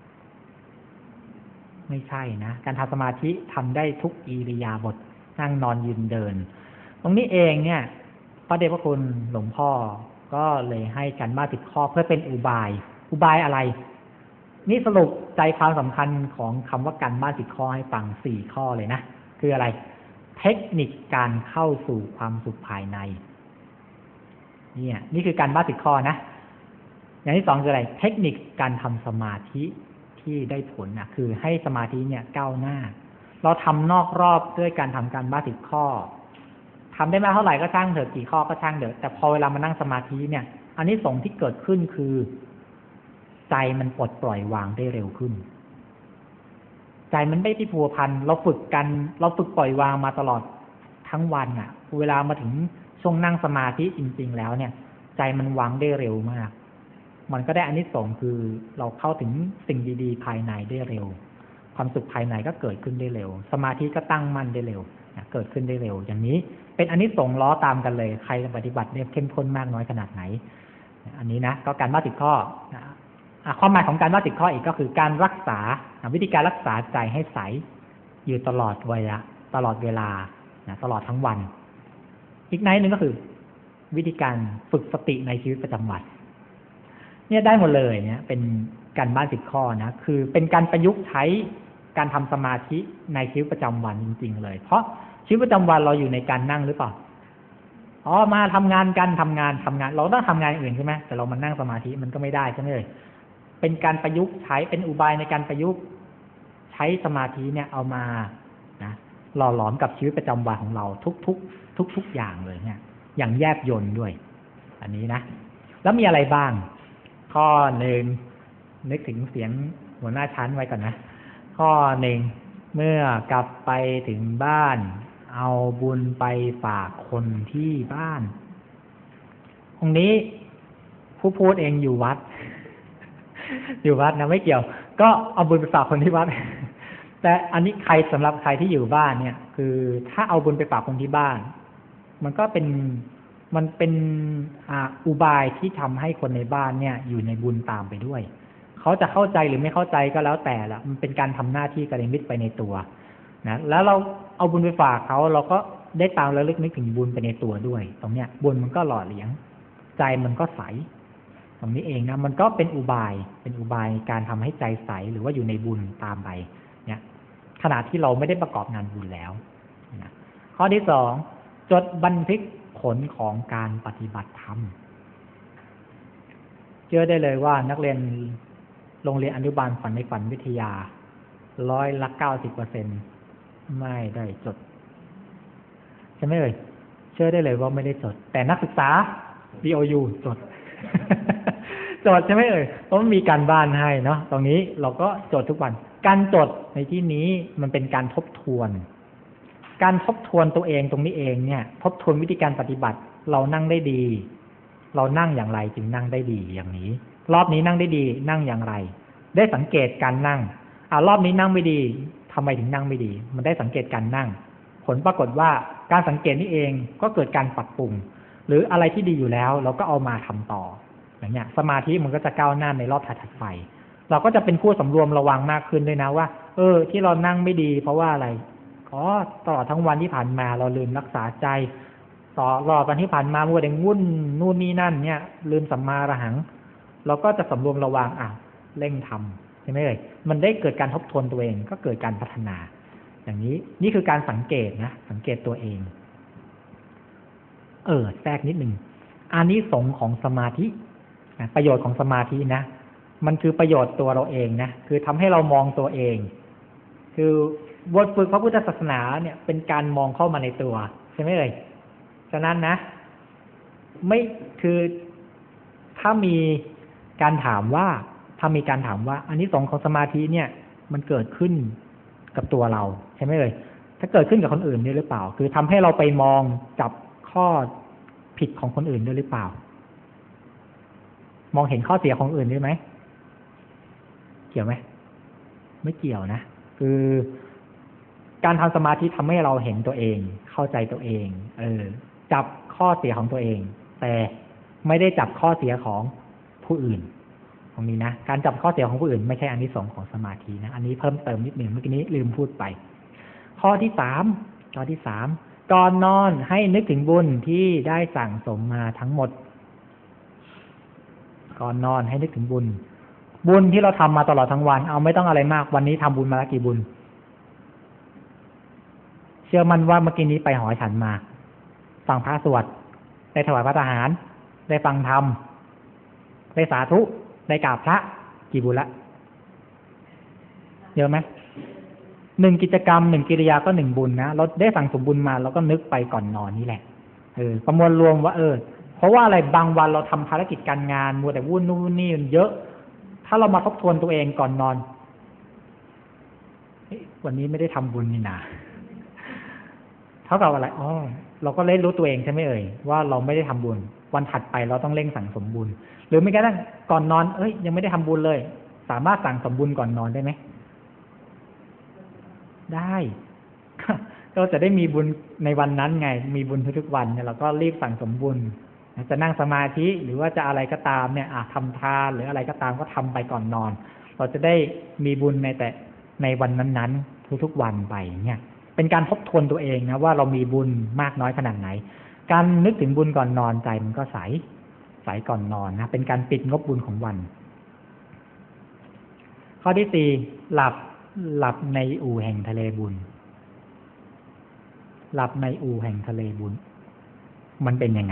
Speaker 1: ไม่ใช่นะการทำสมาธิทำได้ทุกอิริยาบถนั่งนอนยืนเดินตรงนี้เองเนี่ยพระเดชพระคุณหลวงพ่อก็เลยให้การบ้านสิบข้อเพื่อเป็นอุบายอุบายอะไรนี่สรุปใจความสำคัญของคำว่าการบ้านสิบข้อให้ฟังสี่ข้อเลยนะคืออะไรเทคนิคการเข้าสู่ความสุขภายในเนี่ยนี่คือการบ้านสิบข้อนะอย่างที่สองคืออะไรเทคนิคการทำสมาธิที่ได้ผลนะคือให้สมาธิเนี่ยก้าวหน้าเราทำนอกรอบด้วยการทำการบ้านสิบข้อทำได้มากเท่าไหร่ก็ช่างเถอะกี่ข้อก็ช่างเถอะแต่พอเวลามานั่งสมาธิเนี่ยอันนี้สงที่เกิดขึ้นคือใจมันปลดปล่อยวางได้เร็วขึ้นใจมันไม่ที่พัวพันเราฝึกกันเราฝึกปล่อยวางมาตลอดทั้งวันอ่ะเวลามาถึงช่วงนั่งสมาธิจริงๆแล้วเนี่ยใจมันวางได้เร็วมากมันก็ได้อานิสงส์คือเราเข้าถึงสิ่งดีๆภายในได้เร็วความสุขภายในก็เกิดขึ้นได้เร็วสมาธิก็ตั้งมั่นได้เร็วเกิดขึ้นได้เร็วอย่างนี้เป็นอานิสงส์ล้อตามกันเลยใครปฏิบัติเนี่ยเข้มข้นมากน้อยขนาดไหนอันนี้นะก็การบ้านสิบข้อความหมายของการบ้านสิบข้ออีกก็คือการรักษาวิธีการรักษาใจให้ใสอยู่ตลอดเวลาตลอดเวลาตลอดทั้งวันอีกในหนึ่งก็คือวิธีการฝึกสติในชีวิตประจำวันเนี่ยได้หมดเลยเนี่ยเป็นการบ้านสิบข้อนะคือเป็นการประยุกต์ใช้การทำสมาธิในชีวิตประจำวันจริงๆเลยเพราะชีวิตประจำวันเราอยู่ในการนั่งหรือเปล่าอ๋อมาทำงานกันทำงานทำงานเราต้องทำงานอื่นใช่ไหมแต่เรามานั่งสมาธิมันก็ไม่ได้ใช่ไหมเลยเป็นการประยุกต์ใช้เป็นอุบายในการประยุกต์ใช้สมาธิเนี่ยเอามานะหล่อหลอมกับชีวิตประจำวันของเราทุกๆทุกๆอย่างเลยเนี่ยอย่างแยบยลด้วยอันนี้นะแล้วมีอะไรบ้างข้อหนึ่งนึกถึงเสียงหัวหน้าชั้นไว้ก่อนนะข้อหนึ่งเมื่อกลับไปถึงบ้านเอาบุญไปฝากคนที่บ้านตรงนี้ผู้พูดเองอยู่วัด อยู่วัดนะไม่เกี่ยวก็เอาบุญไปฝากคนที่วัด แต่อันนี้ใครสำหรับใครที่อยู่บ้านเนี่ยคือถ้าเอาบุญไปฝากคนที่บ้านมันก็เป็นมันเป็นอ่าอุบายที่ทำให้คนในบ้านเนี่ยอยู่ในบุญตามไปด้วยเขาจะเข้าใจหรือไม่เข้าใจก็แล้วแต่ละมันเป็นการทำหน้าที่กระเด็นมิตรไปในตัวนะแล้วเราเอาบุญไปฝากเขาเราก็ได้ตามระลึกนึกถึงบุญไปในตัวด้วยตรงเนี้ยบุญมันก็หล่อเลี้ยงใจมันก็ใสตรงนี้เองนะมันก็เป็นอุบายเป็นอุบายการทำให้ใจใสหรือว่าอยู่ในบุญตามไปเนี่ยขณะที่เราไม่ได้ประกอบงานบุญแล้วนะข้อที่สองจดบันทึกผลของการปฏิบัติธรรมเชื่อได้เลยว่านักเรียนโรงเรียนอนุบาลฝันในฝันวิทยาร้อยละเก้าสิบเปอร์เซ็นต์ไม่ได้จดใช่ไหมเอ่ยเชื่อได้เลยว่าไม่ได้จดแต่นักศึกษา บี โอ ยู จด จดใช่ไหมเอ่ยเพราะมันมีการบ้านให้เนาะตรงนี้เราก็จดทุกวันการจดในที่นี้มันเป็นการทบทวนการทบทวนตัวเองตรงนี้เองเนี่ยทบทวนวิธีการปฏิบัติเรานั่งได้ดีเรานั่งอย่างไรจึงนั่งได้ดีอย่างนี้รอบนี้นั่งได้ดีนั่งอย่างไรได้สังเกตการนั่งอ่ารอบนี้นั่งไม่ดีทำไมถึงนั่งไม่ดีมันได้สังเกตการนั่งผลปรากฏว่าการสังเกตนี่เองก็เกิดการปรับปรุงหรืออะไรที่ดีอยู่แล้วเราก็เอามาทำต่ออย่างเงี้ยสมาธิมันก็จะก้าวหน้าในรอบถัดๆไปเราก็จะเป็นผู้สำรวมระวังมากขึ้นด้วยนะว่าเออที่เรานั่งไม่ดีเพราะว่าอะไรอ๋อตลอดทั้งวันที่ผ่านมาเราลืมรักษาใจต่อรอวันที่ผ่านมามัวแต่วุ่นนู่นนี่นั่นเนี่ยลืมสัมมาระหังเราก็จะสำรวมระวังอ่ะเร่งทำใช่ไหมเลยมันได้เกิดการทบทวนตัวเองก็เกิดการพัฒนาอย่างนี้นี่คือการสังเกตนะสังเกตตัวเองเออแทรกนิดหนึ่งอานิสงส์ของสมาธินะประโยชน์ของสมาธินะมันคือประโยชน์ตัวเราเองนะคือทำให้เรามองตัวเองคือบทฝึกพระพุทธศาสนาเนี่ยเป็นการมองเข้ามาในตัวใช่ไหมเลยฉะนั้นนะไม่คือถ้ามีการถามว่าถ้ามีการถามว่าอานิสงส์ของสมาธิเนี่ยมันเกิดขึ้นกับตัวเราใช่ไหมเลยถ้าเกิดขึ้นกับคนอื่นด้วยหรือเปล่าคือทำให้เราไปมองจับข้อผิดของคนอื่นด้วยหรือเปล่ามองเห็นข้อเสียของอื่นด้วยไหมเกี่ยวไหมไม่เกี่ยวนะคือการทำสมาธิทำให้เราเห็นตัวเองเข้าใจตัวเองเออจับข้อเสียของตัวเองแต่ไม่ได้จับข้อเสียของผู้อื่นตรงนี้นะการจับข้อเสียของผู้อื่นไม่ใช่อานิสงส์ของสมาธินะอันนี้เพิ่มเติมนิดหนึ่งเมื่อกี้นี้ลืมพูดไปข้อที่สามข้อที่สามก่อนนอนให้นึกถึงบุญที่ได้สั่งสมมาทั้งหมดก่อนนอนให้นึกถึงบุญบุญที่เราทำมาตลอดทั้งวันเอาไม่ต้องอะไรมากวันนี้ทำบุญมาแล้วกี่บุญเชื่อมั่นว่าเมื่อกี้นี้ไปหอฉันมาฟังพระสวดได้ถวายพระทหารได้ฟังธรรมได้สาธุได้กราบพระกี่บุญละเยอะไหมหนึ่งกิจกรรมหนึ่งกิริยาก็หนึ่งบุญนะเราได้สั่งสมบุญมาเราก็นึกไปก่อนนอนนี่แหละเออประมวลรวมว่าเออเพราะว่าอะไรบางวันเราทำภารกิจการงานมัวแต่วุ่นนู่นนี่เยอะถ้าเรามาทบทวนตัวเองก่อนนอนวันนี้ไม่ได้ทำบุญนี่นาเท่ากับอะไรอ๋อเราก็เล่นรู้ตัวเองใช่ไหมเอ่ยว่าเราไม่ได้ทำบุญวันถัดไปเราต้องเร่งสั่งสมบุญหรือไม่กระทั่งก่อนนอนเอ้ยยังไม่ได้ทำบุญเลยสามารถสั่งสมบุญก่อนนอนได้ไหมได้ก็จะได้มีบุญในวันนั้นไงมีบุญทุกๆวันเนี่ยเราก็รีบสั่งสมบุญจะนั่งสมาธิหรือว่าจะอะไรก็ตามเนี่ยอ่ะทำทานหรืออะไรก็ตามก็ทำไปก่อนนอนเราจะได้มีบุญในแต่ในวันนั้นๆทุกๆวันไปเนี่ยเป็นการทบทวนตัวเองนะว่าเรามีบุญมากน้อยขนาดไหนการนึกถึงบุญก่อนนอนใจมันก็ใสใสก่อนนอนนะเป็นการปิดงบบุญของวันข้อที่สี่หลับหลับในอู่แห่งทะเลบุญหลับในอู่แห่งทะเลบุญมันเป็นยังไง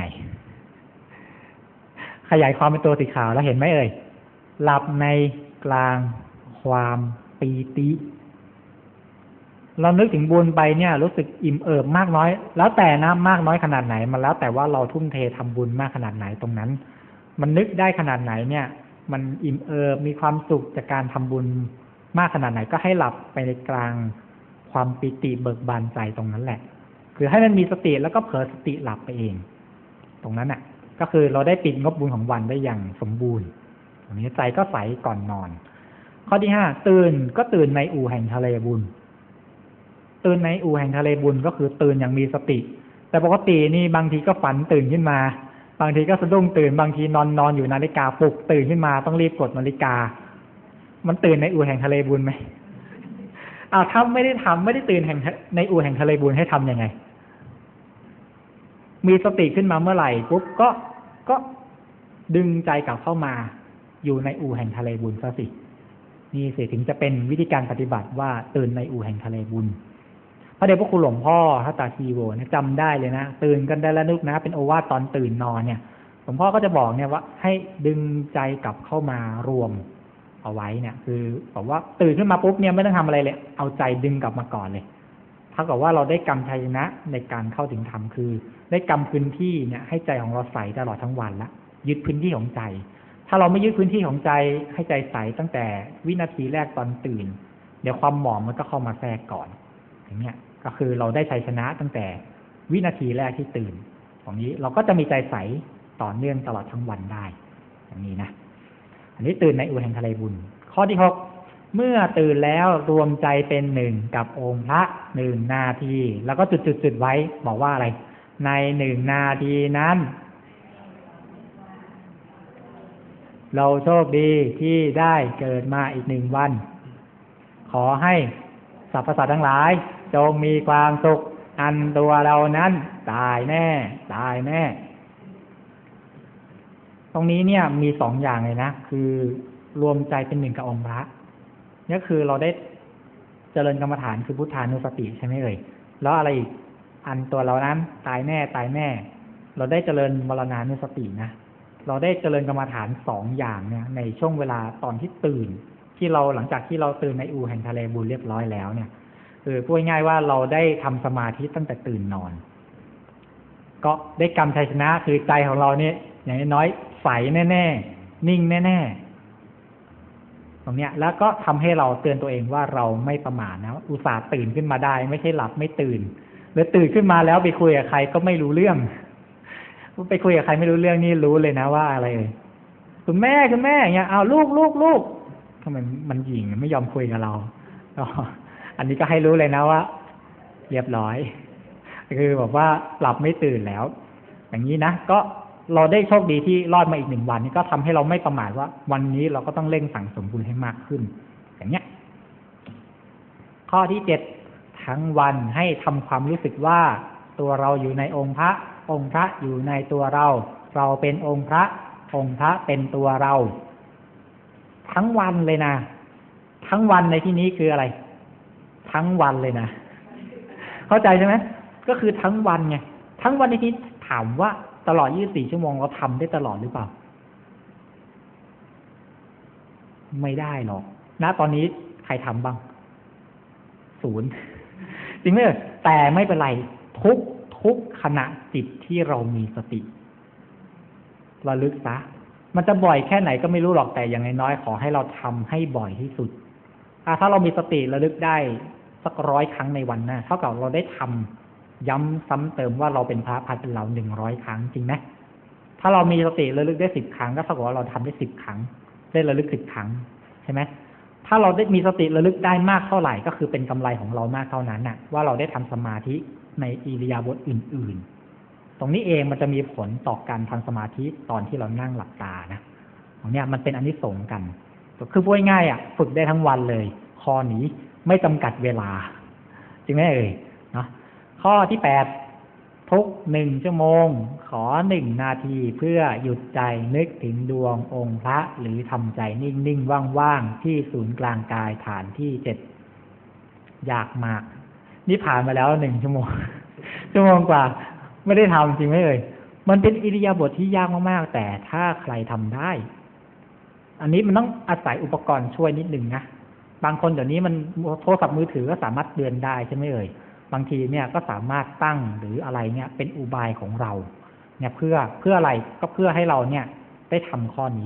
Speaker 1: ขยายความเป็นตัวสีขาวแล้วเห็นไหมเอ่ยหลับในกลางความปีติเรานึกถึงบุญไปเนี่ยรู้สึกอิ่มเอิบมากน้อยแล้วแต่นะมากน้อยขนาดไหนมันแล้วแต่ว่าเราทุ่มเททำบุญมากขนาดไหนตรงนั้นมันนึกได้ขนาดไหนเนี่ยมันอิ่มเอิบมีความสุขจากการทำบุญมากขนาดไหนก็ให้หลับไปในกลางความปิติเบิกบานใจตรงนั้นแหละคือให้มันมีสติแล้วก็เผลอสติหลับไปเองตรงนั้นน่ะก็คือเราได้ปิดงบบุญของวันได้อย่างสมบูรณ์ตรงนี้ใจก็ใสก่อนนอนข้อที่ห้าตื่นก็ตื่นในอู่แห่งทะเลบุญตื่นในอู่แห่งทะเลบุญก็คือตื่นอย่างมีสติแต่ปกตินี่บางทีก็ฝันตื่นขึ้นมาบางทีก็สะดุ้งตื่นบางทีนอนนอนอยู่นาฬิกาปลุกตื่นขึ้นมาต้องรีบกดนาฬิกามันตื่นในอู่แห่งทะเลบุญไหมอ้าวถ้าไม่ได้ทำไม่ได้ตื่นแห่งในอู่แห่งทะเลบุญให้ทำยังไงมีสติขึ้นมาเมื่อไหร่ปุ๊บก็ก็ดึงใจกลับเข้ามาอยู่ในอู่แห่งทะเลบุญซะสินี่สิถึงจะเป็นวิธีการปฏิบัติว่าตื่นในอู่แห่งทะเลบุญพระเดชพระคุณหลวงพ่อทัตตาชีโวเนี่ยจำได้เลยนะตื่นกันได้แล้วนึกนะเป็นโอวาทตอนตื่นนอนเนี่ยหลวงพ่อก็จะบอกเนี่ยว่าให้ดึงใจกลับเข้ามารวมเอาไว้เนี่ยคือบอกว่าตื่นขึ้นมาปุ๊บเนี่ยไม่ต้องทำอะไรเลยเอาใจดึงกลับมาก่อนเลยเท่ากับว่าเราได้กำชัยชนะในการเข้าถึงธรรมคือได้กำพื้นที่เนี่ยให้ใจของเราใสตลอดทั้งวันละยึดพื้นที่ของใจถ้าเราไม่ยึดพื้นที่ของใจให้ใจใสตั้งแต่วินาทีแรกตอนตื่นเดี๋ยวความหมองมันก็เข้ามาแทรกก่อนอย่างเงี้ยก็คือเราได้ชัยชนะตั้งแต่วินาทีแรกที่ตื่นตรงนี้เราก็จะมีใจใสต่อเนื่องตลอดทั้งวันได้อย่างนี้นะอันนี้ตื่นในอู่แห่งทะเลบุญข้อที่หกเมื่อตื่นแล้วรวมใจเป็นหนึ่งกับองค์พระหนึ่งนาทีแล้วก็จุดๆๆไว้บอกว่าอะไรในหนึ่งนาทีนั้นเราโชคดีที่ได้เกิดมาอีกหนึ่งวันขอให้สรรพสัตว์ทั้งหลายจงมีความสุขอันตัวเรานั้นตายแน่ตายแน่ตรงนี้เนี่ยมีสองอย่างเลยนะคือรวมใจเป็นหนึ่งกับองค์พระนี่คือเราได้เจริญกรรมฐานคือพุทธานุสติใช่ไหมเอ่ยแล้วอะไรอีกอันตัวเรานั้นตายแน่ตายแน่เราได้เจริญมรณานุสตินะเราได้เจริญกรรมฐานสองอย่างเนี่ยในช่วงเวลาตอนที่ตื่นที่เราหลังจากที่เราตื่นในอู่แห่งทะเลบุญเรียบร้อยแล้วเนี่ยคือพูดง่ายๆว่าเราได้ทำสมาธิตั้งแต่ตื่นนอนก็ได้กำชัยชนะคือใจของเราเนี่ยอย่างน้อยใสแน่ๆนิ่งแน่ๆตรงเนี้ยแล้วก็ทำให้เราเตือนตัวเองว่าเราไม่ประมาทนะอุตส่าห์ตื่นขึ้นมาได้ไม่ใช่หลับไม่ตื่นหรือตื่นขึ้นมาแล้วไปคุยกับใครก็ไม่รู้เรื่องไปคุยกับใครไม่รู้เรื่องนี่รู้เลยนะว่าอะไรเลยคุณแม่คุณแม่อย่างเงี้ยเอาลูกลูกลูกทำไมมันหยิ่งไม่ยอมคุยกับเราอันนี้ก็ให้รู้เลยนะว่าเรียบร้อยคือบอกว่าหลับไม่ตื่นแล้วอย่างนี้นะก็เราได้โชคดีที่รอดมาอีกหนึ่งวันนี้ก็ทำให้เราไม่ประมาทว่าวันนี้เราก็ต้องเร่งสั่งสมบุญให้มากขึ้นอย่างเนี้ยข้อที่เจ็ดทั้งวันให้ทำความรู้สึกว่าตัวเราอยู่ในองค์พระองค์พระอยู่ในตัวเราเราเป็นองค์พระองค์พระเป็นตัวเราทั้งวันเลยนะทั้งวันในที่นี้คืออะไรทั้งวันเลยนะเข้าใจใช่ไหมก็คือทั้งวันไงทั้งวันในที่ถามว่าตลอดยี่สิบสี่ชั่วโมงเราทำได้ตลอดหรือเปล่าไม่ได้หรอกณตอนนี้ใครทำบ้างศูนย์จริงไหมแต่ไม่เป็นไรทุกทุกขณะจิตที่เรามีสติระลึกซะมันจะบ่อยแค่ไหนก็ไม่รู้หรอกแต่อย่างน้อยๆขอให้เราทำให้บ่อยที่สุดถ้าเรามีสติระลึกได้สักร้อยครั้งในวันหน้าเท่ากับเราได้ทำย้ำซ้ำเติมว่าเราเป็นพระพันเป็นเราหนึ่งร้อยครั้งจริงไหมถ้าเรามีสติระลึกได้สิบครั้งก็เท่ากับว่าเราทำได้สิบครั้งได้ระลึกสิบครั้งใช่ไหมถ้าเราได้มีสติระลึกได้มากเท่าไหร่ก็คือเป็นกำไรของเรามากเท่านั้นน่ะว่าเราได้ทำสมาธิในอิริยาบถอื่นๆตรงนี้เองมันจะมีผลต่อการทำสมาธิตอนที่เรานั่งหลับตานะตรงนี้มันเป็นอานิสงส์กันคือพูดง่ายๆอ่ะฝึกได้ทั้งวันเลยข้อนี้ไม่จำกัดเวลาจริงไหมเอ่ยเนาะข้อที่แปดทุกหนึ่งชั่วโมงขอหนึ่งนาทีเพื่อหยุดใจนึกถึงดวงองค์พระหรือทำใจนิ่งๆว่างๆที่ศูนย์กลางกายฐานที่เจ็ดยากมากนี่ผ่านมาแล้วหนึ่งชั่วโมงชั่วโมงกว่าไม่ได้ทำจริงไหมเอ่ยมันเป็นอิริยาบถที่ยากมากๆแต่ถ้าใครทำได้อันนี้มันต้องอาศัยอุปกรณ์ช่วยนิดนึงนะบางคนเดี๋ยวนี้มันโทรศัพท์มือถือก็สามารถเตือนได้ใช่ไหมเอ่ยบางทีเนี่ยก็สามารถตั้งหรืออะไรเนี่ยเป็นอุบายของเราเนี่ยเพื่อเพื่ออะไรก็เพื่อให้เราเนี่ยได้ทำข้อนี้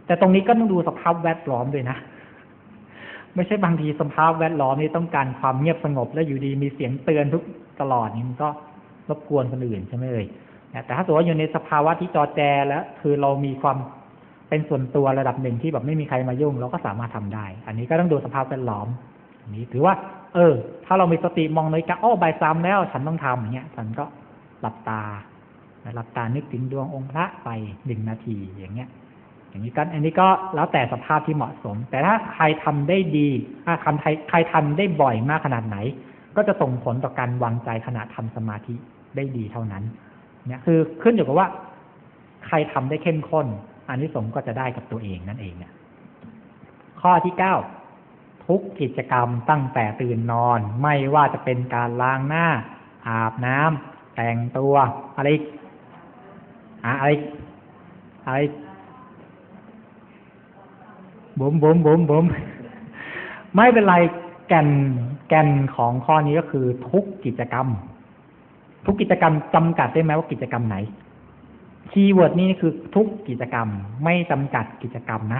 Speaker 1: แต่ตรงนี้ก็ต้องดูสภาพแวดล้อมด้วยนะไม่ใช่บางทีสภาพแวดล้อมนี่ต้องการความเงียบสงบแล้วอยู่ดีมีเสียงเตือนทุกตลอดนี่มันก็รบกวนคนอื่นใช่ไหมเอ่ยแต่ถ้าสมมติว่าอยู่ในสภาวะที่จอแจแล้วคือเรามีความเป็นส่วนตัวระดับหนึ่งที่แบบไม่มีใครมายุ่งเราก็สามารถทำได้ อันนี้ก็ต้องดูสภาพแวดล้อมอันนี้ถือว่าเออถ้าเรามีสติมองนาฬิกาอ้อบ่ายสามแล้วฉันต้องทำอย่างเงี้ยฉันก็หลับตาหลับตานึกถึงดวงองค์พระไปหนึ่งนาทีอย่างเงี้ยอย่างนี้ก็อันนี้ก็แล้วแต่สภาพที่เหมาะสมแต่ถ้าใครทำได้ดีถ้าใครใครทำได้บ่อยมากขนาดไหนก็จะส่งผลต่อการวางใจขณะทำสมาธิได้ดีเท่านั้นเนี่ยคือขึ้นอยู่กับว่าใครทำได้เข้มข้นอานิสงส์ก็จะได้กับตัวเองนั่นเองเนี่ยข้อที่เก้าทุกกิจกรรมตั้งแต่ตื่นนอนไม่ว่าจะเป็นการล้างหน้าอาบน้ำแต่งตัวอะไรอะไรอะไรบุ๋มบุ๋มบุ๋มบุ๋มไม่เป็นไรแก่นแก่นของข้อนี้ก็คือทุกกิจกรรมทุกกิจกรรมจำกัดได้ไหมว่ากิจกรรมไหนคีย์เวิร์ดนี้คือทุกกิจกรรมไม่จำกัดกิจกรรมนะ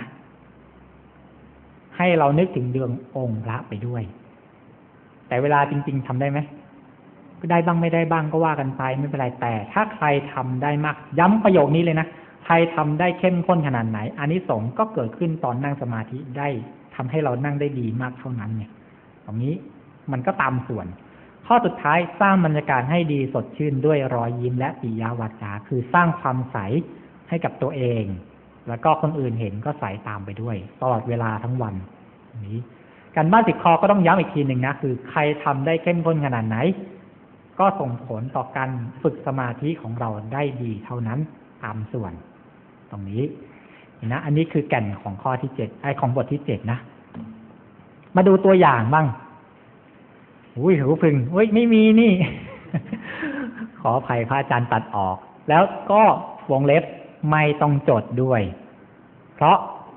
Speaker 1: ให้เรานึกถึงดวงองค์พระไปด้วยแต่เวลาจริงๆทำได้ไหมก็ได้บ้างไม่ได้บ้างก็ว่ากันไปไม่เป็นไรแต่ถ้าใครทำได้มากย้ำประโยคนี้เลยนะใครทำได้เข้มข้นขนาดไหนอานิสงส์ก็เกิดขึ้นตอนนั่งสมาธิได้ทำให้เรานั่งได้ดีมากเท่านั้นเนี่ยตรงนี้มันก็ตามส่วนข้อสุดท้ายสร้างบรรยากาศให้ดีสดชื่นด้วยรอยยิ้มและปิยวาจาคือสร้างความใสให้กับตัวเองแล้วก็คนอื่นเห็นก็ใสตามไปด้วยตลอดเวลาทั้งวันนี้การบ้านสิบข้อก็ต้องย้ำอีกทีหนึ่งนะคือใครทำได้เข้มข้นขนาดไหนก็ส่งผลต่อการฝึกสมาธิของเราได้ดีเท่านั้นตามส่วนตรงนี้นะอันนี้คือแก่นของข้อที่เจ็ดไอของบทที่เจ็ดนะมาดูตัวอย่างบ้างอุ้ยหูพึ่งอุ้ยไม่มีนี่ ขออภัยพระอาจารย์ตัดออกแล้วก็วงเล็บไม่ต้องจดด้วยเพราะ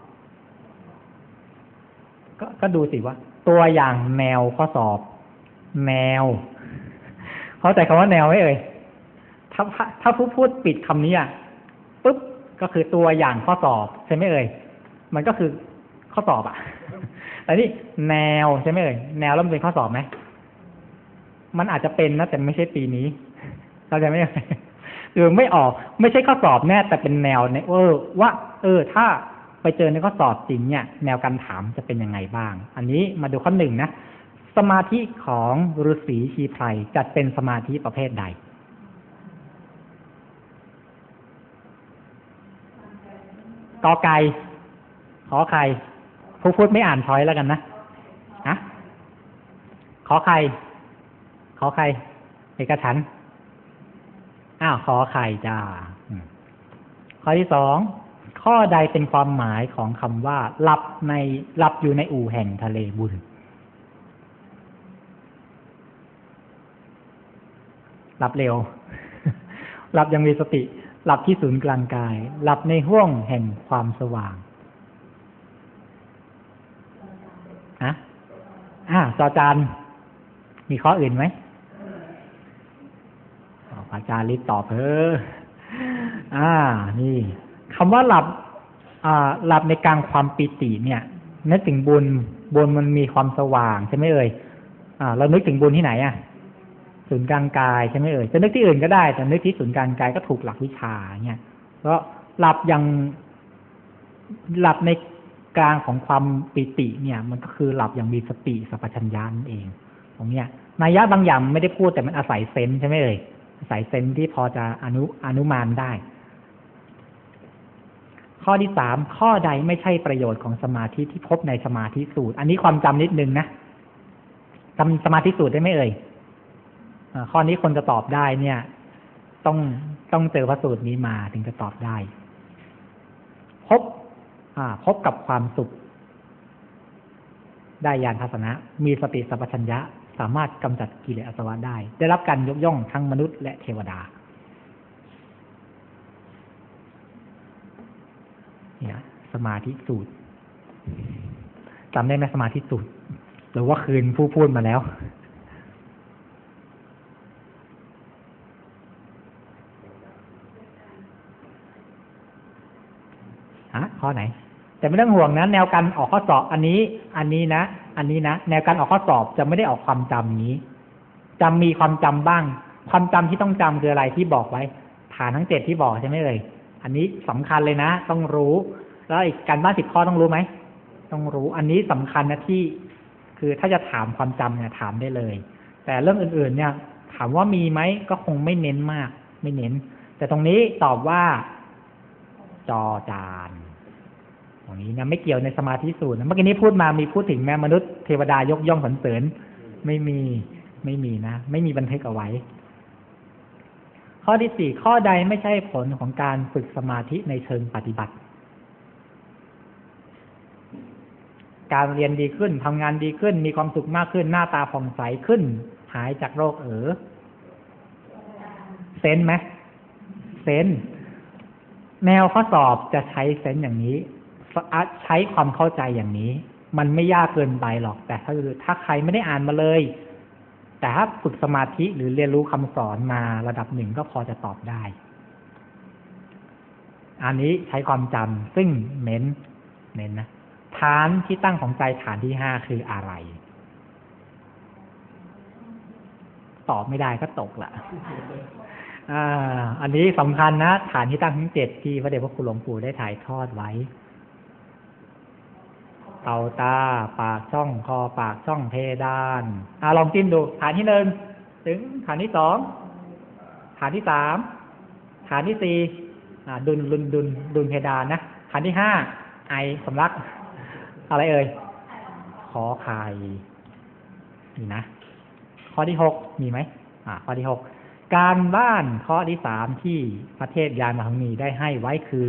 Speaker 1: กก็ดูสิว่าตัวอย่างแนวข้อสอบแนวเข้าใจคำว่าแนวไหมเอ่ยถ้าถ้าผู้พูดปิดคำนี้อ่ะปุ๊บก็คือตัวอย่างข้อสอบใช่ไหมเอ่ยมันก็คือข้อสอบอ่ะแต่นี่แนวใช่ไหมเอ่ยแนวแล้วมันเป็นข้อสอบไหมมันอาจจะเป็นนะแต่ไม่ใช่ปีนี้เราจะไม่หรือไม่ออกไม่ใช่ข้อสอบแน่แต่เป็นแนวในเออว่าเออถ้าไปเจอในข้อสอบจริงเนี่ยแนวการถามจะเป็นยังไงบ้างอันนี้มาดูข้อหนึ่งนะสมาธิของฤาษีชีไพรจัดเป็นสมาธิประเภทใดกอไก่ขอไข่ผู้พูดไม่อ่านช้อยแล้วกันนะฮะขอไข่ขอไข่เอกฉันท์อ้าวขอไข่จ้าข้อที่สองข้อใดเป็นความหมายของคำว่าหลับในหลับอยู่ในอู่แห่งทะเลบุญหลับเร็ว หลับยังมีสติหลับที่ศูนย์กลางกายหลับในห้วงแห่งความสว่างฮะอ่าจอจานมีข้ออื่นไหมอาจารย์รีบตอบเถอะอ่านี่คำว่าหลับอ่าหลับในกลางความปิติเนี่ยนึกถึงบุญบุญมันมีความสว่างใช่ไหมเอ่ยอ่าเรานึกถึงบุญที่ไหนอ่ะศูนย์กลางกายใช่ไหมเอ่ยจะนึกที่อื่นก็ได้แต่นึกที่ศูนย์กลางกายก็ถูกหลักวิชาเนี่ยก็หลับยังหลับในกลางของความปิติเนี่ยมันก็คือหลับอย่างมีสติสัพพัญญานั่นเองตรงเนี้ยนัยยะบางอย่างไม่ได้พูดแต่มันอาศัยเซนส์ใช่ไหมเอ่ยอาศัยเซนส์ที่พอจะอนุอนุมานได้ข้อที่สามข้อใดไม่ใช่ประโยชน์ของสมาธิที่พบในสมาธิสูตรอันนี้ความจำนิดนึงนะจำสมาธิสูตรได้ไหมเอ่ยข้อนี้คนจะตอบได้เนี่ยต้องต้องเจอพระสูตรนี้มาถึงจะตอบได้พบอ่าพบกับความสุขได้ญาณทัศนะมีสติสัพพัญญะสามารถกำจัดกิเลสอาสวะได้ได้รับการยกย่องทั้งมนุษย์และเทวดาเนี่ยสมาธิสูตรจำได้ไหมสมาธิสูตรหรือว่าคืนผู้พูดมาแล้วฮะข้อไหนแต่ไม่ต้องห่วงนะแนวการออกข้อสอบอันนี้ อันนี้นะอันนี้นะแนวการออกข้อสอบจะไม่ได้ออกความจำนี้จำมีความจำบ้างความจำที่ต้องจำคืออะไรที่บอกไว้ฐานทั้งเจ็ดที่บอกใช่ไหมเอ่ยอันนี้สำคัญเลยนะต้องรู้แล้วอีกการบ้านสิบข้อต้องรู้ไหมต้องรู้อันนี้สำคัญนะที่คือถ้าจะถามความจำเนี่ยถามได้เลยแต่เรื่องอื่นๆเนี่ยถามว่ามีไหมก็คงไม่เน้นมากไม่เน้นแต่ตรงนี้ตอบว่าจอจานตรงนี้นะไม่เกี่ยวในสมาธิสูตรนะเมื่อกี้นี้พูดมามีพูดถึงแม่มนุษย์เทวดายกย่องสรรเสริญไม่มีไม่มีนะไม่มีบันทึกเอาไว้ข้อที่สี่ข้อใดไม่ใช่ผลของการฝึกสมาธิในเชิงปฏิบัติการเรียนดีขึ้นทำงานดีขึ้นมีความสุขมากขึ้นหน้าตาผ่องใสขึ้นหายจากโรคเอ๋อเซนไหมเซนแนวข้อสอบจะใช้เซนอย่างนี้ใช้ความเข้าใจอย่างนี้มันไม่ยากเกินไปหรอกแต่ถ้าถ้าใครไม่ได้อ่านมาเลยแต่ถ้าฝึกสมาธิหรือเรียนรู้คำสอนมาระดับหนึ่งก็พอจะตอบได้อันนี้ใช้ความจำซึ่งเน้นเน้นนะฐานที่ตั้งของใจฐานที่ห้าคืออะไรตอบไม่ได้ก็ตกละอ่าอันนี้สำคัญนะฐานที่ตั้งทั้งเจ็ดที่พระเดชพระคุณหลวงปู่ได้ถ่ายทอดไว้เตาตาปากช่องคอปากช่องเพดานอ่าลองจิ้มดูฐานที่หนึ่งถึงฐานที่สองฐานที่สามฐานที่สี่อ่าดุลดุลดุลดุลเพดานนะฐานที่ห้าไอสำลักอะไรเอ่ยขอไข่นี่นะข้อที่หกมีไหมอ่าข้อที่หกการบ้านข้อที่สามที่พระเทพยานมหามุนีได้ให้ไว้คือ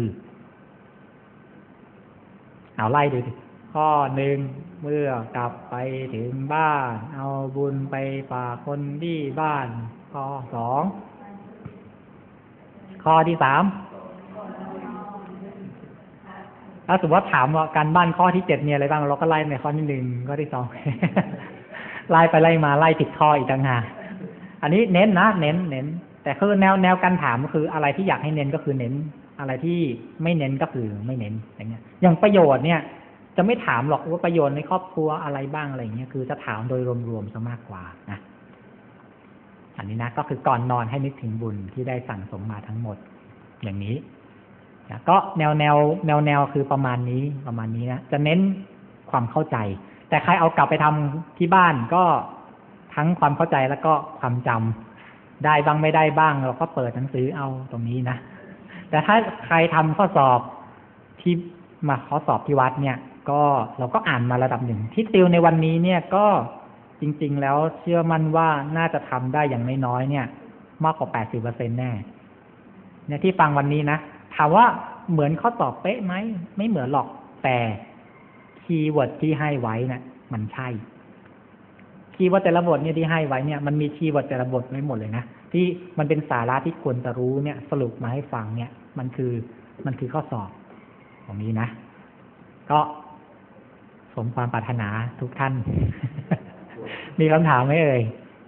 Speaker 1: เอาไล่ดูสิข้อหนึ่งเมื่อกลับไปถึงบ้านเอาบุญไปฝากคนที่บ้านข้อสองข้อที่สามถ้าสมมติว่าถามว่าการบ้านข้อที่เจ็ดมีอะไรบ้างเราก็ไล่ในข้อที่หนึ่งข้อที่สอง ไล่ไปไล่มาไล่ผิดข้ออีกต่างหากอันนี้เน้นนะเน้นเน้นแต่คือแนวแนวการถามก็คืออะไรที่อยากให้เน้นก็คือเน้นอะไรที่ไม่เน้นก็คือไม่เน้นอย่างเงี้ยอย่างประโยชน์เนี่ยจะไม่ถามหรอกว่าประโยชน์ในครอบครัวอะไรบ้างอะไรเงี้ยคือจะถามโดยรวมๆซะมากกว่านะอันนี้นะก็คือก่อนนอนให้นึกถึงบุญที่ได้สั่งสมมาทั้งหมดอย่างนี้นะก็แนวแนวแนวแนวคือประมาณนี้ประมาณนี้นะจะเน้นความเข้าใจแต่ใครเอากลับไปทำที่บ้านก็ทั้งความเข้าใจแล้วก็ความจำได้บ้างไม่ได้บ้างเราก็เปิดหนังสือเอาตรงนี้นะแต่ถ้าใครทำข้อสอบที่มาข้อสอบที่วัดเนี่ยก็เราก็อ่านมาระดับหนึ่งที่ติวในวันนี้เนี่ยก็จริงๆแล้วเชื่อมั่นว่าน่าจะทำได้อย่างน้อยๆเนี่ยมากกว่า แปดสิบเปอร์เซ็นต์ แน่เนี่ยที่ฟังวันนี้นะถามว่าเหมือนข้อสอบเป๊ะไหมไม่เหมือนหรอกแต่คีย์เวิร์ดที่ให้ไว้นะมันใช่คีย์เวิร์ดแต่ละบทเนี่ยที่ให้ไว้เนี่ยมันมีคีย์เวิร์ดแต่ละบทไว้หมดเลยนะที่มันเป็นสาระที่ควรจะรู้เนี่ยสรุปมาให้ฟังเนี่ยมันคือมันคือข้อสอบตรงนี้นะก็สมความปรารถนาทุกท่าน มีคำถามไหมเอ่ย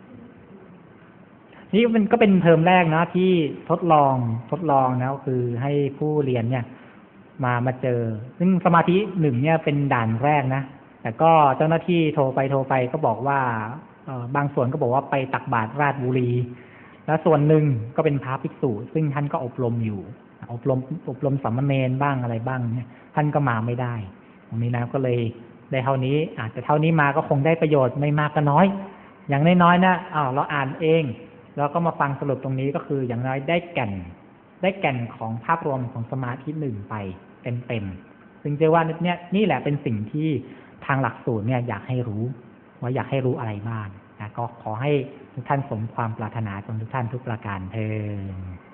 Speaker 1: นี่มันก็เป็นเทอมแรกนะที่ทดลองทดลองนะคือให้ผู้เรียนเนี่ยมามาเจอซึ่งสมาธิหนึ่งเนี่ยเป็นด่านแรกนะแต่ก็เจ้าหน้าที่โทรไปโทรไปก็บอกว่าบางส่วนก็บอกว่าไปตักบาตรราชบุรีและส่วนหนึ่งก็เป็นพระภิกษุซึ่งท่านก็อบรมอยู่อบรมอบรมสามเณรบ้างอะไรบ้างเนี่ยท่านก็มาไม่ได้ตรงนี้นะก็เลยได้เท่านี้อาจจะเท่านี้มาก็คงได้ประโยชน์ไม่มากก็น้อยอย่างน้อยๆนะอ้าวเราอ่านเองแล้วก็มาฟังสรุปตรงนี้ก็คืออย่างน้อยได้แก่นได้แก่นของภาพรวมของสมาธิหนึ่งไปเต็มๆซึ่งเชื่อว่าเนี่ยนี่แหละเป็นสิ่งที่ทางหลักสูตรเนี่ยอยากให้รู้ว่าอยากให้รู้อะไรบ้างนะก็ขอให้ทุกท่านสมความปรารถนาจงทุกท่านทุกประการเทอญ